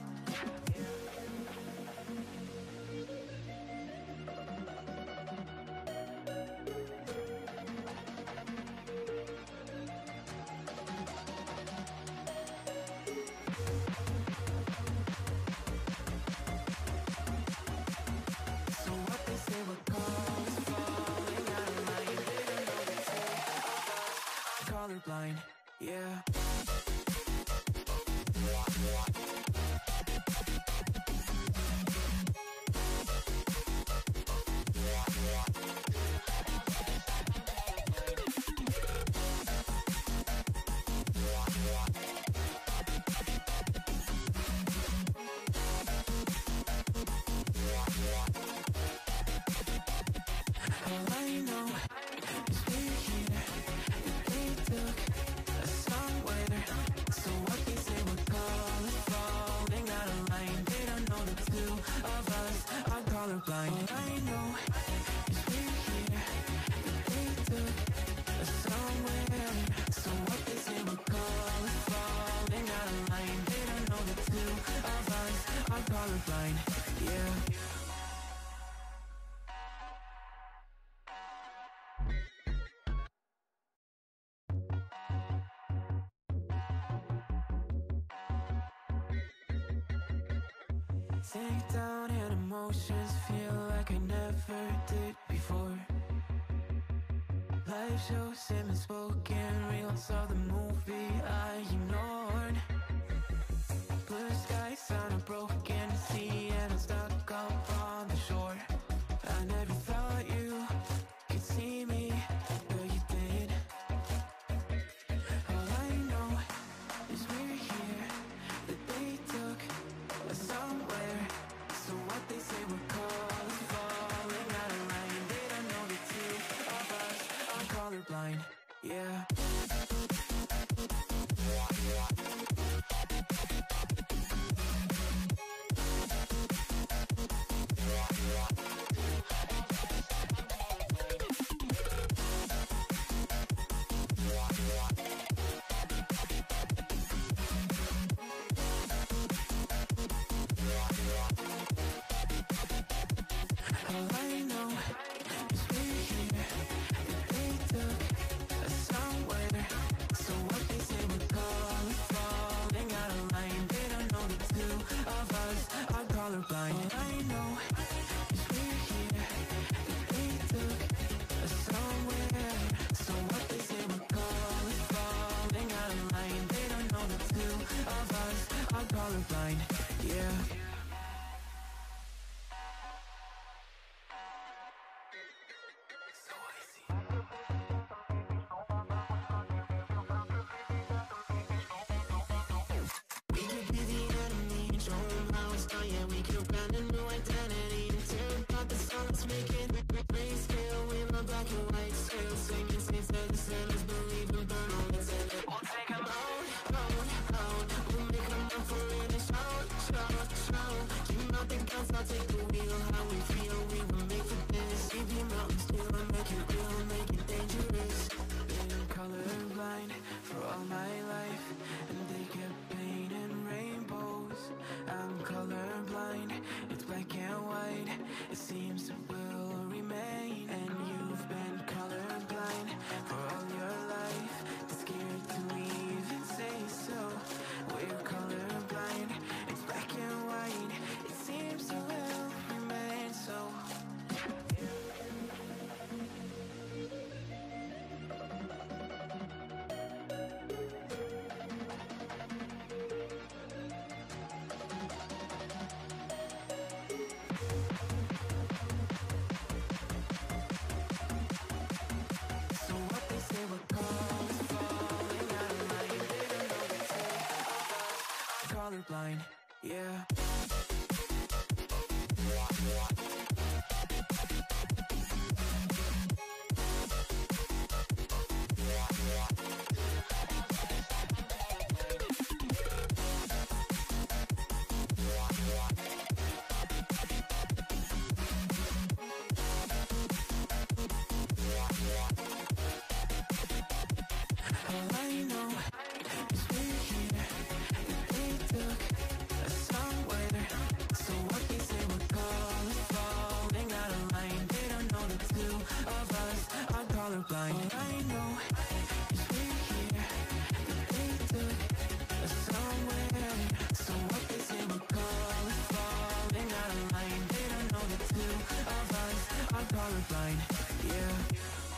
So what they say we're calling, falling out of line. They don't know the two of us are colorblind, yeah. All I know is we're here, that they took us somewhere. So what they say we're calling, falling out of line. They don't know the two of us are colorblind. All I know is we're here, that they took us somewhere. So what they say we're calling, falling out of line. They don't know the two of us are colorblind, yeah. Sink down and emotions feel like I never did before. Live shows, sim spoken reels of the movie I ignored. Blue skies on a broken sea and I'm stuck up on the shore. I never thought you could see me, but you did. All I know is we're here, that they took us somewhere. So what they say we're called is falling out of line. They don't know the two of us are colorblind, yeah. All I know is we're here, that they took us somewhere. So what they say we're called is falling out of line. They don't know the two of us are colorblind. All I know is we're here, that they took us somewhere. So what they say we're called is falling out of line. They don't know the two of us are colorblind, yeah. So easy. We could be the enemy and show them how it's done. Yeah, we could brand a new identity and tear apart the songs, make it grayscale with my black and white scale. Singing saints to the sinners, believe and burn all that's in it. We'll take them out, out, out. We'll make them up for it and shout, shout, shout. Keep out the guns, I'll take the wheel. How we feel, we were made for this. Leave the mountains still and make it real, make it dangerous. Been colorblind for all my life, and they kept painting rainbows. I'm colorblind, it's black and white. It seems it will remain. And you've been colorblind for all your life, too scared to even say so. We're colorblind, it's black and white. It seems it will remain so. So what they say we're called is falling out of line. They don't know the two of us are colorblind, yeah. All I know is we're here, that they took us somewhere. So what they say we're called is falling out of line. They don't know the two of us are colorblind. All I know is we're here, that they took us somewhere. So what they say we're called is falling out of line. They don't know the two of us are colorblind, yeah.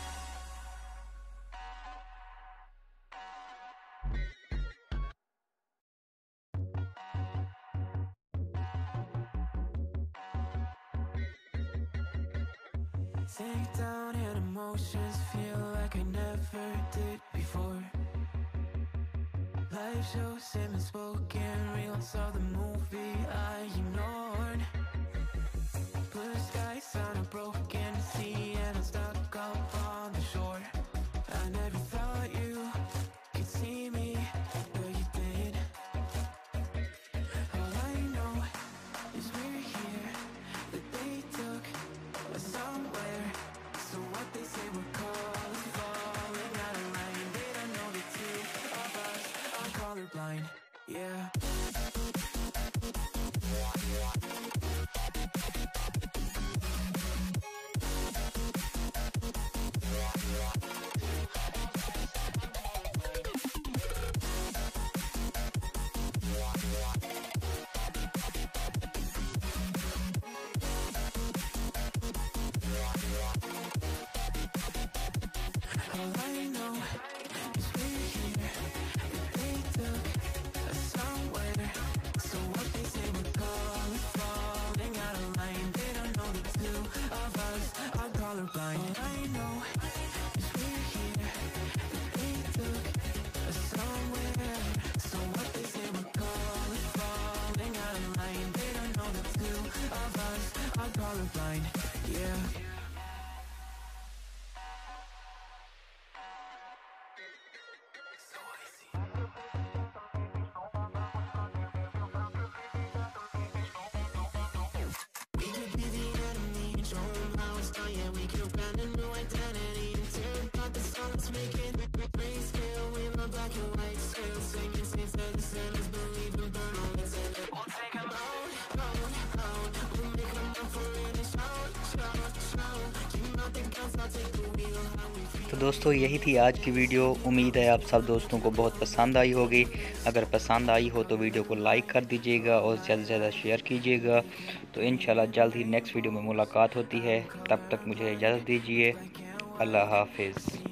Sink down and emotions feel like I never did before. Live shows, sim spoken reels of the movie I ignored. Blue skies on a broken sea and I'm stuck up on the shore. I never thought you could see me, but you did. All I know is we're here, that they took us somewhere. So what they say we're called is falling out of line. They don't know the two of us are colorblind, yeah. colorblind, yeah. तो दोस्तों यही थी आज की video. उम्मीद है आप सब दोस्तों को बहुत पसंद आई होगी। अगर पसंद आई हो तो वीडियो को लाइक कर दीजिएगा और ज़्यादा से ज़्यादा शेयर कीजिएगा। तो इंशाल्लाह जल्द ही नेक्स्ट वीडियो में मुलाकात होती है। तब तक मुझे इजाज़त दीजिए। अल्लाह हाफिज़।